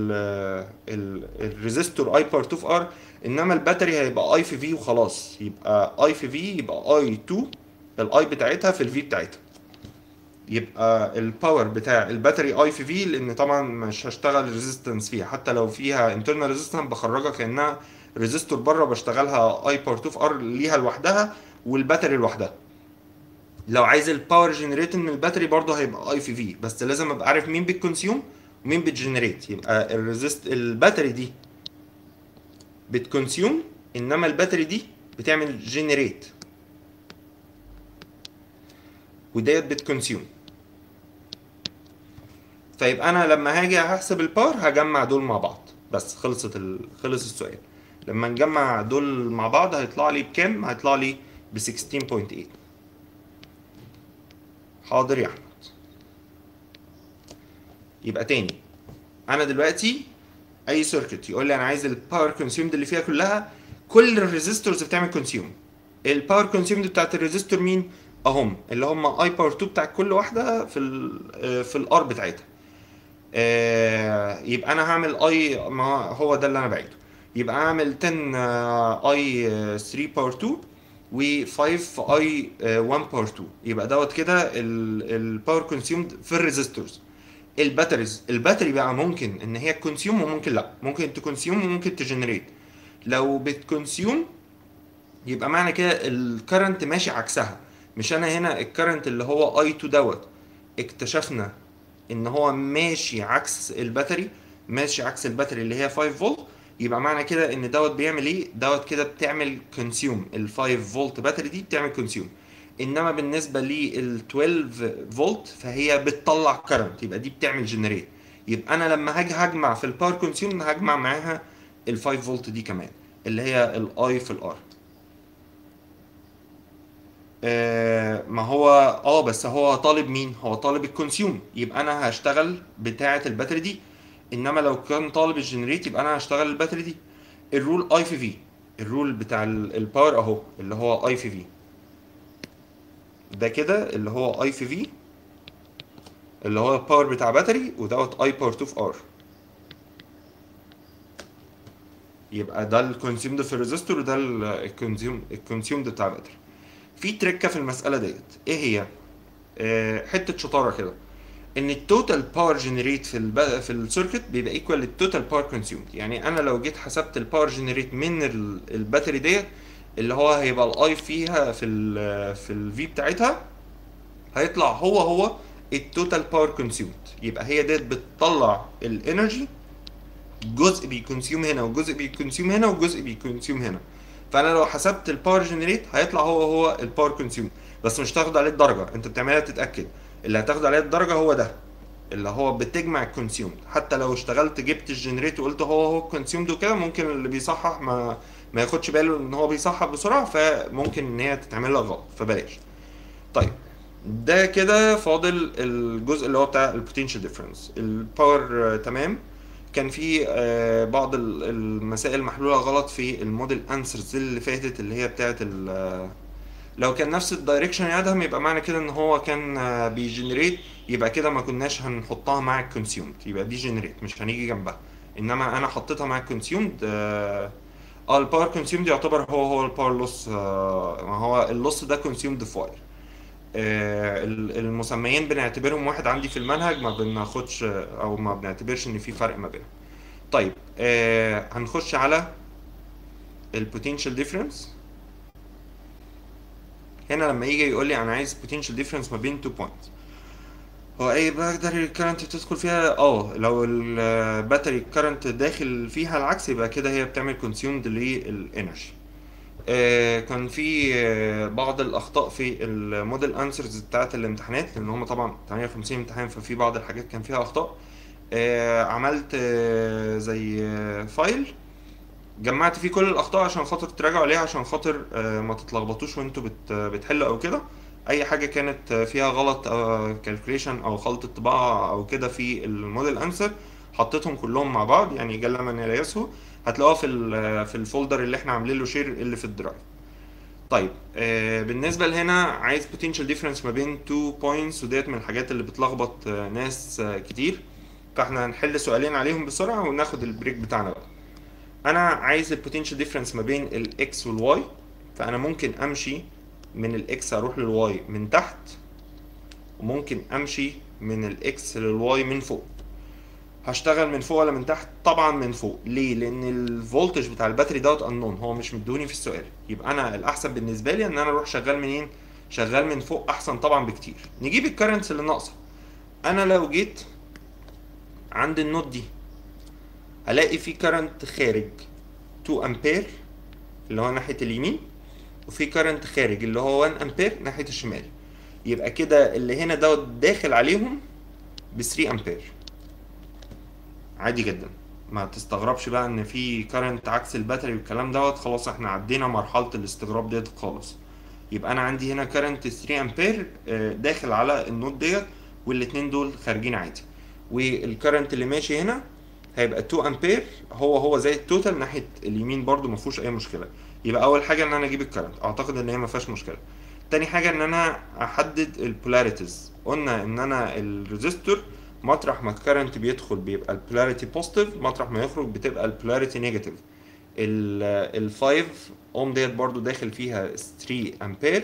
الريزيستور اي باور اتنين في ار، انما الباتري هيبقى اي في في وخلاص، يبقى اي في في يبقى اي اتنين الاي بتاعتها في الفي بتاعتها، يبقى الباور بتاع الباتري اي في في، لان طبعا مش هشتغل ريزيستنس فيها، حتى لو فيها انترنال ريزيستنس بخرجها كانها ريزيستور بره، بشتغلها اي باور اتنين في ار ليها لوحدها والباتري لوحدها. لو عايز الباور جنريت من الباتري برضه هيبقى اي في في، بس لازم ابقى عارف مين بتكونسيوم ومين بتجنريت. يبقى الريزيست الباتري دي بتكونسيوم، انما الباتري دي بتعمل جنريت، وديت بتكونسيوم. فيبقى انا لما هاجي هحسب الباور هجمع دول مع بعض، بس خلصت ال... خلص السؤال. لما نجمع دول مع بعض هيطلع لي بكام؟ هيطلع لي ب ستاشر فاصلة تمانية. حاضر يا احمد. يبقى تاني، انا دلوقتي اي سيركت يقول لي انا عايز الباور كونسيومد اللي فيها كلها، كل الريزيستورز بتعمل كونسيوم. الباور كونسيومد بتاعت الريزيستور مين؟ اهم، اللي هم اي باور اتنين بتاع كل واحده في ال في الار بتاعتها. آه يبقى انا هعمل اي، ما هو ده اللي انا بعيده. يبقى اعمل عشرة اي ثلاثة باور اتنين و خمسة في اي واحد باور اتنين، يبقى دوت كده الباور كونسيومد في الريزيستورز. الباتريز، الباتري بقى ممكن ان هي تكونسيوم وممكن لا، ممكن تكونسيوم وممكن تجنريت. لو بتكونسيوم يبقى معنى كده الكرنت ماشي عكسها. مش انا هنا الكرنت اللي هو اي اتنين دوت اكتشفنا ان هو ماشي عكس الباتري، ماشي عكس الباتري اللي هي خمسة فولت. يبقى معنى كده ان دوت بيعمل ايه؟ دوت كده بتعمل كونسيوم، ال خمسة فولت باتري دي بتعمل كونسيوم. انما بالنسبه لل اتناشر فولت فهي بتطلع كرنت، يبقى دي بتعمل جنريت. يبقى انا لما هاجي هجمع في الباور كونسيوم هجمع معاها ال خمسة فولت دي كمان، اللي هي الاي في الار. آه ما هو اه بس هو طالب مين؟ هو طالب الكونسيوم، يبقى انا هشتغل بتاعه الباتري دي. انما لو كان طالب الجنريت يبقى انا هشتغل الباتري دي. الرول اي في في، الرول بتاع ال- الباور اهو اللي هو اي في في، ده كده اللي هو اي في في اللي هو الباور بتاع باتري، ودوت اي باور اتنين في ار. يبقى ده الكونسيومد في الريزستور، وده الكونسيوم الكونسيومد بتاع باتري. في تريكه في المساله ديت، ايه هي؟ آه حته شطاره كده، ان التوتال باور جنريت في الب... في السيركت بيبقى ايكوال للتوتال باور كونسيومد. يعني انا لو جيت حسبت الباور جنريت من ال- الباتري ديت، اللي هو هيبقى الاي فيها في ال في الفي بتاعتها، هيطلع هو هو التوتال باور كونسيومد. يبقى هي ديت بتطلع الانرجي، جزء بيكونسيوم هنا وجزء بيكونسيوم هنا وجزء بيكونسيوم هنا. فانا لو حسبت الباور جنريت هيطلع هو هو الباور كونسيوم، بس مش تاخد عليه الدرجه، انت بتعملها تتاكد. اللي هتاخد عليه الدرجه هو ده اللي هو بتجمع الكونسيومد. حتى لو اشتغلت جبت الجنريت وقلت هو هو الكونسيومد وكده، ممكن اللي بيصحح ما ما ياخدش باله ان هو بيصحح بسرعه، فممكن ان هي تتعمل لك غلط، فبلاش. طيب ده كده فاضل الجزء اللي هو بتاع البوتنشال ديفرنس. الباور تمام. كان في آه، بعض ال- المسائل محلوله غلط في الموديل انسرز اللي فاتت، اللي هي بتاعت ال- آه، لو كان نفس الدايركشن يا ادهم يبقى معنى كده ان هو كان آه، بيجنريت، يبقى كده ما كناش هنحطها مع الكونسيومد، يبقى دي جنريت مش هنيجي جنبها. انما انا حطيتها مع الكونسيومد. اه آه، الباور كونسيومد يعتبر هو هو الباور لوس. آه ما هو اللوس ده كونسيومد في واير. آه ال- المسميين بنعتبرهم واحد عندي في المنهج، ما بناخدش او ما بنعتبرش ان في فرق ما بينهم. طيب آه هنخش على البوتنشال ديفرنس. هنا لما يجي يقول لي انا عايز potential difference ما بين two points، هو اي بقدر الكرنت تدخل فيها؟ اه لو الباتري الكرنت داخل فيها العكس يبقى كده هي بتعمل consumed للانرجي. آه كان في آه بعض الاخطاء في الموديل انسرز بتاعت الامتحانات، لان هم طبعا تمانية وخمسين امتحان، ففي بعض الحاجات كان فيها اخطاء. آه عملت آه زي آه فايل جمعت فيه كل الاخطاء عشان خاطر تراجعوا عليها، عشان خاطر آه، ما تتلخبطوش وانتوا بت بتحلوا او كده. اي حاجه كانت آه، فيها غلط كالكوليشن او خلطه طباعه او كده في الموديل انسر، حطيتهم كلهم مع بعض يعني جل من لا يسهو. هتلاقوها في ال- في الفولدر اللي احنا عاملين له شير اللي في الدرايف. طيب آه، بالنسبه لهنا عايز potential difference ما بين two points، وديت من الحاجات اللي بتلخبط آه، ناس آه، كتير. فاحنا هنحل سؤالين عليهم بسرعه وناخد البريك بتاعنا بقى. انا عايز البوتنشال ديفرنس ما بين الاكس والواي، فانا ممكن امشي من الاكس اروح للواي من تحت، وممكن امشي من الاكس للواي من فوق. هشتغل من فوق ولا من تحت؟ طبعا من فوق. ليه؟ لان الفولتج بتاع الباتري دوت انون، هو مش مدوني في السؤال. يبقى انا الاحسن بالنسبه لي ان انا اروح شغال منين؟ شغال من فوق احسن طبعا بكتير. نجيب الكرنتس اللي ناقصه. انا لو جيت عند النوت دي هلاقي في كرنت خارج اتنين امبير اللي هو ناحيه اليمين، وفي كارنت خارج اللي هو واحد امبير ناحيه الشمال. يبقى كده اللي هنا دوت داخل عليهم ب تلاتة امبير. عادي جدا، ما تستغربش بقى ان في كارنت عكس الباتري والكلام دوت، خلاص احنا عدينا مرحله الاستغراب ديت خالص. يبقى انا عندي هنا كارنت تلاتة امبير آه، داخل على النوت ديت، والاتنين دول خارجين عادي. والكارنت اللي ماشي هنا هيبقى اتنين امبير، هو هو زي التوتال ناحيه اليمين برضو، ما فيهوش اي مشكله. يبقى اول حاجه ان انا اجيب الكارنت، اعتقد ان هي ما فيهاش مشكله. تاني حاجه ان انا احدد البولاريتيز. قلنا ان انا الريزستور مطرح ما الكارنت بيدخل بيبقى البولاريتي بوزيتيف، مطرح ما يخرج بتبقى البولاريتي نيجاتيف. ال خمسة اوم ديت برضو داخل فيها ثلاثة امبير.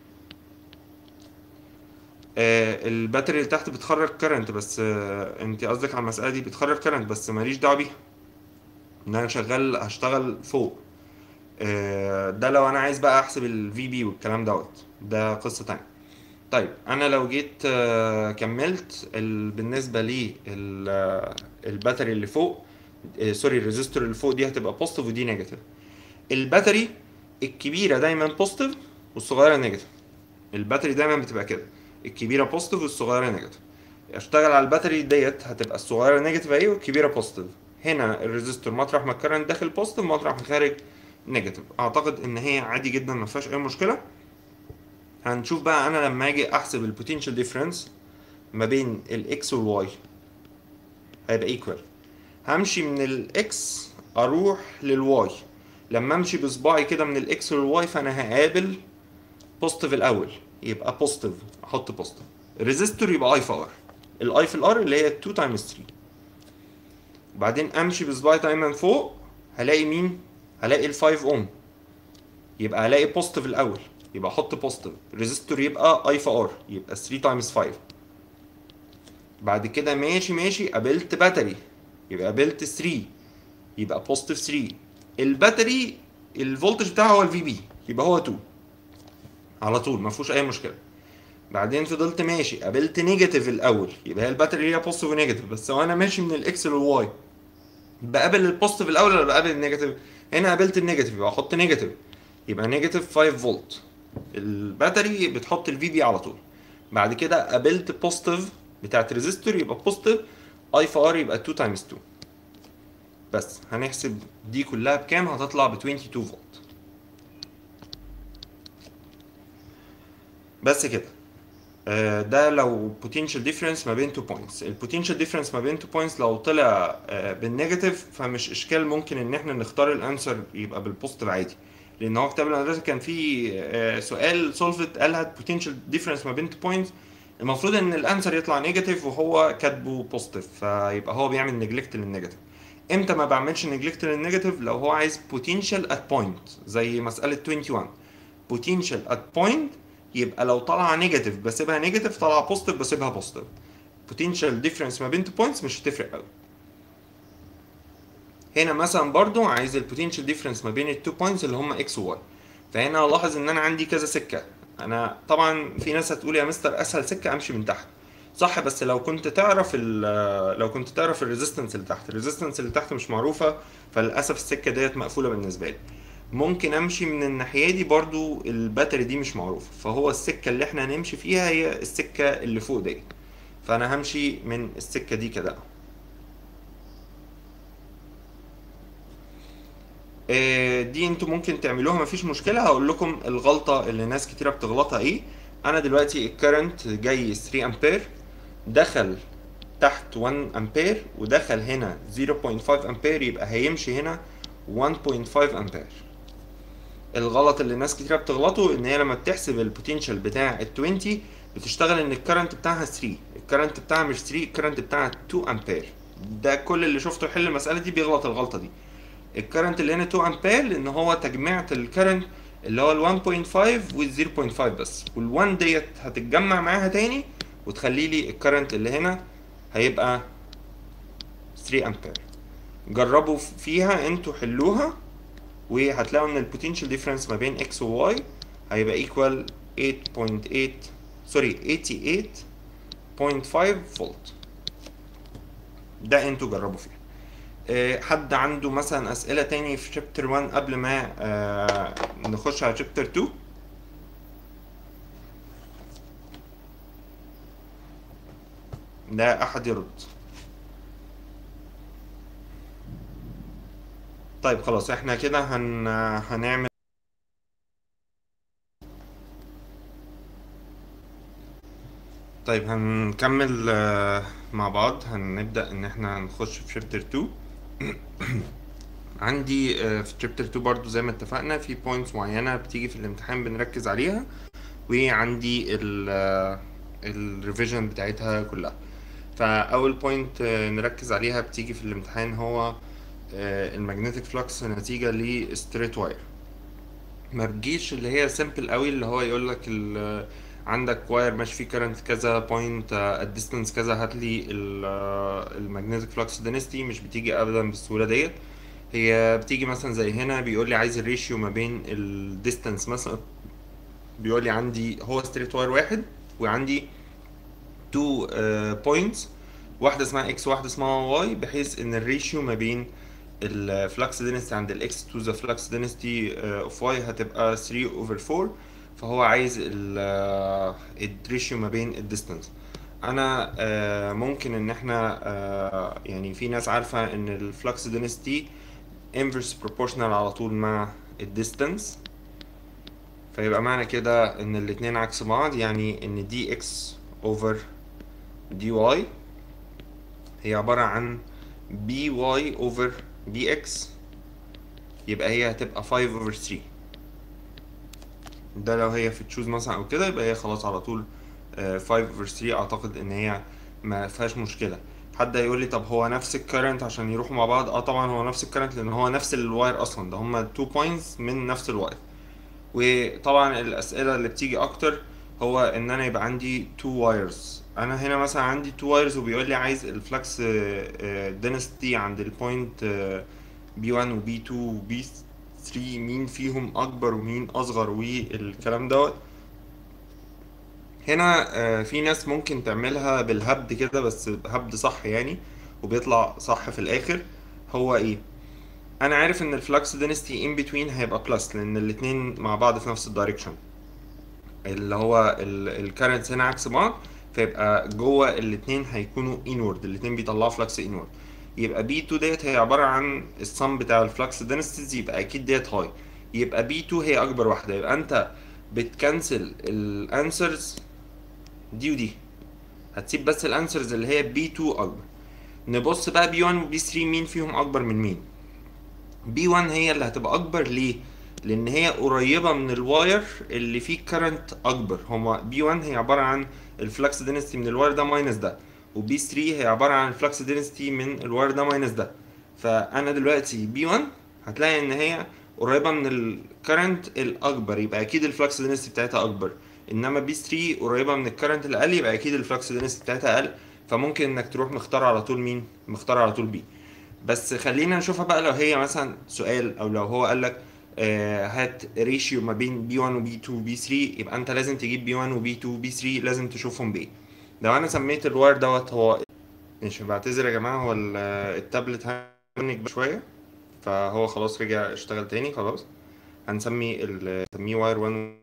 آه الباتري اللي تحت بتخرج كرنت، بس آه انت قصدك على المسألة دي بتخرج كرنت بس ماليش دعوة بيها، ان انا شغال هشتغل فوق. آه ده لو انا عايز بقى احسب الفي بي والكلام دوت، ده قصة تانية. طيب انا لو جيت آه كملت ال... بالنسبة لي ال... آه، الباتري اللي فوق، آه سوري الريزيستور اللي فوق دي هتبقى بوزيتيف ودي نيجاتيف. الباتري الكبيرة دايما بوزيتيف والصغيرة نيجاتيف. الباتري دايما بتبقى كده، الكبيرة بوزيتيف والصغيرة نيجاتيف. اشتغل على الباتري ديت هتبقى الصغيرة نيجاتيف اهي والكبيرة بوزيتيف. هنا الريزيستور مطرح ما الكرنت داخل بوزيتيف مطرح ما خارج نيجاتيف. اعتقد ان هي عادي جدا ما فيهاش اي مشكلة. هنشوف بقى انا لما اجي احسب البوتنشال ديفرنس ما بين الاكس والواي هيبقى ايكوال. همشي من الاكس اروح للواي، لما امشي بصباعي كده من الاكس للواي فانا هقابل بوزيتيف الاول، يبقى بوزيتيف احط بوزيتيف. ريزيستور يبقى اي في ار، الاي في الار اللي هي اتنين تايمز ثلاثة. وبعدين امشي بصباعي دايما فوق هلاقي مين؟ هلاقي ال خمسة اوم، يبقى هلاقي بوزيتيف الاول يبقى احط بوزيتيف. ريزيستور يبقى اي في ار يبقى ثلاثة تايمز خمسة. بعد كده ماشي ماشي قابلت باتري يبقى قابلت ثلاثة يبقى بوزيتيف ثلاثة. الباتري الفولتج بتاعه هو الفي بي يبقى هو اتنين على طول ما فيهوش اي مشكله. بعدين فضلت ماشي قابلت نيجاتيف الاول يبقى هي الباتري هي بوزيتيف ونيجاتيف، بس وانا ماشي من الاكس للواي بقابل البوزيتيف الاول ولا بقابل النيجاتيف؟ هنا قابلت النيجاتيف يبقى احط نيجاتيف، يبقى نيجاتيف خمسة فولت. الباتري بتحط الفي بي على طول. بعد كده قابلت بوزيتيف بتاعت ريزيستور يبقى بوزيتيف اي في ار يبقى اتنين تايمز اتنين. بس هنحسب دي كلها بكام؟ هتطلع ب اتنين وعشرين فولت. بس كده. آه، ده لو potential difference ما بين two points. ال potential difference ما بين two points لو طلع آه، بالنيجاتيف فمش اشكال، ممكن ان احنا نختار الانسر يبقى بالبوزيتيف عادي، لان هو كتاب المدرسه كان فيه آه، سؤال سولفت قالها potential difference ما بين two points، المفروض ان الانسر يطلع نيجاتيف وهو كاتبه بوزيتيف، فيبقى هو بيعمل نيجلكت للنيجاتيف. امتى ما بعملش نيجلكت للنيجاتيف؟ لو هو عايز potential at point زي مساله واحد وعشرين. potential at point يبقى لو طالعه نيجاتيف بسيبها نيجاتيف، طالعه بوزيتيف بسيبها بوزيتيف. potential difference ما بين two points مش هتفرق قوي. هنا مثلا برضو عايز البوتنشال ديفرنس ما بين التو بوينتس اللي هم اكس وواي، فهنا الاحظ ان انا عندي كذا سكه. انا طبعا في ناس هتقول يا مستر اسهل سكه امشي من تحت، صح، بس لو كنت تعرف ال لو كنت تعرف الريزيستنس اللي تحت، الريزيستنس اللي تحت مش معروفه، فللاسف السكه ديت مقفوله بالنسبه لي. ممكن امشي من الناحيه دي برضو، الباتري دي مش معروفه، فهو السكه اللي احنا هنمشي فيها هي السكه اللي فوق دي، فانا همشي من السكه دي كده. آه، دي انتوا ممكن تعملوها مفيش مشكله. هقول لكم الغلطه اللي ناس كتيره بتغلطها ايه. انا دلوقتي الكرنت جاي ثلاثة امبير، دخل تحت واحد امبير ودخل هنا صفر فاصلة خمسة امبير، يبقى هيمشي هنا واحد فاصلة خمسة امبير. الغلط اللي ناس كتيره بتغلطه ان هي لما بتحسب البوتنشال بتاع ال عشرين بتشتغل ان الكرنت بتاعها ثلاثة، الكرنت بتاعها مش ثلاثة، الكرنت بتاعها اتنين امبير. ده كل اللي شفته يحل المساله دي بيغلط الغلطه دي. الكرنت اللي هنا اتنين امبير لان هو تجميعة الكرنت اللي هو ال واحد فاصلة خمسة وال صفر فاصلة خمسة بس، وال1 ديت هتتجمع معاها تاني وتخلي لي الكرنت اللي هنا هيبقى تلاتة امبير. جربوا فيها انتوا حلوها وهتلاقوا ان البوتنشال ديفرنس ما بين اكس وواي هيبقى ايكوال تمانية فاصلة تمانية سوري تمانية وتمانين فاصلة خمسة فولت. ده انتوا جربوا فيها. آه، حد عنده مثلا اسئله تاني في شابتر واحد قبل ما آه، نخش على شابتر اتنين؟ لا احد يرد. طيب خلاص احنا كده هن هنعمل طيب هنكمل آه، مع بعض. هنبدأ ان احنا نخش في شابتر اتنين. عندي آه، في شابتر اتنين برضو زي ما اتفقنا في بوينتس معينة بتيجي في الامتحان بنركز عليها، وعندي الريفيجن بتاعتها كلها. فاول بوينت نركز عليها بتيجي في الامتحان هو المagnetic فلكس نتيجة لستريت واير. ما تجيش اللي هي سيمبل قوي اللي هو يقول لك عندك واير ماشي فيه كارنت كذا بوينت الديستانس كذا هات لي المagnetic فلكس density. مش بتيجي ابدا بالسهوله ديت. هي بتيجي مثلا زي هنا بيقول لي عايز الريشيو ما بين الديستانس. مثلا بيقول لي عندي هو ستريت واير واحد وعندي تو بوينتس، واحده اسمها اكس وواحده اسمها واي، بحيث ان الريشيو ما بين الفلكس دينستي عند الاكس تو ذا فلكس دينستي اوف واي هتبقى ثري اوفر فور. فهو عايز الريشيو ما بين الديستانس. انا آه، ممكن ان احنا آه، يعني في ناس عارفه ان الفلكس دينستي inverse proportional على طول مع الديستانس، فيبقى معنى كده ان الاتنين عكس بعض، يعني ان دي اكس اوفر دي واي هي عبارة عن بي واي اوفر بي اكس، يبقى هي هتبقى فايف اوفر ثري. ده لو هي في تشوز مثلا او كده يبقى هي خلاص على طول فايف اوفر ثري. اعتقد ان هي ما فيهاش مشكلة. حد هيقول لي طب هو نفس الكرنت عشان يروحوا مع بعض؟ اه طبعا هو نفس الكرنت لان هو نفس الواير اصلا، ده هما تو بوينتس من نفس الواير. وطبعا الاسئله اللي بتيجي اكتر هو ان انا يبقى عندي تو وايرز. انا هنا مثلا عندي تو وايرز وبيقول لي عايز الفلكس دينستي عند البوينت بي واحد وبي اتنين وبي ثري مين فيهم اكبر ومين اصغر والكلام دوت. هنا آه، في ناس ممكن تعملها بالهبد كده، بس هبد صح يعني وبيطلع صح في الاخر. هو ايه؟ انا عارف ان الفلكس دينستي ان بتوين هيبقى بلس لان الاتنين مع بعض في نفس الدايركشن، اللي هو الكارنتس هنا عكس بعض، فيبقى جوه الاتنين هيكونوا انورد، الاتنين بيطلعوا فلكس انورد. يبقى بي اتنين ديت هي عباره عن السم بتاع الفلكس دينستيز، يبقى اكيد ديت هاي، يبقى بي اتنين هي اكبر واحده. يبقى انت بتكنسل الانسرز دي ودي، هتسيب بس الانسرز اللي هي بي اتنين اكبر. نبص بقى بي واحد وبي ثري مين فيهم اكبر من مين. بي واحد هي اللي هتبقى اكبر. ليه؟ لان هي قريبه من الواير اللي فيه كارنت اكبر. هما بي واحد هي عباره عن الفلكس دينستي من الواير ده ماينس ده، وبي ثري هي عباره عن الفلكس دينستي من الواير ده ماينس ده. فانا دلوقتي بي واحد هتلاقي ان هي قريبه من الكارنت الاكبر، يبقى اكيد الفلكس دينستي بتاعتها اكبر. انما بي ثري قريبه من الكارنت الاقل، يبقى اكيد الفلكس دينستي بتاعتها اقل. فممكن انك تروح مختار على طول مين؟ مختار على طول بي. بس خلينا نشوفها بقى لو هي مثلا سؤال، او لو هو قال لك آه هات ريشيو ما بين بي واحد وبي اتنين وبي ثري، يبقى انت لازم تجيب بي واحد وبي اتنين وبي ثري لازم تشوفهم بايه. لو انا سميت الواير دوت هو، مش بعتذر يا جماعه، هو ال- التابلت هنج شويه، فهو خلاص رجع اشتغل تاني خلاص. هنسمي ال- نسميه واير واحد.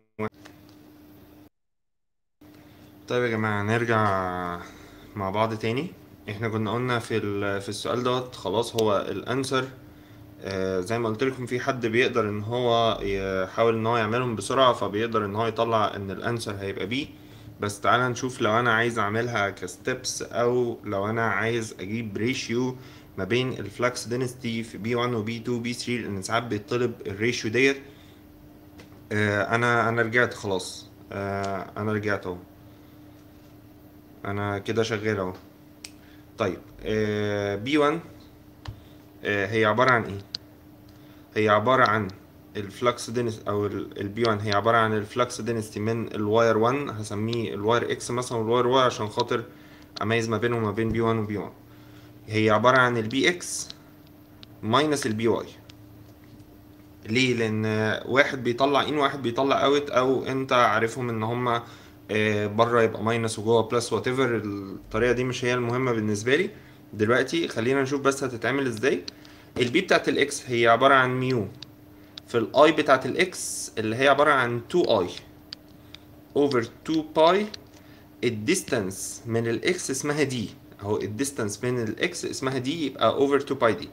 طيب يا جماعه نرجع مع بعض تاني. احنا كنا قلنا في ال- في السؤال دوت خلاص هو الانسر آه، زي ما قلت لكم في حد بيقدر ان هو يحاول ان هو يعملهم بسرعة، فبيقدر ان هو يطلع ان الانسر هيبقى بي. بس تعالى نشوف لو انا عايز اعملها كستبس، او لو انا عايز اجيب ريشيو ما بين الفلكس دينستي في بي واحد وبي اتنين وبي ثري، لان ساعات بيطلب الريشيو ديت. آه، انا انا رجعت خلاص. آه، انا رجعت اهو، انا كده شغال اهو. طيب بي واحد هي عبارة عن ايه؟ هي عبارة عن الفلكس دينس او البي واحد هي عبارة عن الفلكس دينستي من الواير واحد، هسميه الواير اكس مثلا والواير واي عشان خاطر اميز ما بينهم، ما بين بي واحد وبي واحد. هي عبارة عن البي اكس ماينس البي واي. ليه؟ لان واحد بيطلع ان واحد بيطلع اوت، او انت عارفهم ان هما آه، بره يبقى ماينس وجوه بلس وات ايفر. الطريقة دي مش هي المهمة بالنسبة لي دلوقتي. خلينا نشوف بس هتتعمل ازاي. البي بتاعت الاكس هي عبارة عن ميو في الاي بتاعت الاكس اللي هي عبارة عن تو اي over تو باي. الديستانس من الاكس اسمها دي، اهو الديستانس من الاكس اسمها دي، يبقى over تو باي دي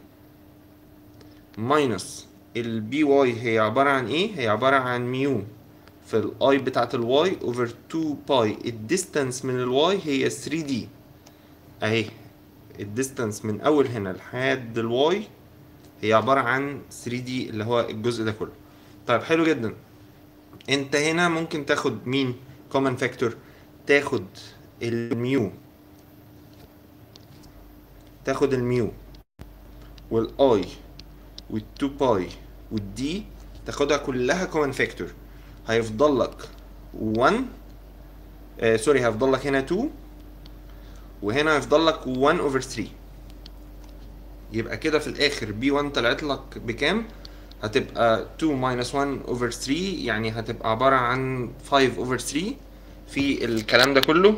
ماينس البي واي هي عبارة عن ايه؟ هي عبارة عن ميو في الاي بتاعت الواي over تو باي. الديستانس من الواي هي ثري دي اهي. الديستانس من اول هنا لحد الواي هي عبارة عن ثري دي اللي هو الجزء ده كله. طيب حلو جدا. انت هنا ممكن تاخد مين common factor؟ تاخد الميو، تاخد الميو والاي والتو باي والدي تاخدها كلها كومن فاكتور، هيفضل لك واحد، آه سوري هيفضل لك هنا اتنين وهنا هيفضل لك واحد اوفر تلاتة. يبقى كده في الاخر بي واحد طلعت لك بكام؟ هتبقى اتنين ماينس واحد اوفر تلاتة، يعني هتبقى عبارة عن خمسة اوفر تلاتة في الكلام ده كله.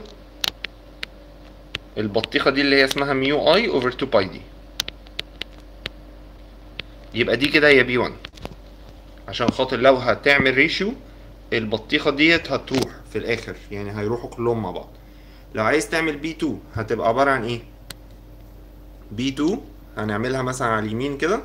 البطيخة دي اللي هي اسمها ميو اي اوفر اتنين باي دي. يبقى دي كده هي بي واحد، عشان خاطر لو هتعمل ريشيو البطيخة ديت هتروح في الاخر، يعني هيروحوا كلهم مع بعض. لو عايز تعمل بي اتنين هتبقى عبارة عن ايه؟ بي اتنين هنعملها مثلا على اليمين كده،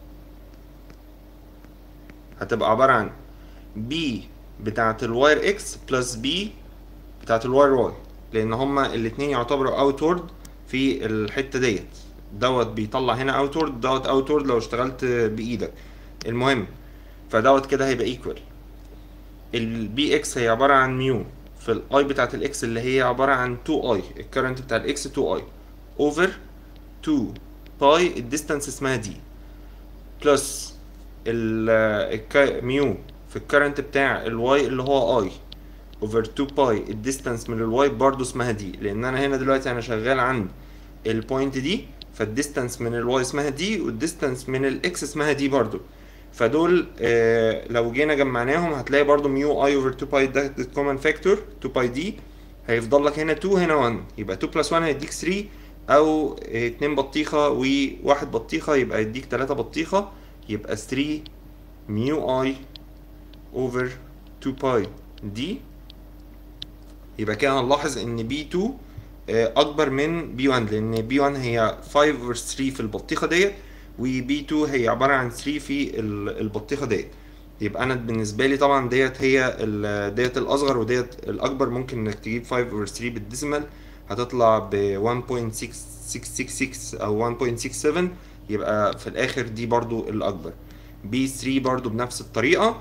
هتبقى عبارة عن بي بتاعة الواير اكس بلس بي بتاعة الواير واي، لان هما الاتنين يعتبروا اوتورد في الحتة ديت. دوت بيطلع هنا اوتورد، دوت اوتورد لو اشتغلت بايدك. المهم فدوت كده هيبقى ايكوال البي اكس هي عبارة عن ميو في الاي بتاعة الاكس اللي هي عبارة عن اتنين اي، الكرنت بتاع الاكس اتنين اي اوفر اتنين باي الديستانس اسمها دي، بلس ال ميو في الكرنت بتاع الواي اللي هو اي اوفر اتنين باي الديستانس من الواي برضو اسمها دي، لان انا هنا دلوقتي انا شغال عند البوينت دي، فالديستانس من الواي اسمها دي والديستانس من الاكس اسمها دي برضو. فدول آه لو جينا جمعناهم هتلاقي برضو ميو اي اوفر اتنين باي ده كومن فاكتور اتنين باي دي، هيفضل لك هنا اتنين هنا واحد، يبقى اتنين بلس واحد هيديك تلاتة، او اتنين بطيخة وواحد بطيخة يبقى يديك تلاتة بطيخة، يبقى تلاتة ميو اي اوفر اتنين باي دي. يبقى كده هنلاحظ ان بي اتنين اكبر من بي واحد، لان بي واحد هي خمسة اوفر تلاتة في البطيخة ديت، وبي اتنين هي عبارة عن تلاتة في البطيخة ديت. يبقى انا بالنسبة لي طبعا ديت هي ديت الاصغر وديت الاكبر. ممكن انك تجيب خمسة اوفر تلاتة بالديسيمال هتطلع ب واحد فاصلة ستة ستة ستة او واحد فاصلة ستة سبعة، يبقى في الاخر دي برضو الاكبر. بي تلاتة برضو بنفس الطريقة.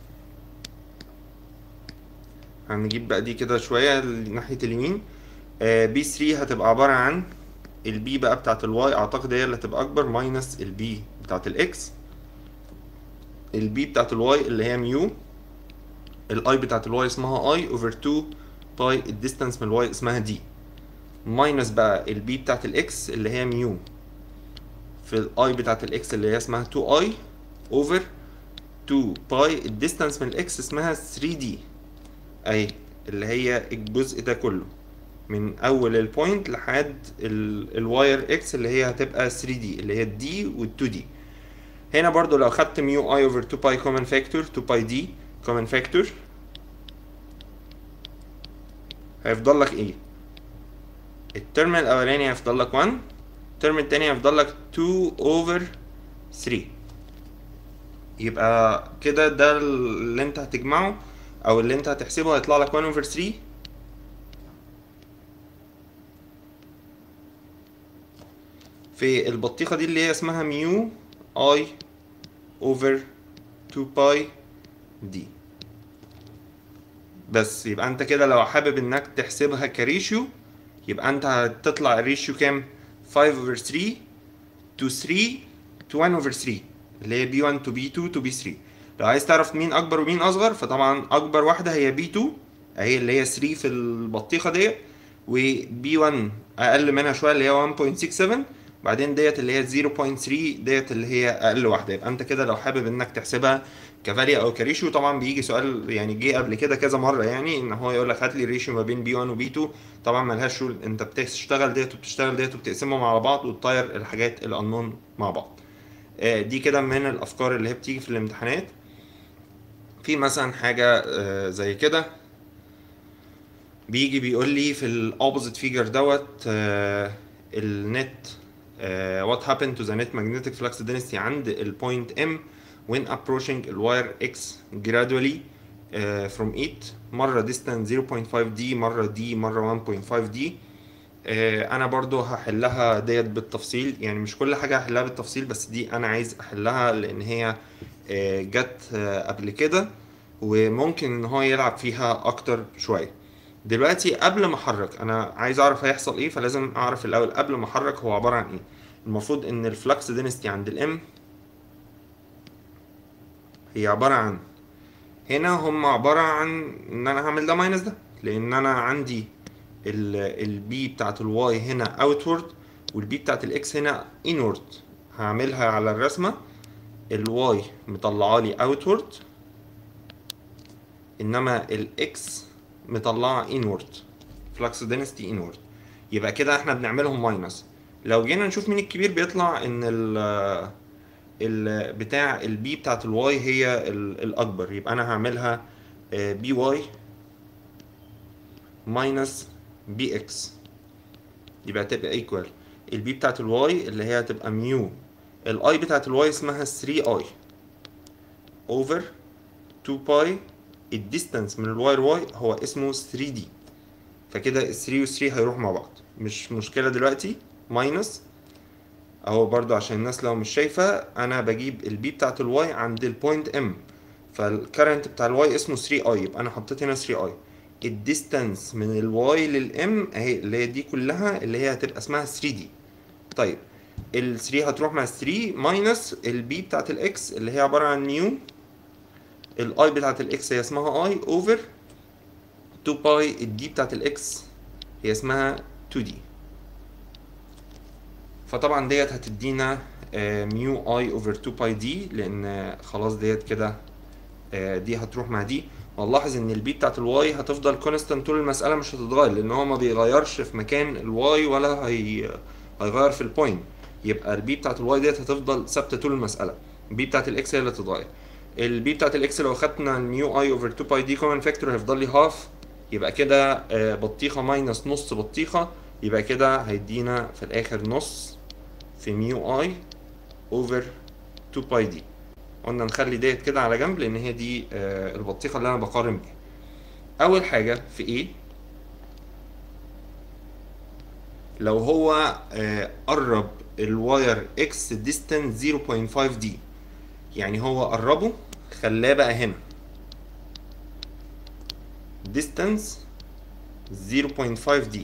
هنجيب بقى دي كده شوية ناحية اليمين. بي تلاتة هتبقى عبارة عن البي بقى بتاعت الواي، اعتقد هي اللي هتبقى اكبر، ماينس البي بتاعت الاكس، البي بتاعت الواي اللي هي ميو، الاي بتاعت الواي اسمها اي اوفر اتنين باي الديستانس من الواي اسمها دي، ماينس بقى البي بتاعت الاكس اللي هي ميو في الاي بتاعت الاكس اللي هي اسمها اتنين اي اوفر اتنين باي الديستانس من الاكس اسمها تلاتة دي، اهي اللي هي الجزء ده كله من اول البوينت لحد الواير اكس اللي هي هتبقى تلاتة دي اللي هي الدي وال2 دي. هنا برضو لو خدت ميو اي اوفر اتنين باي كومن فاكتور، اتنين باي دي كومن فاكتور، هيفضل لك ايه؟ الترم الاولاني هيفضل لك واحد، الترم التاني هيفضل لك اتنين اوفر تلاتة. يبقى كده ده اللي انت هتجمعه او اللي انت هتحسبه هيطلع لك واحد اوفر تلاتة في البطيخة دي اللي هي اسمها ميو اي اوفر اتنين باي دي. بس يبقى انت كده لو حابب انك تحسبها كريشيو يبقى انت هتطلع الريشيو كام؟ خمسة اوفر تلاتة تو تلاتة تو واحد اوفر تلاتة اللي هي بي واحد تو بي اتنين تو بي تلاتة. لو عايز تعرف مين اكبر ومين اصغر فطبعا اكبر واحدة هي بي اتنين اهي اللي هي تلاتة في البطيخة ديت، وبي واحد اقل منها شوية اللي هي واحد فاصلة ستة سبعة، بعدين ديت اللي هي صفر فاصلة تلاتة ديت اللي هي اقل واحدة. يبقى انت كده لو حابب انك تحسبها كفاليا او كريشيو، طبعا بيجي سؤال يعني جه قبل كده كذا مره يعني ان هو يقول لك هات لي ريشيو ما بين بي واحد وبي اتنين، طبعا ملهاش رول، انت بتشتغل ديت وبتشتغل ديت وبتقسمهم على بعض وتطير الحاجات الانون مع بعض. آه دي كده من الافكار اللي هي بتيجي في الامتحانات. في مثلا حاجه آه زي كده بيجي بيقول لي في الاوبوزيت فيجر دوت آه النت uh, what happened to the net magnetic flux density عند البوينت M when approaching الواير X gradually uh, from it، مرة distance زيرو فاصلة خمسة دي، مرة دي، مرة واحد فاصلة خمسة دي. uh, أنا برضو هحلها ديت بالتفصيل، يعني مش كل حاجة هحلها بالتفصيل بس دي أنا عايز أحلها لأن هي uh, جت uh, قبل كده وممكن إن هو يلعب فيها أكتر شوية. دلوقتي قبل ما احرك انا عايز اعرف هيحصل ايه، فلازم اعرف الاول قبل ما احرك هو عباره عن ايه. المفروض ان الفلكس دينستي عند الام هي عبارة عن، هنا هم عبارة عن ان انا هعمل ده ماينس ده، لان انا عندي البي بتاعت الواي هنا اوتورد والبي بتاعت الاكس هنا انورد. هعملها على الرسمة، الواي مطلعه لي اوتورد انما الاكس مطلعه انورد، فلكس دينستي انورد. يبقى كده احنا بنعملهم ماينس. لو جينا نشوف مين الكبير بيطلع ان ال ال بتاع البي بتاعت الواي هي الاكبر. يبقى انا هعملها بي واي ماينس بي اكس، يبقى تبقى ايكوال البي بتاعت الواي اللي هي هتبقى ميو، الاي بتاعت الواي اسمها ثري اي اوفر تو باي، الديستانس من الواي لواي هو اسمه ثري دي، فكده ال ثري و ثري هيروحوا مع بعض، مش مشكلة دلوقتي. ماينس اهو برضو عشان الناس لو مش شايفة، انا بجيب البي بتاعت الواي عند البوينت ام، فالكرنت بتاع الواي اسمه ثري اي، يبقى انا حطيت هنا ثري اي. الديستانس من الواي للام اهي اللي هي دي كلها اللي هي هتبقى اسمها ثري دي. طيب ال ثري هتروح مع ال ثري ماينس البي بتاعت الاكس اللي هي عبارة عن ميو، الاي بتاعت الاكس هي اسمها اي اوفر تو باي، الدي بتاعت الاكس هي اسمها تو دي. فطبعا ديت هتدينا ميو اي اوفر تو باي دي، لان خلاص ديت كده دي هتروح مع دي. ونلاحظ ان البي بتاعت الواي هتفضل كونستانت طول المساله، مش هتتغير، لان هو ما بيغيرش في مكان الواي ولا هي هيغير في البوينت. يبقى البي بتاعت الواي ديت هتفضل ثابته طول المساله، البي بتاعت الاكس هي اللي هتتغير. البي بتاعت الاكس لو خدنا الميو اي اوفر تو باي دي كومن فاكتور هيفضل لي هاف، يبقى كده بطيخه ماينس نص بطيخه، يبقى كده هيدينا في الاخر نص في ميو اي اوفر تو باي دي. قلنا نخلي ديت كده على جنب لان هي دي آه البطيخه اللي انا بقارن بيها. اول حاجه في ايه، لو هو آه قرب الواير اكس ديستانس زيرو بوينت فايف دي، يعني هو قربه خلاه بقى هنا ديستانس زيرو بوينت فايف دي،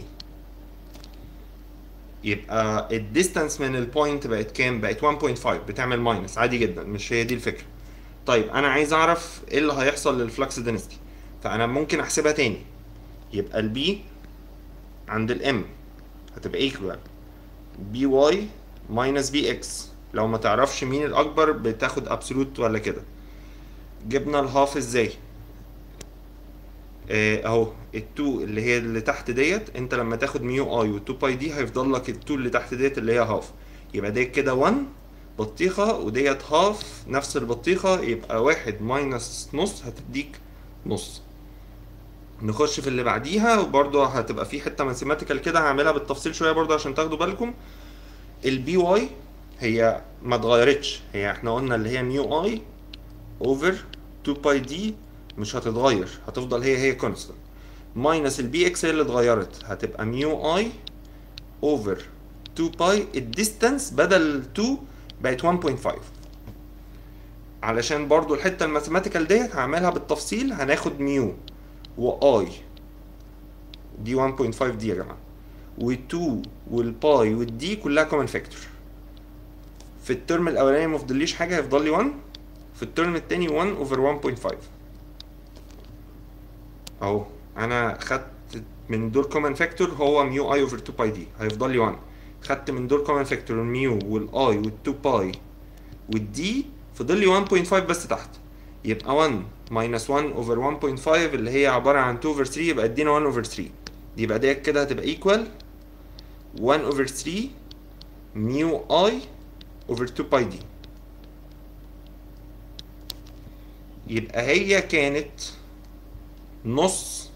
يبقى الديستانس من البوينت بقت كام؟ بقت واحد بوينت فايف، بتعمل ماينس عادي جدا، مش هي دي الفكره. طيب انا عايز اعرف ايه اللي هيحصل للفلكس دينستي، فانا ممكن احسبها تاني. يبقى البي عند الام هتبقى ايكوال بي واي ماينس بي اكس، لو ما تعرفش مين الاكبر بتاخد ابسولوت ولا كده. جبنا الهاف ازاي؟ اه اهو التو اللي هي اللي تحت ديت، انت لما تاخد ميو اي والتو باي دي هيفضل لك التو اللي تحت ديت اللي هي هاف، يبقى ديت كده واحد بطيخة وديت هاف نفس البطيخة، يبقى واحد ماينس نص هتديك نص. نخش في اللي بعديها وبرضه هتبقى في حتة ماثيماتيكال كده هعملها بالتفصيل شوية برضه عشان تاخدوا بالكم. البي واي هي ما اتغيرتش، هي احنا قلنا اللي هي ميو اي اوفر تو باي دي مش هتتغير، هتفضل هي هي كونستانت، ماينس البي اكس هي اللي اتغيرت، هتبقى ميو اي اوفر تو باي، الديستانس بدل تو بقت واحد بوينت فايف. علشان برضو الحته الماثيماتيكال ديت هعملها بالتفصيل، هناخد ميو واي دي واحد بوينت فايف دي يا جماعه، و2 والباي والدي كلها كومن فاكتور. في الترم الاولاني ما فضليش حاجه، هيفضل لي واحد، في الترم الثاني واحد اوفر واحد بوينت فايف. اهو انا خدت من دول كومن فاكتور هو ميو اي اوفر تو باي دي، هيفضل لي واحد. خدت من دول كومن فاكتور الميو والاي والتو باي والدي، فضل لي واحد بوينت فايف بس تحت، يبقى واحد ماينس واحد اوفر واحد بوينت فايف اللي هي عباره عن اتنين اوفر ثري، يبقى ادينا واحد اوفر ثري، يبقى ديت كده هتبقى ايكوال واحد اوفر ثري ميو اي اوفر تو باي دي. يبقى هي كانت نص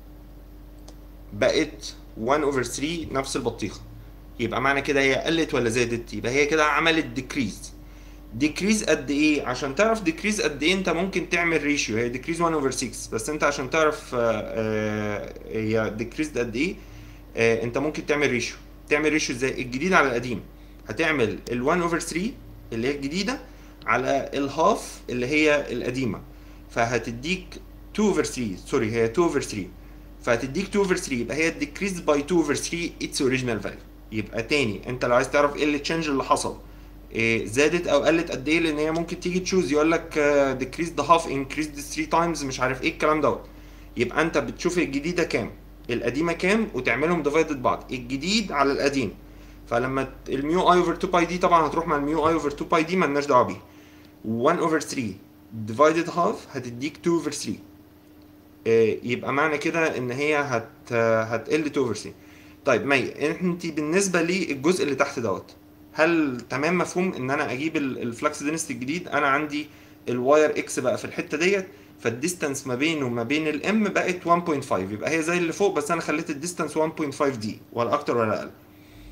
بقت واحد اوفر ثري نفس البطيخه، يبقى معنى كده هي قلت ولا زادت؟ يبقى هي كده عملت ديكريز. ديكريز قد ايه؟ عشان تعرف ديكريز قد ايه انت ممكن تعمل ريشيو، هي ديكريز واحد اوفر ستة، بس انت عشان تعرف آه هي ديكريز قد ايه آه انت ممكن تعمل ريشيو. تعمل ريشيو ازاي؟ الجديد على القديم، هتعمل ال واحد اوفر ثري اللي هي الجديده على الهاف اللي هي القديمه، فهتديك اتنين اوفر ثري، سوري هي اتنين اوفر ثري، فهتديك اتنين اوفر ثري، يبقى هي decreased by اتنين اوفر ثري its original value. يبقى تاني انت لو عايز تعرف ايه اللي تشينج اللي حصل، إيه زادت او قلت قد ايه، لان هي ممكن تيجي تشوز يقول لك decrease the half increase the three times مش عارف ايه الكلام دوت. يبقى انت بتشوف الجديده كام القديمه كام وتعملهم ديفايدد بعض، الجديد على القديم. فلما الميو اي اوفر تو باي دي طبعا هتروح مع الميو اي اوفر تو باي دي مالناش دعوه بيها. واحد اوفر ثري divided half هتديك اتنين اوفر ثري. يبقى معنى كده ان هي هت هتقل اتنين اوفر ثري. طيب مي انت بالنسبه للجزء اللي تحت دوت، هل تمام مفهوم ان انا اجيب الفلكس دينستي الجديد؟ انا عندي الواير اكس بقى في الحته ديت، فالديستانس ما بينه وما بين الام بقت واحد فاصلة خمسة، يبقى هي زي اللي فوق بس انا خليت الديستانس واحد فاصلة خمسة دي ولا اكتر ولا اقل.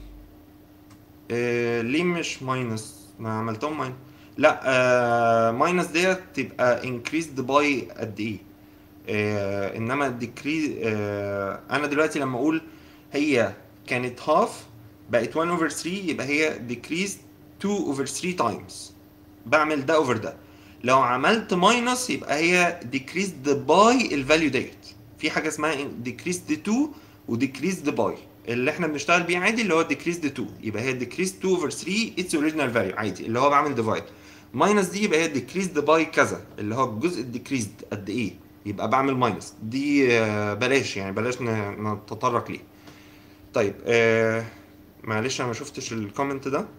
إيه ليه مش ماينس؟ ما عملتهم ماينس. لا آه ماينس ديت تبقى increased by قد ايه؟ آه انما الديكريز آه انا دلوقتي لما اقول هي كانت هاف بقت واحد اوفر ثري يبقى هي decreased اتنين اوفر ثري times، بعمل ده اوفر ده. لو عملت ماينس يبقى هي decreased by الفاليو ديت. في حاجه اسمها decreased to و decreased by، اللي احنا بنشتغل بيه عادي اللي هو decreased to يبقى هي decreased اتنين اوفر ثري its original value عادي اللي هو بعمل ديفايد. ماينس دي يبقى هي decreased by كذا اللي هو الجزء decreased قد ايه يبقى بعمل ماينس دي. بلاش يعني بلاش نتطرق ليه. طيب آه معلش انا ما شفتش الكومنت ده.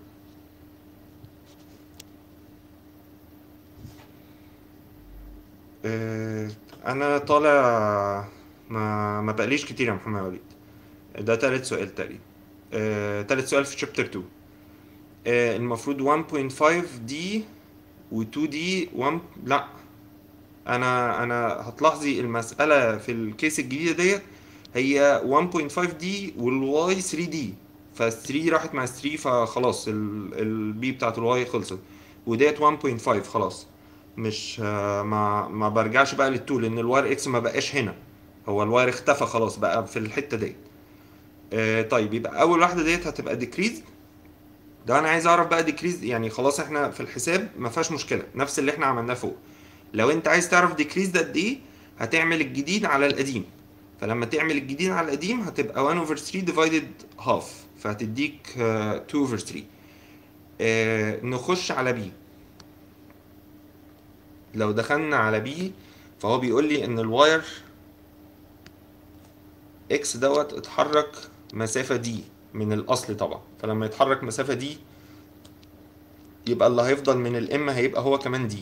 آه انا طالع ما ما بقليش كتير يا محمد وليد. ده تالت سؤال تقريبا، آه تالت سؤال في شابتر اتنين. آه المفروض واحد فاصلة خمسة دي و اتنين دي واحد. لا انا انا هتلاحظي المساله في الكيس الجديده ديت هي واحد فاصلة خمسة دي والواي ثري دي، فال ثري راحت مع ثري فخلاص البي بتاعت الواي خلصت، وديت واحد فاصلة خمسة خلاص. مش ما ما برجعش بقى للتو لان الواير اكس ما بقاش هنا، هو الواير اختفى خلاص بقى في الحته ديت. آه طيب يبقى اول واحده ديت هتبقى ديكريز. ده انا عايز اعرف بقى ديكريز يعني خلاص احنا في الحساب ما فيهاش مشكله نفس اللي احنا عملناه فوق. لو انت عايز تعرف ديكريز ده قد ايه هتعمل الجديد على القديم، فلما تعمل الجديد على القديم هتبقى واحد اوفر ثري ديفايدد هاف فهتديك اتنين اوفر ثري. آه نخش على بي. لو دخلنا على بي فهو بيقول لي ان الواير اكس دوت اتحرك مسافة دي من الاصل طبعا، فلما يتحرك مسافة دي يبقى اللي هيفضل من الام هيبقى هو كمان دي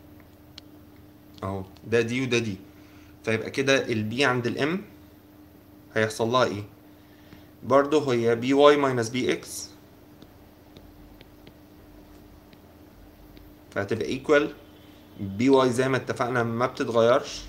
اهو، ده دي وده دي. فيبقى كده البي عند الام هيحصل لها ايه؟ برضه هي بي واي ماينس بي اكس، فهتبقى ايكوال بي واي زي ما اتفقنا ما بتتغيرش،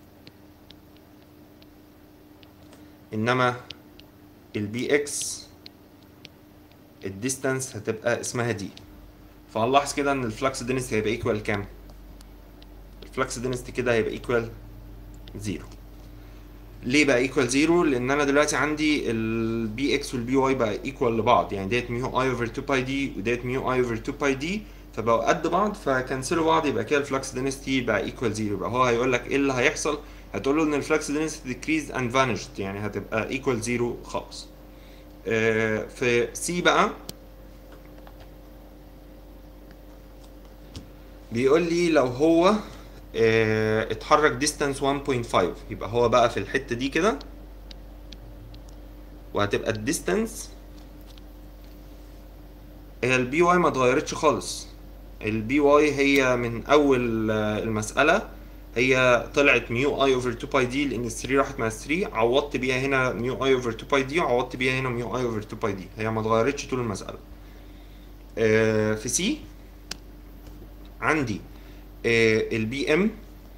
انما البي اكس الديستانس هتبقى اسمها دي. فهنلاحظ كده ان الفلكس دينستي هيبقى ايكوال كام؟ الفلكس دينستي كده هيبقى ايكوال زيرو. ليه بقى ايكوال زيرو؟ لان انا دلوقتي عندي البي اكس والبي واي بقى ايكوال لبعض، يعني ديت ميو اي اوفر تو باي دي وديت ميو اي اوفر تو باي دي فبقوا قد بعض فكنسلوا بعض، يبقى كده الفلكس دينستي بقى ايكوال زيرو. يبقى هو هيقول لك ايه اللي هيحصل؟ هتقول له ان الفلكس دينستي ديكريز اند فانيشد يعني هتبقى ايكوال زيرو خالص. آه في سي بقى بيقول لي لو هو اه اتحرك ديستانس واحد فاصلة خمسة يبقى هو بقى في الحته دي كده، وهتبقى الديستانس هي البي واي ما اتغيرتش خالص. البي واي هي من اول المساله هي طلعت ميو اي اوفر تو باي دي لان ال ثري راحت مع ال ثري، عوضت بيها هنا ميو اي اوفر تو باي دي وعوضت بيها هنا ميو اي اوفر تو باي دي، هي ما اتغيرتش طول المساله. اه في سي عندي البي ام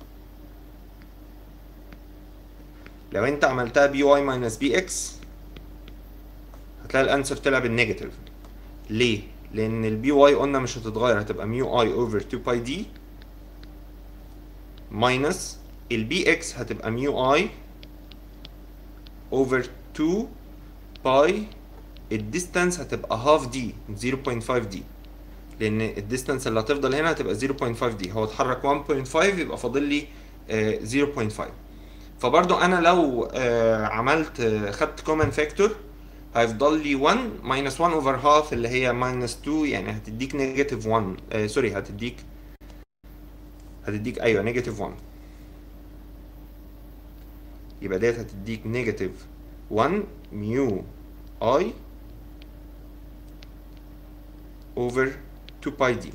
لو انت عملتها بي واي ماينس بي اكس هتلاقي الانسر طلع بالنيجاتيف. ليه؟ لان البي واي قلنا مش هتتغير هتبقى ميو اي اوفر تو باي دي ماينس البي اكس هتبقى ميو اي اوفر تو باي الديستانس هتبقى هاف دي زيرو بوينت فايف دي، لان الديستانس اللي هتفضل هنا هتبقى زيرو بوينت فايف دي، هو اتحرك واحد فاصلة خمسة يبقى فاضل لي زيرو بوينت فايف. فبرضو انا لو آه عملت آه خدت كومن فاكتور هيفضل لي واحد ماينس واحد اوفر هاف اللي هي ماينس اتنين، يعني هتديك نيجاتيف واحد، آه سوري هتديك هتديك ايوه نيجاتيف واحد. يبقى ديت هتديك نيجاتيف واحد ميو اي اوفر اتنين باي دي.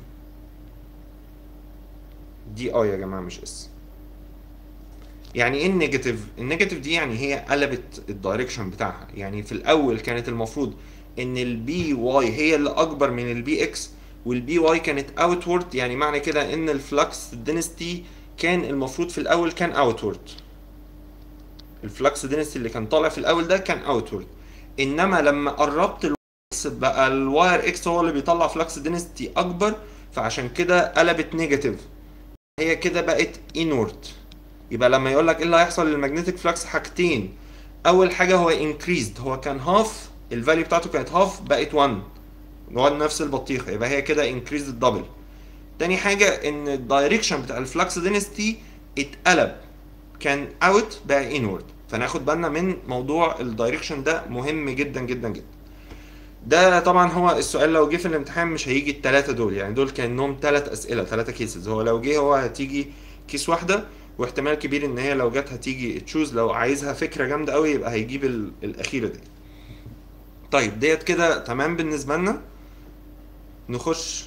دي اي يا جماعه مش اس. يعني ايه النيجاتيف؟ النيجاتيف دي يعني هي قلبت الدايركشن بتاعها. يعني في الاول كانت المفروض ان البي واي هي اللي اكبر من البي اكس، والبي واي كانت اوتورد، يعني معنى كده ان الفلكس دينستي كان المفروض في الاول كان اوتورد. الفلكس دينستي اللي كان طالع في الاول ده كان اوتورد، انما لما قربت الواكس بقى الواير اكس هو اللي بيطلع فلكس دينستي اكبر، فعشان كده قلبت نيجاتيف، هي كده بقت انورد. يبقى لما يقول لك ايه اللي هيحصل للمagnetic فلكس، حاجتين. اول حاجه هو increased، هو كان هاف، الفاليو بتاعته كانت هاف بقت واحد، واحد نفس البطيخه، يبقى هي كده increased الدبل. تاني حاجه ان الدايركشن بتاع الفلكس دينستي اتقلب، كان اوت بقى انورد. فناخد بالنا من موضوع الدايركشن ده، مهم جدا جدا جدا. ده طبعا هو السؤال لو جه في الامتحان مش هيجي التلاتة دول، يعني دول كانهم تلات اسئله، تلاتة كيسز. هو لو جه هو هتيجي كيس واحده، واحتمال كبير ان هي لو جت هتيجي تشوز. لو عايزها فكره جامده قوي يبقى هيجيب ال- الاخيره دي. طيب ديت كده تمام بالنسبه لنا. نخش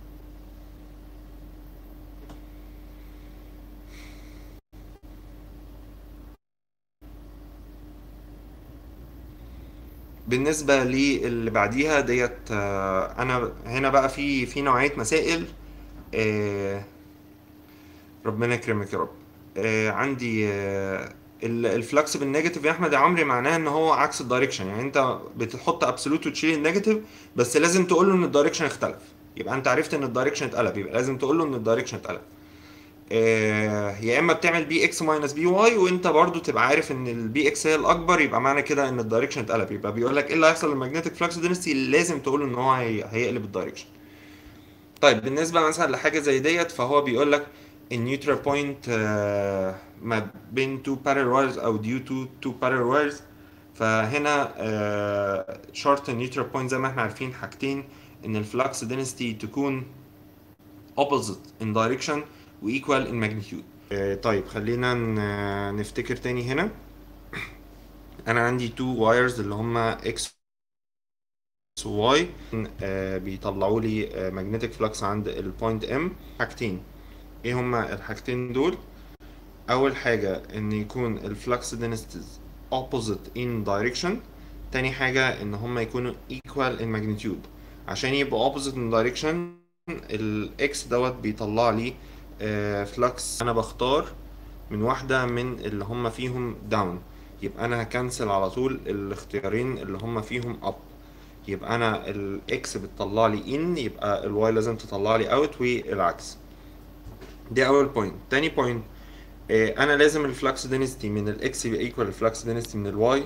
بالنسبه للي بعديها ديت. آه، انا هنا بقى في في نوعيه مسائل. آه، ربنا يكرمك يا رب. آه عندي آه ال- الفلكس بالنيجاتيف يا احمد يا عمري معناه ان هو عكس الدايركشن. يعني انت بتحط ابسولوت وتشيل النيجاتيف، بس لازم تقول له ان الدايركشن اختلف. يبقى انت عرفت ان الدايركشن اتقلب، يبقى لازم تقول له ان الدايركشن اتقلب. آه يا اما بتعمل بي اكس ماينس بي واي وانت برضو تبقى عارف ان البي اكس هي الاكبر، يبقى معنى كده ان الدايركشن اتقلب. يبقى بيقول لك ايه اللي هيحصل للمagnetic فلكس دينستي، لازم تقول له ان هو هي- هيقلب الدايركشن. طيب بالنسبة مثلا لحاجة زي ديت، فهو بيقول لك النيوترال بوينت ما بين two parallel wires أو due to two parallel wires. فهنا آه، شرط النيوترال بوينت زي ما احنا عارفين حاجتين، إن الفلكس density تكون opposite in direction و equal in magnitude. آه، طيب خلينا ن- نفتكر تاني هنا. أنا عندي two wires اللي هما x واي، آه بيطلعوا لي آه magnetic flux عند البوينت M. حاجتين، ايه هما الحاجتين دول؟ اول حاجة ان يكون الفلكس densities opposite in direction. تاني حاجة ان هما يكونوا equal in magnitude. عشان يبقوا opposite in direction ال X دوت بيطلع لي آه flux، انا بختار من واحدة من اللي هما فيهم down، يبقى انا هكنسل على طول الاختيارين اللي هما فيهم up. يبقى انا الاكس بتطلع لي ان، يبقى الواي لازم تطلع لي اوت والعكس. دي اول بوينت. تاني بوينت، انا لازم الفلكس دينستي من الاكس يبقى ايكوال الفلكس دينستي من الواي.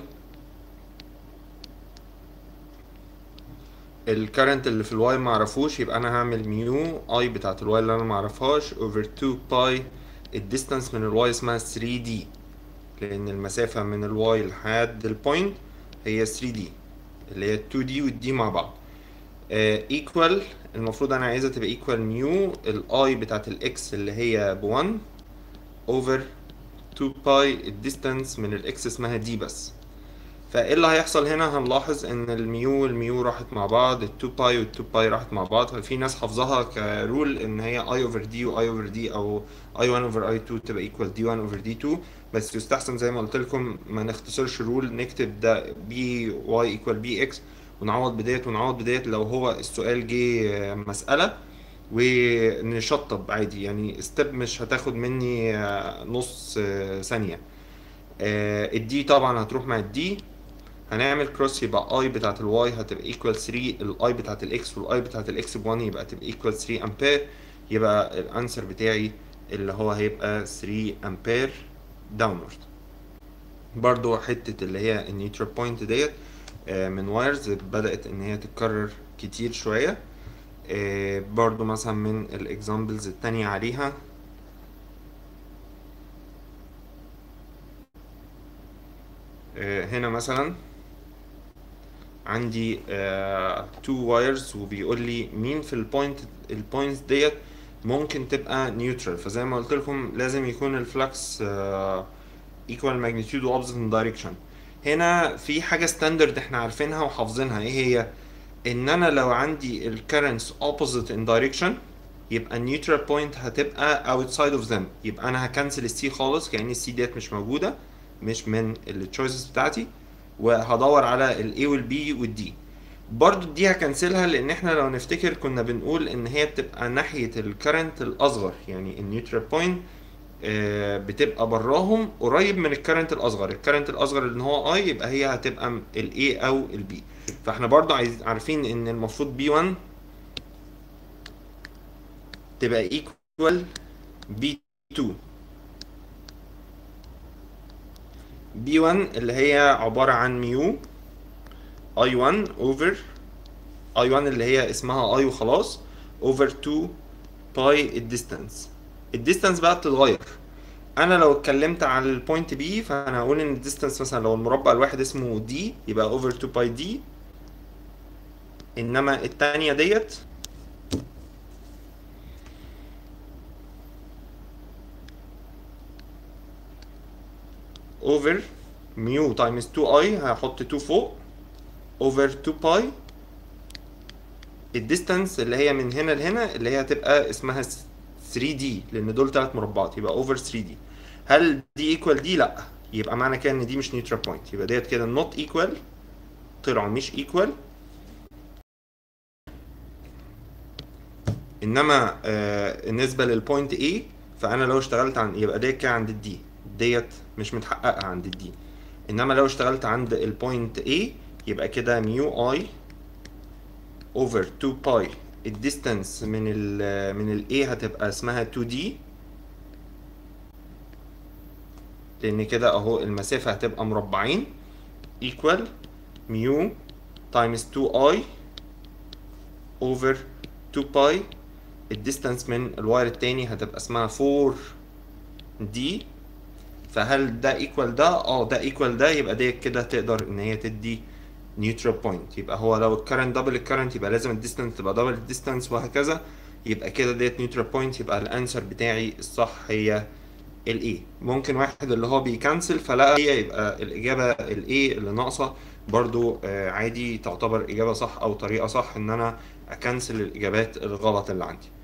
الكرنت اللي في الواي ما اعرفوش، يبقى انا هعمل ميو اي بتاعت الواي اللي انا ما اعرفهاش اوفر اتنين باي الديستانس من الواي اسمها ثري دي، لان المسافه من الواي لحد البوينت هي ثري دي، اللي هي اتنين دي والدي مع بعض. ايكوال uh, المفروض انا عايزها تبقى ايكوال ميو الاي بتاعت الاكس اللي هي ب واحد اوفر اتنين باي الديستانس من الاكس اسمها دي بس. فايه اللي هيحصل هنا؟ هنلاحظ ان الميو والميو راحت مع بعض، ال اتنين باي وال اتنين باي راحت مع بعض. ففي ناس حافظاها كرول ان هي اي اوفر دي واي اوفر دي، او اي واحد اوفر اي اتنين تبقى ايكوال دي واحد اوفر دي اتنين. بس يستحسن زي ما قلت لكم ما نختصرش الرول، نكتب ده بي واي ايكوال بي اكس ونعوض بديت ونعوض بديت لو هو السؤال جه مسألة، ونشطب عادي. يعني ستيب مش هتاخد مني نص ثانية. الدي طبعا هتروح مع الدي، هنعمل كروس، يبقى اي بتاعت الواي هتبقى ايكوال ثري، الاي بتاعت الاكس والاي بتاعت الاكس ب واحد يبقى تبقى ايكوال ثري امبير. يبقى الانسر بتاعي اللي هو هيبقى ثري امبير داونورد. برضو حتة اللي هي النيوترال بوينت ديت من وايرز بدأت ان هي تتكرر كتير شوية. برضو مثلا من الاكزامبلز التانية عليها، هنا مثلا عندي تو وايرز وبيقول لي مين في البوينت البوينتس ديت ممكن تبقى نيوترال. فزي ما قلت لكم لازم يكون الفلكس ايكوال ماجنتيود واوبزيت دايركشن. هنا في حاجه ستاندرد احنا عارفينها وحافظينها، ايه هي؟ ان انا لو عندي الكرنتس اوبوزيت ان دايركشن يبقى النيوترال بوينت هتبقى اوتسايد اوف ذم، يبقى انا هكنسل السي خالص كأن السي ديت مش موجوده، مش من التشويسز بتاعتي، وهدور على الاي والبي والدي. برضو دي هكنسلها لان احنا لو نفتكر كنا بنقول ان هي بتبقى ناحيه الكرنت الاصغر، يعني النيوترال بوينت بتبقى براهم قريب من الكرنت الاصغر. الكرنت الاصغر اللي هو اي يبقى هي هتبقى الاي او البي. فاحنا برضو عايز عارفين ان المفروض بي واحد تبقى ايكوال بي اتنين. بي واحد اللي هي عبارة عن ميو اي واحد اوفر اي واحد اللي هي اسمها اي وخلاص، اوفر اتنين باي الديستانس. الديستانس بقى بتتغير. انا لو اتكلمت على البوينت بي فانا هقول ان الديستانس مثلا لو المربع الواحد اسمه دي يبقى اوفر اتنين باي دي، انما التانية ديت اوفر ميو تايمز اتنين اي، هحط اتنين فوق، اوفر اتنين باي الديستانس اللي هي من هنا لهنا اللي هي هتبقى اسمها ثري دي لان دول ثلاث مربعات، يبقى اوفر ثري دي. هل دي ايكوال دي؟ لا، يبقى معنى كده ان دي مش نيوترال بوينت، يبقى ديت كده نوت ايكوال، طلعوا مش ايكوال. انما آه بالنسبه للبوينت A فانا لو اشتغلت عن يبقى ديت كده عند الدي، ديت مش متحققه عند الدي. انما لو اشتغلت عند البوينت A يبقى كده ميو اي اوفر اتنين باي الديستانس من ال من ال A هتبقى اسمها اتنين دي، لان كده اهو المسافه هتبقى مربعين، equal ميو تايمز اتنين اي اوفر اتنين باي الديستانس من الواير التاني هتبقى اسمها فور دي. فهل ده ايكوال ده؟ اه ده ايكوال ده، يبقى ديت كده تقدر ان هي تدي نيوترال بوينت. يبقى هو لو الكرنت دبل الكرنت يبقى لازم الديستانس تبقى دبل الديستانس وهكذا، يبقى كده ديت نيوترال بوينت. يبقى الانسر بتاعي الصح هي الاي. ممكن واحد اللي هو بيكنسل فلا هي يبقى الاجابه الاي اللي ناقصه، برضو آه عادي تعتبر اجابه صح او طريقه صح ان انا اكنسل الاجابات الغلط اللي عندي.